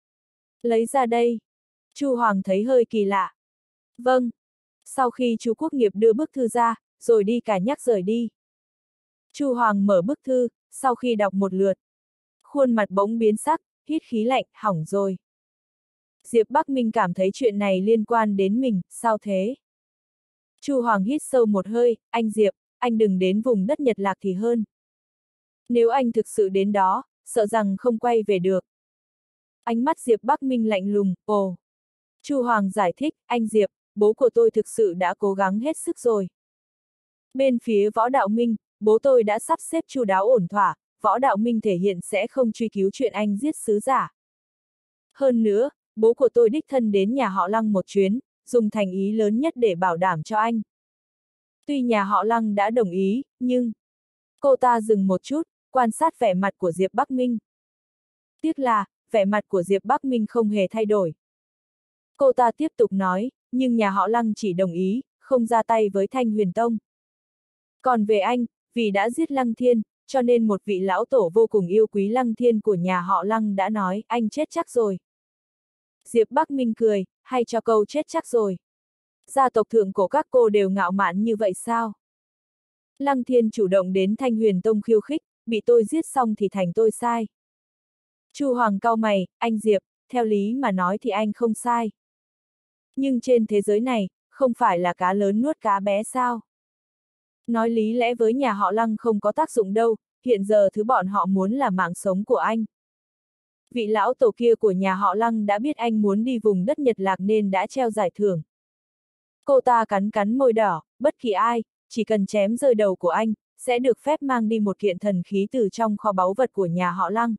Lấy ra đây. Chu Hoàng thấy hơi kỳ lạ. Vâng. Sau khi Chu Quốc Nghiệp đưa bức thư ra, rồi đi cả nhắc rời đi. Chu Hoàng mở bức thư, sau khi đọc một lượt. Khuôn mặt bỗng biến sắc, hít khí lạnh, hỏng rồi. Diệp Bắc Minh cảm thấy chuyện này liên quan đến mình, sao thế? Chu Hoàng hít sâu một hơi, anh Diệp, anh đừng đến vùng đất Nhật Lạc thì hơn. Nếu anh thực sự đến đó, sợ rằng không quay về được. Ánh mắt Diệp Bắc Minh lạnh lùng, ồ. Chu Hoàng giải thích, anh Diệp, bố của tôi thực sự đã cố gắng hết sức rồi. Bên phía Võ Đạo Minh, bố tôi đã sắp xếp chu đáo ổn thỏa, Võ Đạo Minh thể hiện sẽ không truy cứu chuyện anh giết sứ giả. Hơn nữa, bố của tôi đích thân đến nhà họ Lăng một chuyến, dùng thành ý lớn nhất để bảo đảm cho anh. Tuy nhà họ Lăng đã đồng ý, nhưng... Cô ta dừng một chút, quan sát vẻ mặt của Diệp Bắc Minh. Tiếc là, vẻ mặt của Diệp Bắc Minh không hề thay đổi. Cô ta tiếp tục nói, nhưng nhà họ Lăng chỉ đồng ý, không ra tay với Thanh Huyền Tông. Còn về anh, vì đã giết Lăng Thiên, cho nên một vị lão tổ vô cùng yêu quý Lăng Thiên của nhà họ Lăng đã nói, anh chết chắc rồi. Diệp Bắc Minh cười, hay cho câu chết chắc rồi. Gia tộc thượng cổ các cô đều ngạo mạn như vậy sao? Lăng Thiên chủ động đến Thanh Huyền Tông khiêu khích, bị tôi giết xong thì thành tôi sai. Chu Hoàng cau mày, anh Diệp, theo lý mà nói thì anh không sai. Nhưng trên thế giới này, không phải là cá lớn nuốt cá bé sao? Nói lý lẽ với nhà họ Lăng không có tác dụng đâu, hiện giờ thứ bọn họ muốn là mạng sống của anh. Vị lão tổ kia của nhà họ Lăng đã biết anh muốn đi vùng đất Nhật Lạc nên đã treo giải thưởng. Cô ta cắn cắn môi đỏ, bất kỳ ai, chỉ cần chém rơi đầu của anh, sẽ được phép mang đi một kiện thần khí từ trong kho báu vật của nhà họ Lăng.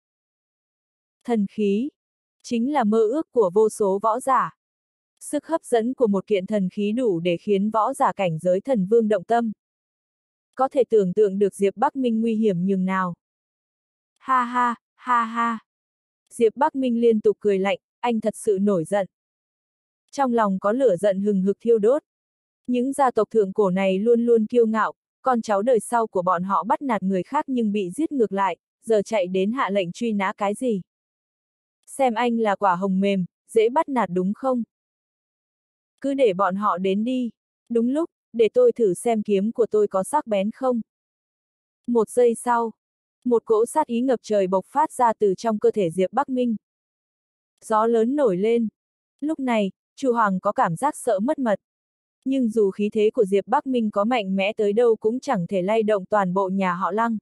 Thần khí, chính là mơ ước của vô số võ giả. Sức hấp dẫn của một kiện thần khí đủ để khiến võ giả cảnh giới thần vương động tâm. Có thể tưởng tượng được Diệp Bắc Minh nguy hiểm nhường nào. Ha ha, ha ha. Diệp Bắc Minh liên tục cười lạnh, anh thật sự nổi giận. Trong lòng có lửa giận hừng hực thiêu đốt. Những gia tộc thượng cổ này luôn luôn kiêu ngạo, con cháu đời sau của bọn họ bắt nạt người khác nhưng bị giết ngược lại, giờ chạy đến hạ lệnh truy nã cái gì? Xem anh là quả hồng mềm, dễ bắt nạt đúng không? Cứ để bọn họ đến đi. Đúng lúc, để tôi thử xem kiếm của tôi có sắc bén không. Một giây sau, một cỗ sát ý ngập trời bộc phát ra từ trong cơ thể Diệp Bắc Minh. Gió lớn nổi lên. Lúc này, Chu Hoàng có cảm giác sợ mất mật. Nhưng dù khí thế của Diệp Bắc Minh có mạnh mẽ tới đâu cũng chẳng thể lay động toàn bộ nhà họ Lăng.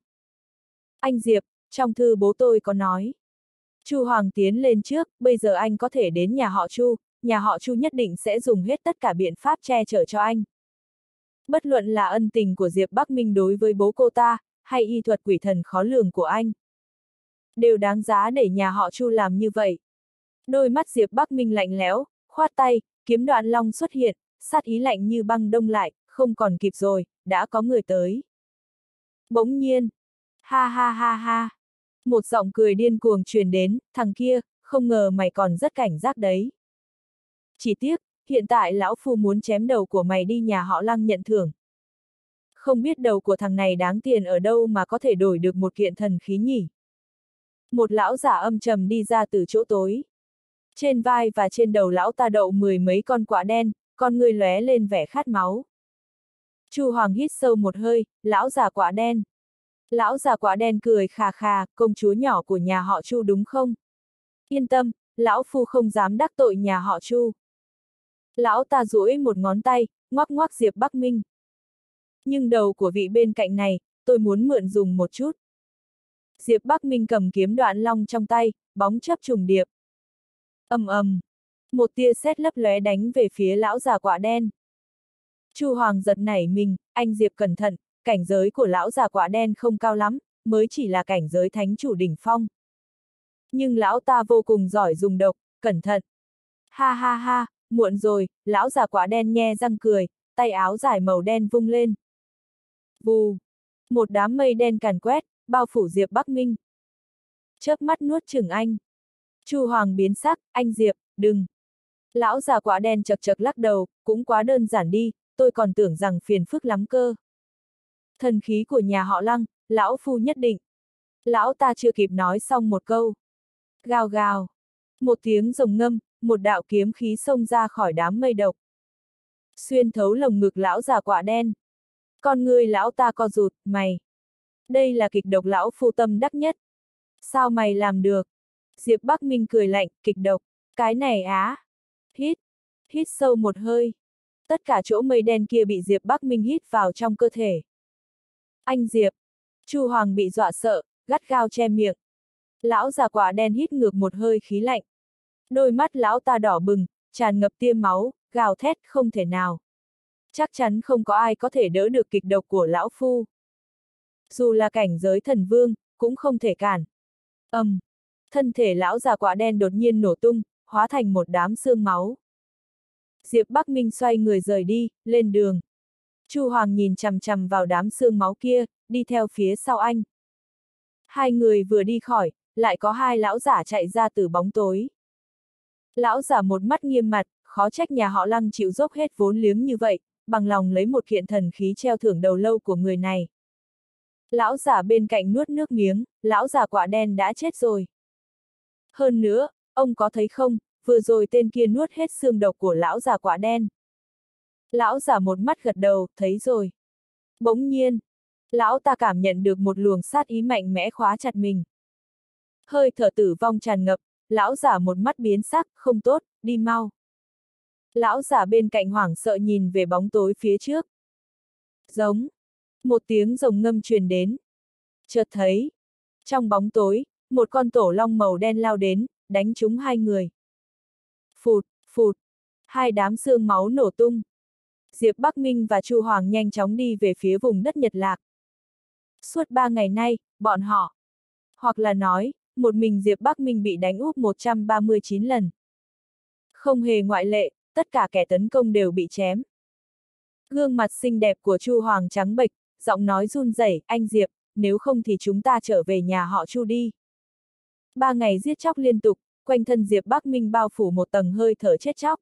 Anh Diệp, trong thư bố tôi có nói. Chu Hoàng tiến lên trước, bây giờ anh có thể đến nhà họ Chu nhất định sẽ dùng hết tất cả biện pháp che chở cho anh. Bất luận là ân tình của Diệp Bắc Minh đối với bố cô ta, hay y thuật quỷ thần khó lường của anh, đều đáng giá để nhà họ Chu làm như vậy. Đôi mắt Diệp Bắc Minh lạnh lẽo, khoát tay, kiếm đoạn long xuất hiện, sát ý lạnh như băng đông lại, không còn kịp rồi, đã có người tới. Bỗng nhiên, ha ha ha ha, một giọng cười điên cuồng truyền đến, thằng kia, không ngờ mày còn rất cảnh giác đấy. Chỉ tiếc, hiện tại lão phu muốn chém đầu của mày đi nhà họ Lăng nhận thưởng. Không biết đầu của thằng này đáng tiền ở đâu mà có thể đổi được một kiện thần khí nhỉ? Một lão giả âm trầm đi ra từ chỗ tối. Trên vai và trên đầu lão ta đậu 10 mấy con quạ đen, con ngươi lóe lên vẻ khát máu. Chu Hoàng hít sâu một hơi, lão già quạ đen. Lão già quạ đen cười khà khà, công chúa nhỏ của nhà họ Chu đúng không? Yên tâm, lão phu không dám đắc tội nhà họ Chu. Lão ta duỗi một ngón tay, ngoắc ngoắc Diệp Bắc Minh. Nhưng đầu của vị bên cạnh này, tôi muốn mượn dùng một chút. Diệp Bắc Minh cầm kiếm đoạn long trong tay, bóng chớp trùng điệp. Ầm ầm, một tia sét lấp lóe đánh về phía lão già quạ đen. Chu Hoàng giật nảy mình, anh Diệp cẩn thận, cảnh giới của lão già quạ đen không cao lắm, mới chỉ là cảnh giới thánh chủ đỉnh phong. Nhưng lão ta vô cùng giỏi dùng độc, cẩn thận. Ha ha ha, muộn rồi, lão già quạ đen nhe răng cười, tay áo dài màu đen vung lên. Vù, một đám mây đen càn quét, bao phủ Diệp Bắc Minh. Chớp mắt nuốt chửng anh. Chu Hoàng biến sắc, anh Diệp, đừng. Lão già quạ đen chật chật lắc đầu, cũng quá đơn giản đi, tôi còn tưởng rằng phiền phức lắm cơ. Thần khí của nhà họ Lăng, lão phu nhất định. Lão ta chưa kịp nói xong một câu. Gào gào. Một tiếng rồng ngâm, một đạo kiếm khí xông ra khỏi đám mây độc. Xuyên thấu lồng ngực lão già quạ đen. Con ngươi lão ta co rụt, mày. Đây là kịch độc lão phu tâm đắc nhất. Sao mày làm được? Diệp Bắc Minh cười lạnh, kịch độc. Cái này á. Hít sâu một hơi. Tất cả chỗ mây đen kia bị Diệp Bắc Minh hít vào trong cơ thể. Anh Diệp! Chu Hoàng bị dọa sợ, gắt gao che miệng. Lão già quả đen hít ngược một hơi khí lạnh. Đôi mắt lão ta đỏ bừng, tràn ngập tia máu, gào thét không thể nào. Chắc chắn không có ai có thể đỡ được kịch độc của lão phu. Dù là cảnh giới thần vương, cũng không thể cản. Thân thể lão già quả đen đột nhiên nổ tung, hóa thành một đám xương máu. Diệp Bắc Minh xoay người rời đi, lên đường. Chu Hoàng nhìn chằm chằm vào đám xương máu kia, đi theo phía sau anh. Hai người vừa đi khỏi, lại có hai lão giả chạy ra từ bóng tối. Lão giả một mắt nghiêm mặt, khó trách nhà họ Lăng chịu dốc hết vốn liếng như vậy, bằng lòng lấy một kiện thần khí treo thưởng đầu lâu của người này. Lão giả bên cạnh nuốt nước miếng, lão già quả đen đã chết rồi. Hơn nữa, ông có thấy không, vừa rồi tên kia nuốt hết xương độc của lão già quả đen. Lão giả một mắt gật đầu, thấy rồi. Bỗng nhiên, lão ta cảm nhận được một luồng sát ý mạnh mẽ khóa chặt mình. Hơi thở tử vong tràn ngập, lão giả một mắt biến sắc, không tốt, đi mau. Lão giả bên cạnh hoảng sợ nhìn về bóng tối phía trước. Giống. Một tiếng rồng ngâm truyền đến. Chợt thấy. Trong bóng tối, một con tổ long màu đen lao đến, đánh trúng hai người. Phụt, phụt. Hai đám xương máu nổ tung. Diệp Bắc Minh và Chu Hoàng nhanh chóng đi về phía vùng đất Nhật Lạc. Suốt 3 ngày nay, bọn họ, hoặc là nói, một mình Diệp Bắc Minh bị đánh úp 139 lần. Không hề ngoại lệ, tất cả kẻ tấn công đều bị chém. Gương mặt xinh đẹp của Chu Hoàng trắng bệch, giọng nói run rẩy, anh Diệp, nếu không thì chúng ta trở về nhà họ Chu đi. 3 ngày giết chóc liên tục, quanh thân Diệp Bắc Minh bao phủ một tầng hơi thở chết chóc.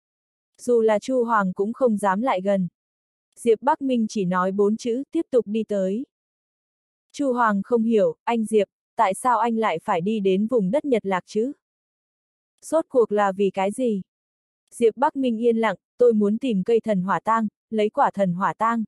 Dù là Chu Hoàng cũng không dám lại gần. Diệp Bắc Minh chỉ nói 4 chữ, tiếp tục đi tới. Chu Hoàng không hiểu, anh Diệp, tại sao anh lại phải đi đến vùng đất Nhật Lạc chứ? Rốt cuộc là vì cái gì? Diệp Bắc Minh yên lặng, tôi muốn tìm cây thần hỏa tang, lấy quả thần hỏa tang.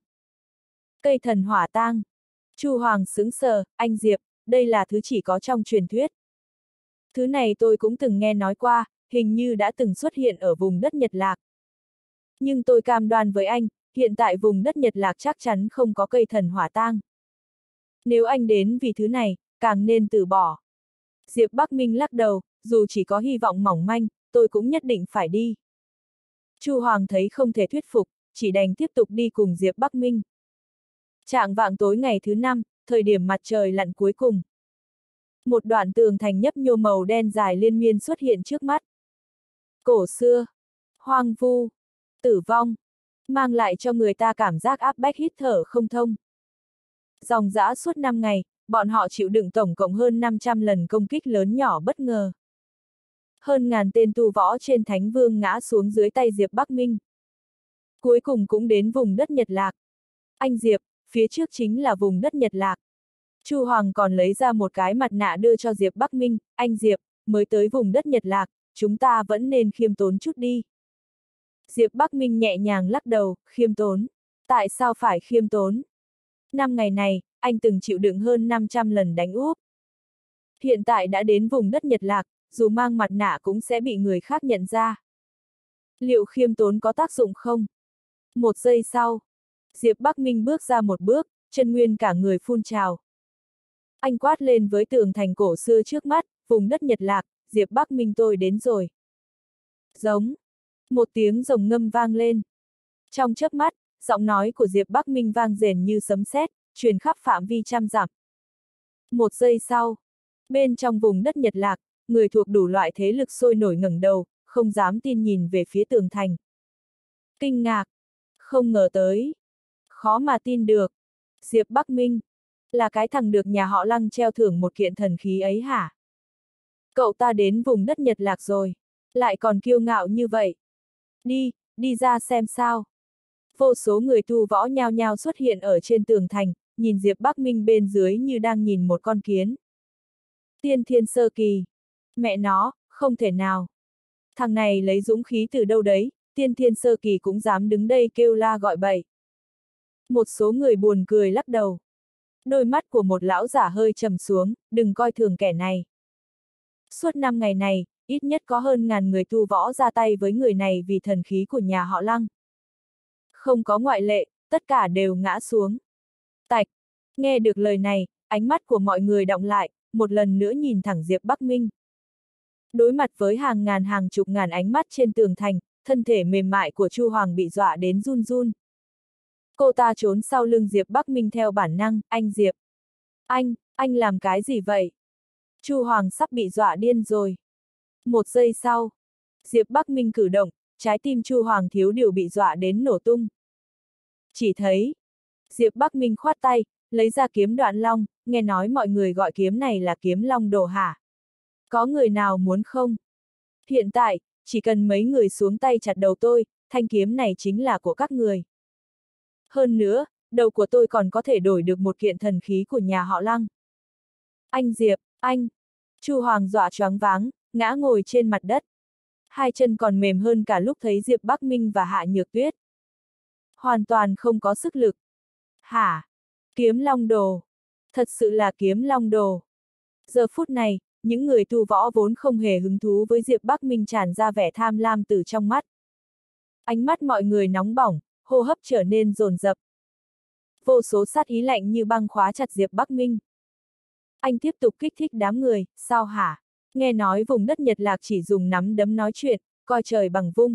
Cây thần hỏa tang. Chu Hoàng sững sờ, anh Diệp, đây là thứ chỉ có trong truyền thuyết. Thứ này tôi cũng từng nghe nói qua, hình như đã từng xuất hiện ở vùng đất Nhật Lạc. Nhưng tôi cam đoan với anh, hiện tại vùng đất Nhật Lạc chắc chắn không có cây thần hỏa tang. Nếu anh đến vì thứ này, càng nên từ bỏ. Diệp Bắc Minh lắc đầu, dù chỉ có hy vọng mỏng manh, tôi cũng nhất định phải đi. Chu Hoàng thấy không thể thuyết phục, chỉ đành tiếp tục đi cùng Diệp Bắc Minh. Chạng vạng tối ngày thứ 5, thời điểm mặt trời lặn cuối cùng. Một đoạn tường thành nhấp nhô màu đen dài liên miên xuất hiện trước mắt. Cổ xưa, hoang vu, tử vong, mang lại cho người ta cảm giác áp bách hít thở không thông. Dòng dã suốt 5 ngày, bọn họ chịu đựng tổng cộng hơn 500 lần công kích lớn nhỏ bất ngờ. Hơn ngàn tên tu võ trên Thánh Vương ngã xuống dưới tay Diệp Bắc Minh. Cuối cùng cũng đến vùng đất Nhật Lạc. Anh Diệp, phía trước chính là vùng đất Nhật Lạc. Chu Hoàng còn lấy ra một cái mặt nạ đưa cho Diệp Bắc Minh, anh Diệp, mới tới vùng đất Nhật Lạc, chúng ta vẫn nên khiêm tốn chút đi. Diệp Bắc Minh nhẹ nhàng lắc đầu, khiêm tốn. Tại sao phải khiêm tốn? 5 ngày này, anh từng chịu đựng hơn 500 lần đánh úp. Hiện tại đã đến vùng đất Nhật Lạc, dù mang mặt nạ cũng sẽ bị người khác nhận ra. Liệu khiêm tốn có tác dụng không? Một giây sau, Diệp Bắc Minh bước ra một bước, chân nguyên cả người phun trào. Anh quát lên với tường thành cổ xưa trước mắt, vùng đất Nhật Lạc, Diệp Bắc Minh tôi đến rồi. Giống. Một tiếng rồng ngâm vang lên. Trong chớp mắt, giọng nói của Diệp Bắc Minh vang rền như sấm sét, truyền khắp phạm vi trăm dặm. Một giây sau, bên trong vùng đất Nhật Lạc, người thuộc đủ loại thế lực sôi nổi ngẩng đầu, không dám tin nhìn về phía tường thành. Kinh ngạc, không ngờ tới, khó mà tin được. Diệp Bắc Minh, là cái thằng được nhà họ Lăng treo thưởng một kiện thần khí ấy hả? Cậu ta đến vùng đất Nhật Lạc rồi, lại còn kiêu ngạo như vậy. Đi ra xem sao. Vô số người tu võ nhao nhao xuất hiện ở trên tường thành, nhìn Diệp Bắc Minh bên dưới như đang nhìn một con kiến. Tiên thiên sơ kỳ. Mẹ nó, không thể nào. Thằng này lấy dũng khí từ đâu đấy, tiên thiên sơ kỳ cũng dám đứng đây kêu la gọi bậy. Một số người buồn cười lắc đầu. Đôi mắt của một lão giả hơi trầm xuống, đừng coi thường kẻ này. Suốt 5 ngày này, ít nhất có hơn ngàn người tu võ ra tay với người này vì thần khí của nhà họ Lăng. Không có ngoại lệ, tất cả đều ngã xuống. Tạch, nghe được lời này, ánh mắt của mọi người đọng lại, một lần nữa nhìn thẳng Diệp Bắc Minh. Đối mặt với hàng ngàn hàng chục ngàn ánh mắt trên tường thành, thân thể mềm mại của Chu Hoàng bị dọa đến run run. Cô ta trốn sau lưng Diệp Bắc Minh theo bản năng, anh Diệp. Anh làm cái gì vậy? Chu Hoàng sắp bị dọa điên rồi. Một giây sau, Diệp Bắc Minh cử động, trái tim Chu Hoàng thiếu điều bị dọa đến nổ tung. Chỉ thấy, Diệp Bắc Minh khoát tay, lấy ra kiếm Đoạn Long, nghe nói mọi người gọi kiếm này là kiếm Long Đồ hả? Có người nào muốn không? Hiện tại, chỉ cần mấy người xuống tay chặt đầu tôi, thanh kiếm này chính là của các người. Hơn nữa, đầu của tôi còn có thể đổi được một kiện thần khí của nhà họ Lăng. Anh Diệp, anh! Chu Hoàng dọa choáng váng, ngã ngồi trên mặt đất. Hai chân còn mềm hơn cả lúc thấy Diệp Bắc Minh và Hạ Nhược Tuyết. Hoàn toàn không có sức lực. Hả? Kiếm Long Đồ. Thật sự là kiếm Long Đồ. Giờ phút này, những người tu võ vốn không hề hứng thú với Diệp Bắc Minh tràn ra vẻ tham lam từ trong mắt. Ánh mắt mọi người nóng bỏng, hô hấp trở nên dồn dập. Vô số sát ý lạnh như băng khóa chặt Diệp Bắc Minh. Anh tiếp tục kích thích đám người, sao hả? Nghe nói vùng đất Nhật Lạc chỉ dùng nắm đấm nói chuyện, coi trời bằng vung.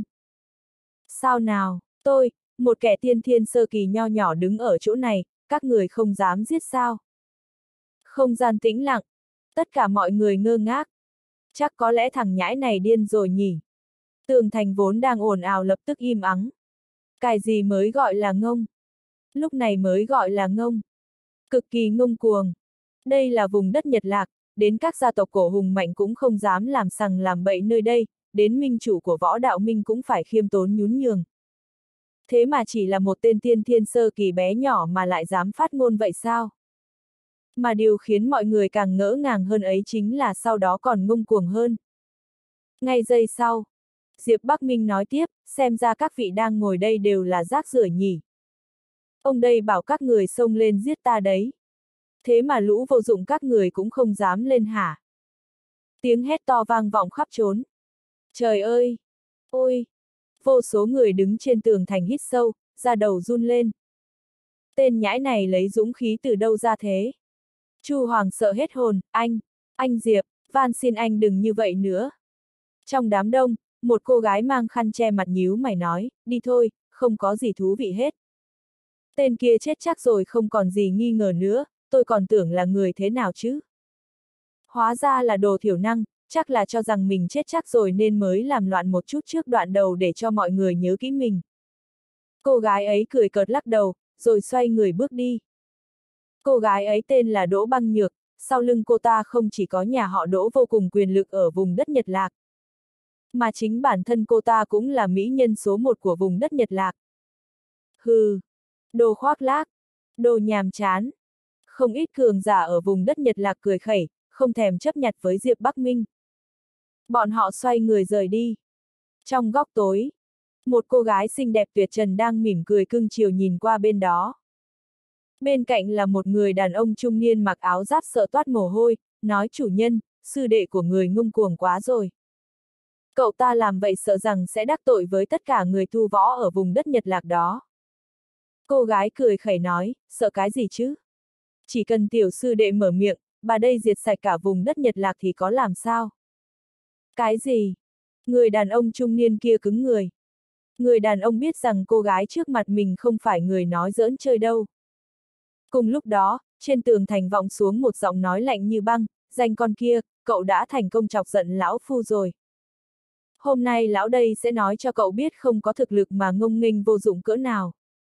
Sao nào, tôi, một kẻ tiên thiên sơ kỳ nho nhỏ đứng ở chỗ này, các người không dám giết sao? Không gian tĩnh lặng, tất cả mọi người ngơ ngác. Chắc có lẽ thằng nhãi này điên rồi nhỉ? Tường thành vốn đang ồn ào lập tức im ắng. Cái gì mới gọi là ngông? Lúc này mới gọi là ngông. Cực kỳ ngông cuồng. Đây là vùng đất Nhật Lạc, đến các gia tộc cổ hùng mạnh cũng không dám làm sằng làm bậy nơi đây, đến minh chủ của võ đạo minh cũng phải khiêm tốn nhún nhường. Thế mà chỉ là một tên tiên thiên sơ kỳ bé nhỏ mà lại dám phát ngôn vậy sao? Mà điều khiến mọi người càng ngỡ ngàng hơn ấy chính là sau đó còn ngông cuồng hơn. Ngay giây sau, Diệp Bắc Minh nói tiếp, xem ra các vị đang ngồi đây đều là rác rưởi nhỉ. Ông đây bảo các người xông lên giết ta đấy. Thế mà lũ vô dụng các người cũng không dám lên hả? Tiếng hét to vang vọng khắp trốn. Trời ơi! Ôi! Vô số người đứng trên tường thành hít sâu, da đầu run lên. Tên nhãi này lấy dũng khí từ đâu ra thế? Chu Hoàng sợ hết hồn, anh Diệp, van xin anh đừng như vậy nữa. Trong đám đông, một cô gái mang khăn che mặt nhíu mày nói, đi thôi, không có gì thú vị hết. Tên kia chết chắc rồi không còn gì nghi ngờ nữa, tôi còn tưởng là người thế nào chứ. Hóa ra là đồ thiểu năng, chắc là cho rằng mình chết chắc rồi nên mới làm loạn một chút trước đoạn đầu để cho mọi người nhớ kỹ mình. Cô gái ấy cười cợt lắc đầu, rồi xoay người bước đi. Cô gái ấy tên là Đỗ Băng Nhược, sau lưng cô ta không chỉ có nhà họ Đỗ vô cùng quyền lực ở vùng đất Nhật Lạc, mà chính bản thân cô ta cũng là mỹ nhân số một của vùng đất Nhật Lạc. Hừ, đồ khoác lác, đồ nhàm chán. Không ít cường giả ở vùng đất Nhật Lạc cười khẩy, không thèm chấp nhặt với Diệp Bắc Minh. Bọn họ xoay người rời đi. Trong góc tối, một cô gái xinh đẹp tuyệt trần đang mỉm cười cưng chiều nhìn qua bên đó. Bên cạnh là một người đàn ông trung niên mặc áo giáp sợ toát mồ hôi, nói chủ nhân, sư đệ của người ngông cuồng quá rồi. Cậu ta làm vậy sợ rằng sẽ đắc tội với tất cả người tu võ ở vùng đất Nhật Lạc đó. Cô gái cười khẩy nói, sợ cái gì chứ? Chỉ cần tiểu sư đệ mở miệng, bà đây diệt sạch cả vùng đất Nhật Lạc thì có làm sao? Cái gì? Người đàn ông trung niên kia cứng người. Người đàn ông biết rằng cô gái trước mặt mình không phải người nói giỡn chơi đâu. Cùng lúc đó, trên tường thành vọng xuống một giọng nói lạnh như băng, danh con kia, cậu đã thành công chọc giận lão phu rồi. Hôm nay lão đây sẽ nói cho cậu biết không có thực lực mà ngông nghênh vô dụng cỡ nào.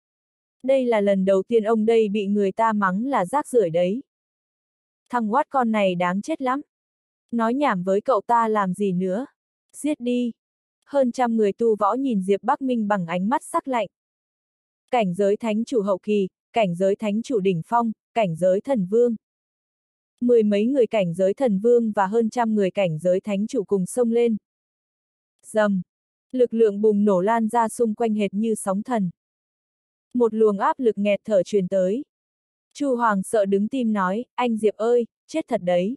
Đây là lần đầu tiên ông đây bị người ta mắng là rác rưởi đấy. Thằng Watt con này đáng chết lắm. Nói nhảm với cậu ta làm gì nữa. Giết đi. Hơn trăm người tu võ nhìn Diệp Bắc Minh bằng ánh mắt sắc lạnh. Cảnh giới thánh chủ hậu kỳ, cảnh giới thánh chủ đỉnh phong, cảnh giới thần vương. Mười mấy người cảnh giới thần vương và hơn trăm người cảnh giới thánh chủ cùng xông lên. Rầm. Lực lượng bùng nổ lan ra xung quanh hệt như sóng thần. Một luồng áp lực nghẹt thở truyền tới. Chu Hoàng sợ đứng tim nói, anh Diệp ơi, chết thật đấy.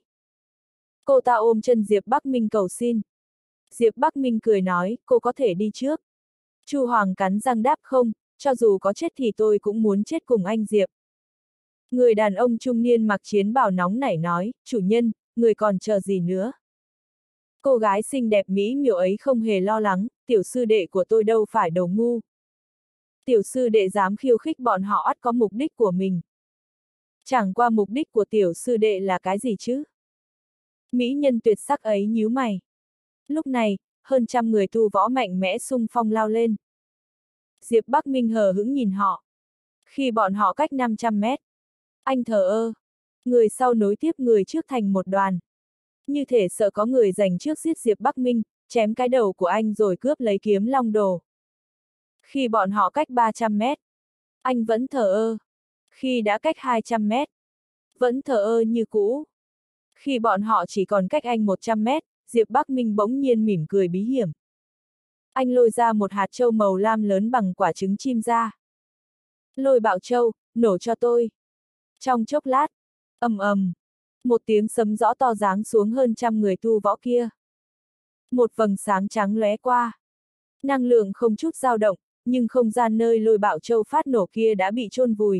Cô ta ôm chân Diệp Bắc Minh cầu xin. Diệp Bắc Minh cười nói, cô có thể đi trước. Chu Hoàng cắn răng đáp không, cho dù có chết thì tôi cũng muốn chết cùng anh Diệp. Người đàn ông trung niên mặc chiến bào nóng nảy nói, chủ nhân, người còn chờ gì nữa? Cô gái xinh đẹp mỹ miều ấy không hề lo lắng, tiểu sư đệ của tôi đâu phải đồ ngu. Tiểu sư đệ dám khiêu khích bọn họ ắt có mục đích của mình. Chẳng qua mục đích của tiểu sư đệ là cái gì chứ? Mỹ nhân tuyệt sắc ấy nhíu mày. Lúc này, hơn trăm người tu võ mạnh mẽ xung phong lao lên. Diệp Bắc Minh hờ hững nhìn họ. Khi bọn họ cách 500 mét, anh thờ ơ. Người sau nối tiếp người trước thành một đoàn. Như thể sợ có người giành trước giết Diệp Bắc Minh, chém cái đầu của anh rồi cướp lấy kiếm long đồ. Khi bọn họ cách 300 mét, anh vẫn thờ ơ. Khi đã cách 200 mét, vẫn thờ ơ như cũ. Khi bọn họ chỉ còn cách anh 100 mét, Diệp Bắc Minh bỗng nhiên mỉm cười bí hiểm. Anh lôi ra một hạt châu màu lam lớn bằng quả trứng chim ra. Lôi bạo châu, nổ cho tôi. Trong chốc lát, ầm ầm, một tiếng sấm rõ to giáng xuống hơn trăm người tu võ kia. Một vầng sáng trắng lóe qua. Năng lượng không chút dao động, nhưng không gian nơi lôi bạo châu phát nổ kia đã bị chôn vùi.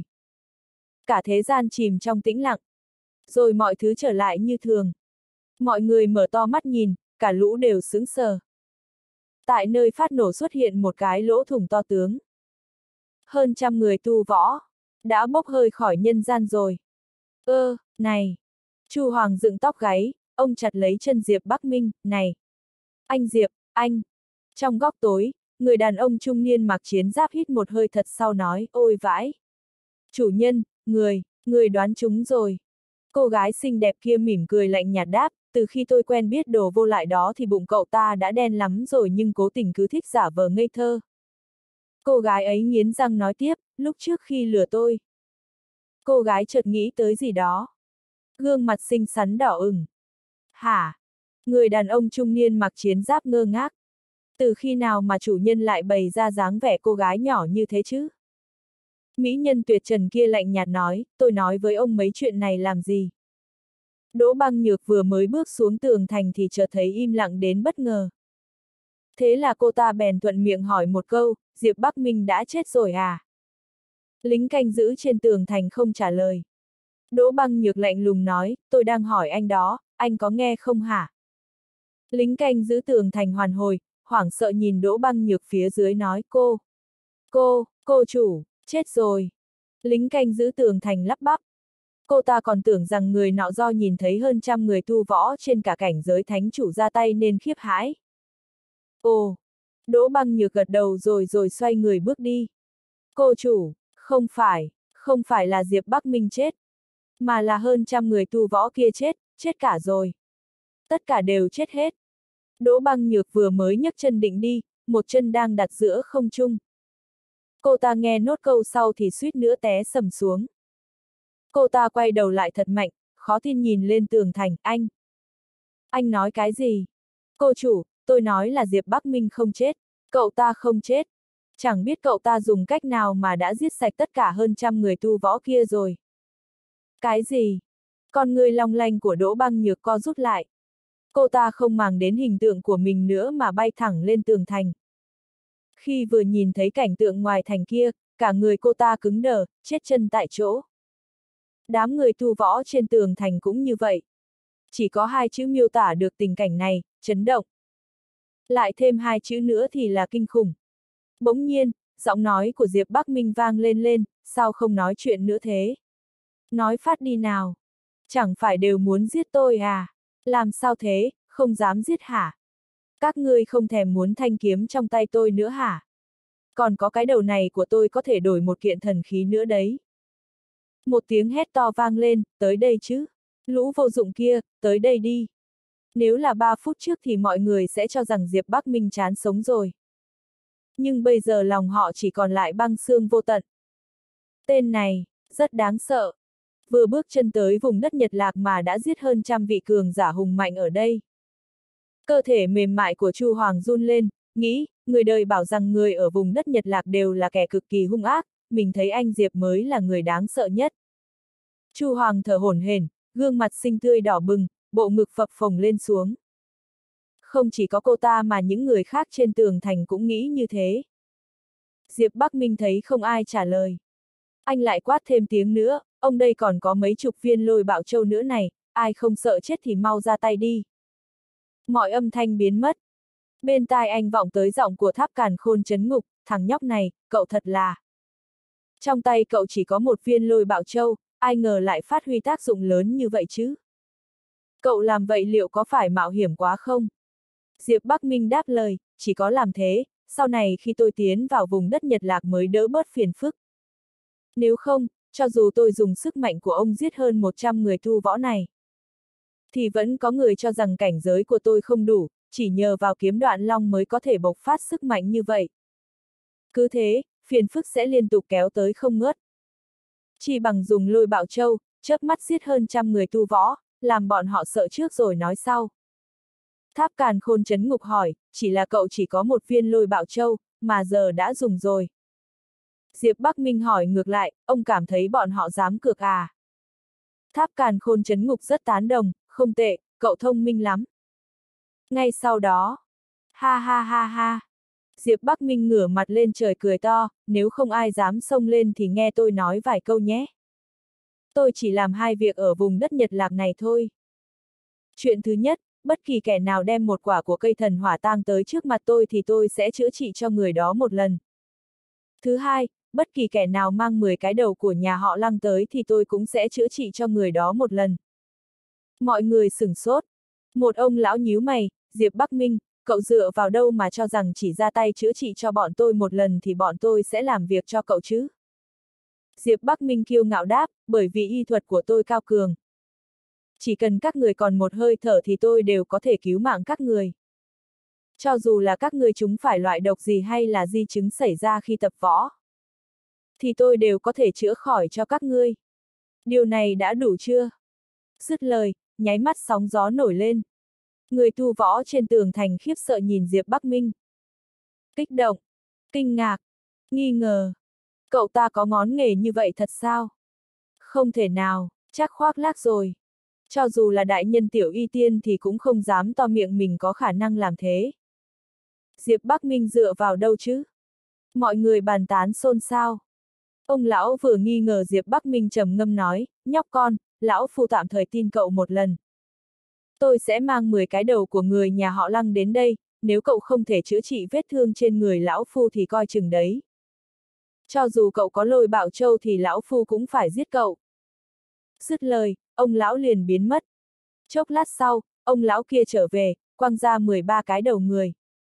Cả thế gian chìm trong tĩnh lặng. Rồi mọi thứ trở lại như thường. Mọi người mở to mắt nhìn, cả lũ đều sững sờ. Tại nơi phát nổ xuất hiện một cái lỗ thủng to tướng. Hơn trăm người tu võ đã bốc hơi khỏi nhân gian rồi. Này! Chu Hoàng dựng tóc gáy, ông chặt lấy chân Diệp Bắc Minh, này! Anh Diệp, anh! Trong góc tối, người đàn ông trung niên mặc chiến giáp hít một hơi thật sau nói, ôi vãi! Chủ nhân, người đoán chúng rồi. Cô gái xinh đẹp kia mỉm cười lạnh nhạt đáp, từ khi tôi quen biết đồ vô lại đó thì bụng cậu ta đã đen lắm rồi nhưng cố tình cứ thích giả vờ ngây thơ. Cô gái ấy nghiến răng nói tiếp, lúc trước khi lừa tôi. Cô gái chợt nghĩ tới gì đó. Gương mặt xinh xắn đỏ ửng. Hả? Người đàn ông trung niên mặc chiến giáp ngơ ngác. Từ khi nào mà chủ nhân lại bày ra dáng vẻ cô gái nhỏ như thế chứ? Mỹ nhân tuyệt trần kia lạnh nhạt nói, tôi nói với ông mấy chuyện này làm gì? Đỗ Băng Nhược vừa mới bước xuống tường thành thì chợt thấy im lặng đến bất ngờ. Thế là cô ta bèn thuận miệng hỏi một câu, Diệp Bắc Minh đã chết rồi à? Lính canh giữ trên tường thành không trả lời. Đỗ Băng Nhược lạnh lùng nói, tôi đang hỏi anh đó, anh có nghe không hả? Lính canh giữ tường thành hoàn hồi, hoảng sợ nhìn Đỗ Băng Nhược phía dưới nói, cô chủ, chết rồi. Lính canh giữ tường thành lắp bắp. Cô ta còn tưởng rằng người nọ do nhìn thấy hơn trăm người tu võ trên cả cảnh giới thánh chủ ra tay nên khiếp hãi. Ồ! Đỗ Băng Nhược gật đầu rồi xoay người bước đi. Cô chủ, không phải là Diệp Bắc Minh chết, mà là hơn trăm người tu võ kia chết cả rồi. Tất cả đều chết hết. Đỗ Băng Nhược vừa mới nhấc chân định đi, một chân đang đặt giữa không trung. Cô ta nghe nốt câu sau thì suýt nữa té sầm xuống. Cô ta quay đầu lại thật mạnh, khó tin nhìn lên tường thành, anh. Anh nói cái gì? Cô chủ, tôi nói là Diệp Bắc Minh không chết, cậu ta không chết. Chẳng biết cậu ta dùng cách nào mà đã giết sạch tất cả hơn trăm người tu võ kia rồi. Cái gì? Con người long lanh của Đỗ Băng Nhược co rút lại. Cô ta không màng đến hình tượng của mình nữa mà bay thẳng lên tường thành. Khi vừa nhìn thấy cảnh tượng ngoài thành kia, cả người cô ta cứng đờ, chết chân tại chỗ. Đám người tu võ trên tường thành cũng như vậy. Chỉ có hai chữ miêu tả được tình cảnh này, chấn động. Lại thêm hai chữ nữa thì là kinh khủng. Bỗng nhiên, giọng nói của Diệp Bắc Minh vang lên, sao không nói chuyện nữa thế? Nói phát đi nào. Chẳng phải đều muốn giết tôi à? Làm sao thế, không dám giết hả? Các ngươi không thèm muốn thanh kiếm trong tay tôi nữa hả? Còn có cái đầu này của tôi có thể đổi một kiện thần khí nữa đấy. Một tiếng hét to vang lên, tới đây chứ. Lũ vô dụng kia, tới đây đi. Nếu là 3 phút trước thì mọi người sẽ cho rằng Diệp Bắc Minh chán sống rồi. Nhưng bây giờ lòng họ chỉ còn lại băng xương vô tận. Tên này, rất đáng sợ. Vừa bước chân tới vùng đất Nhật Lạc mà đã giết hơn trăm vị cường giả hùng mạnh ở đây. Cơ thể mềm mại của Chu Hoàng run lên, nghĩ, người đời bảo rằng người ở vùng đất Nhật Lạc đều là kẻ cực kỳ hung ác, mình thấy anh Diệp mới là người đáng sợ nhất. Chu Hoàng thở hổn hển, gương mặt xinh tươi đỏ bừng, bộ ngực phập phồng lên xuống. Không chỉ có cô ta mà những người khác trên tường thành cũng nghĩ như thế. Diệp Bắc Minh thấy không ai trả lời. Anh lại quát thêm tiếng nữa, ông đây còn có mấy chục viên lôi bạo châu nữa này, ai không sợ chết thì mau ra tay đi. Mọi âm thanh biến mất. Bên tai anh vọng tới giọng của Tháp Càn Khôn trấn ngục, thằng nhóc này, cậu thật là. Trong tay cậu chỉ có một viên lôi bạo châu, ai ngờ lại phát huy tác dụng lớn như vậy chứ. Cậu làm vậy liệu có phải mạo hiểm quá không? Diệp Bắc Minh đáp lời, chỉ có làm thế, sau này khi tôi tiến vào vùng đất Nhật Lạc mới đỡ bớt phiền phức. Nếu không, cho dù tôi dùng sức mạnh của ông giết hơn 100 người tu võ này, thì vẫn có người cho rằng cảnh giới của tôi không đủ, chỉ nhờ vào kiếm đoạn long mới có thể bộc phát sức mạnh như vậy. Cứ thế, phiền phức sẽ liên tục kéo tới không ngớt. Chỉ bằng dùng lôi bạo châu, chớp mắt giết hơn 100 người tu võ, làm bọn họ sợ trước rồi nói sau. Tháp Càn Khôn trấn ngục hỏi, chỉ là cậu chỉ có một viên lôi bạo châu, mà giờ đã dùng rồi. Diệp Bắc Minh hỏi ngược lại, ông cảm thấy bọn họ dám cược à? Tháp Càn Khôn trấn ngục rất tán đồng, không tệ, cậu thông minh lắm. Ngay sau đó, ha ha ha ha, Diệp Bắc Minh ngửa mặt lên trời cười to, nếu không ai dám xông lên thì nghe tôi nói vài câu nhé. Tôi chỉ làm 2 việc ở vùng đất Nhật Lạc này thôi. Chuyện thứ nhất, bất kỳ kẻ nào đem một quả của cây thần hỏa tang tới trước mặt tôi thì tôi sẽ chữa trị cho người đó một lần. Thứ hai, bất kỳ kẻ nào mang 10 cái đầu của nhà họ Lăng tới thì tôi cũng sẽ chữa trị cho người đó một lần. Mọi người sửng sốt. Một ông lão nhíu mày, Diệp Bắc Minh, cậu dựa vào đâu mà cho rằng chỉ ra tay chữa trị cho bọn tôi một lần thì bọn tôi sẽ làm việc cho cậu chứ? Diệp Bắc Minh kiêu ngạo đáp, bởi vì y thuật của tôi cao cường. Chỉ cần các người còn một hơi thở thì tôi đều có thể cứu mạng các người. Cho dù là các người chúng phải loại độc gì hay là di chứng xảy ra khi tập võ, thì tôi đều có thể chữa khỏi cho các ngươi. Điều này đã đủ chưa? Dứt lời, nháy mắt sóng gió nổi lên. Người tu võ trên tường thành khiếp sợ nhìn Diệp Bắc Minh. Kích động, kinh ngạc, nghi ngờ. Cậu ta có ngón nghề như vậy thật sao? Không thể nào, chắc khoác lác rồi. Cho dù là đại nhân tiểu y tiên thì cũng không dám to miệng mình có khả năng làm thế. Diệp Bắc Minh dựa vào đâu chứ? Mọi người bàn tán xôn xao. Ông lão vừa nghi ngờ Diệp Bắc Minh trầm ngâm nói, nhóc con, lão phu tạm thời tin cậu một lần. Tôi sẽ mang 10 cái đầu của người nhà họ Lăng đến đây, nếu cậu không thể chữa trị vết thương trên người lão phu thì coi chừng đấy. Cho dù cậu có lôi bạo châu thì lão phu cũng phải giết cậu. Dứt lời, ông lão liền biến mất. Chốc lát sau, ông lão kia trở về, quăng ra 13 cái đầu người.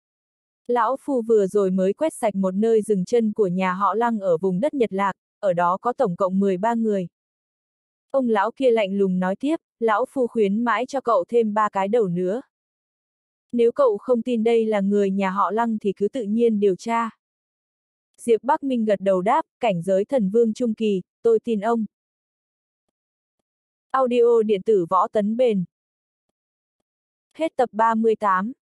Lão phu vừa rồi mới quét sạch một nơi dừng chân của nhà họ Lăng ở vùng đất Nhật Lạc, ở đó có tổng cộng 13 người. Ông lão kia lạnh lùng nói tiếp, lão phu khuyến mãi cho cậu thêm 3 cái đầu nữa. Nếu cậu không tin đây là người nhà họ Lăng thì cứ tự nhiên điều tra. Diệp Bắc Minh gật đầu đáp, cảnh giới thần vương trung kỳ, tôi tin ông. Audio điện tử võ tấn bền. Hết tập 38.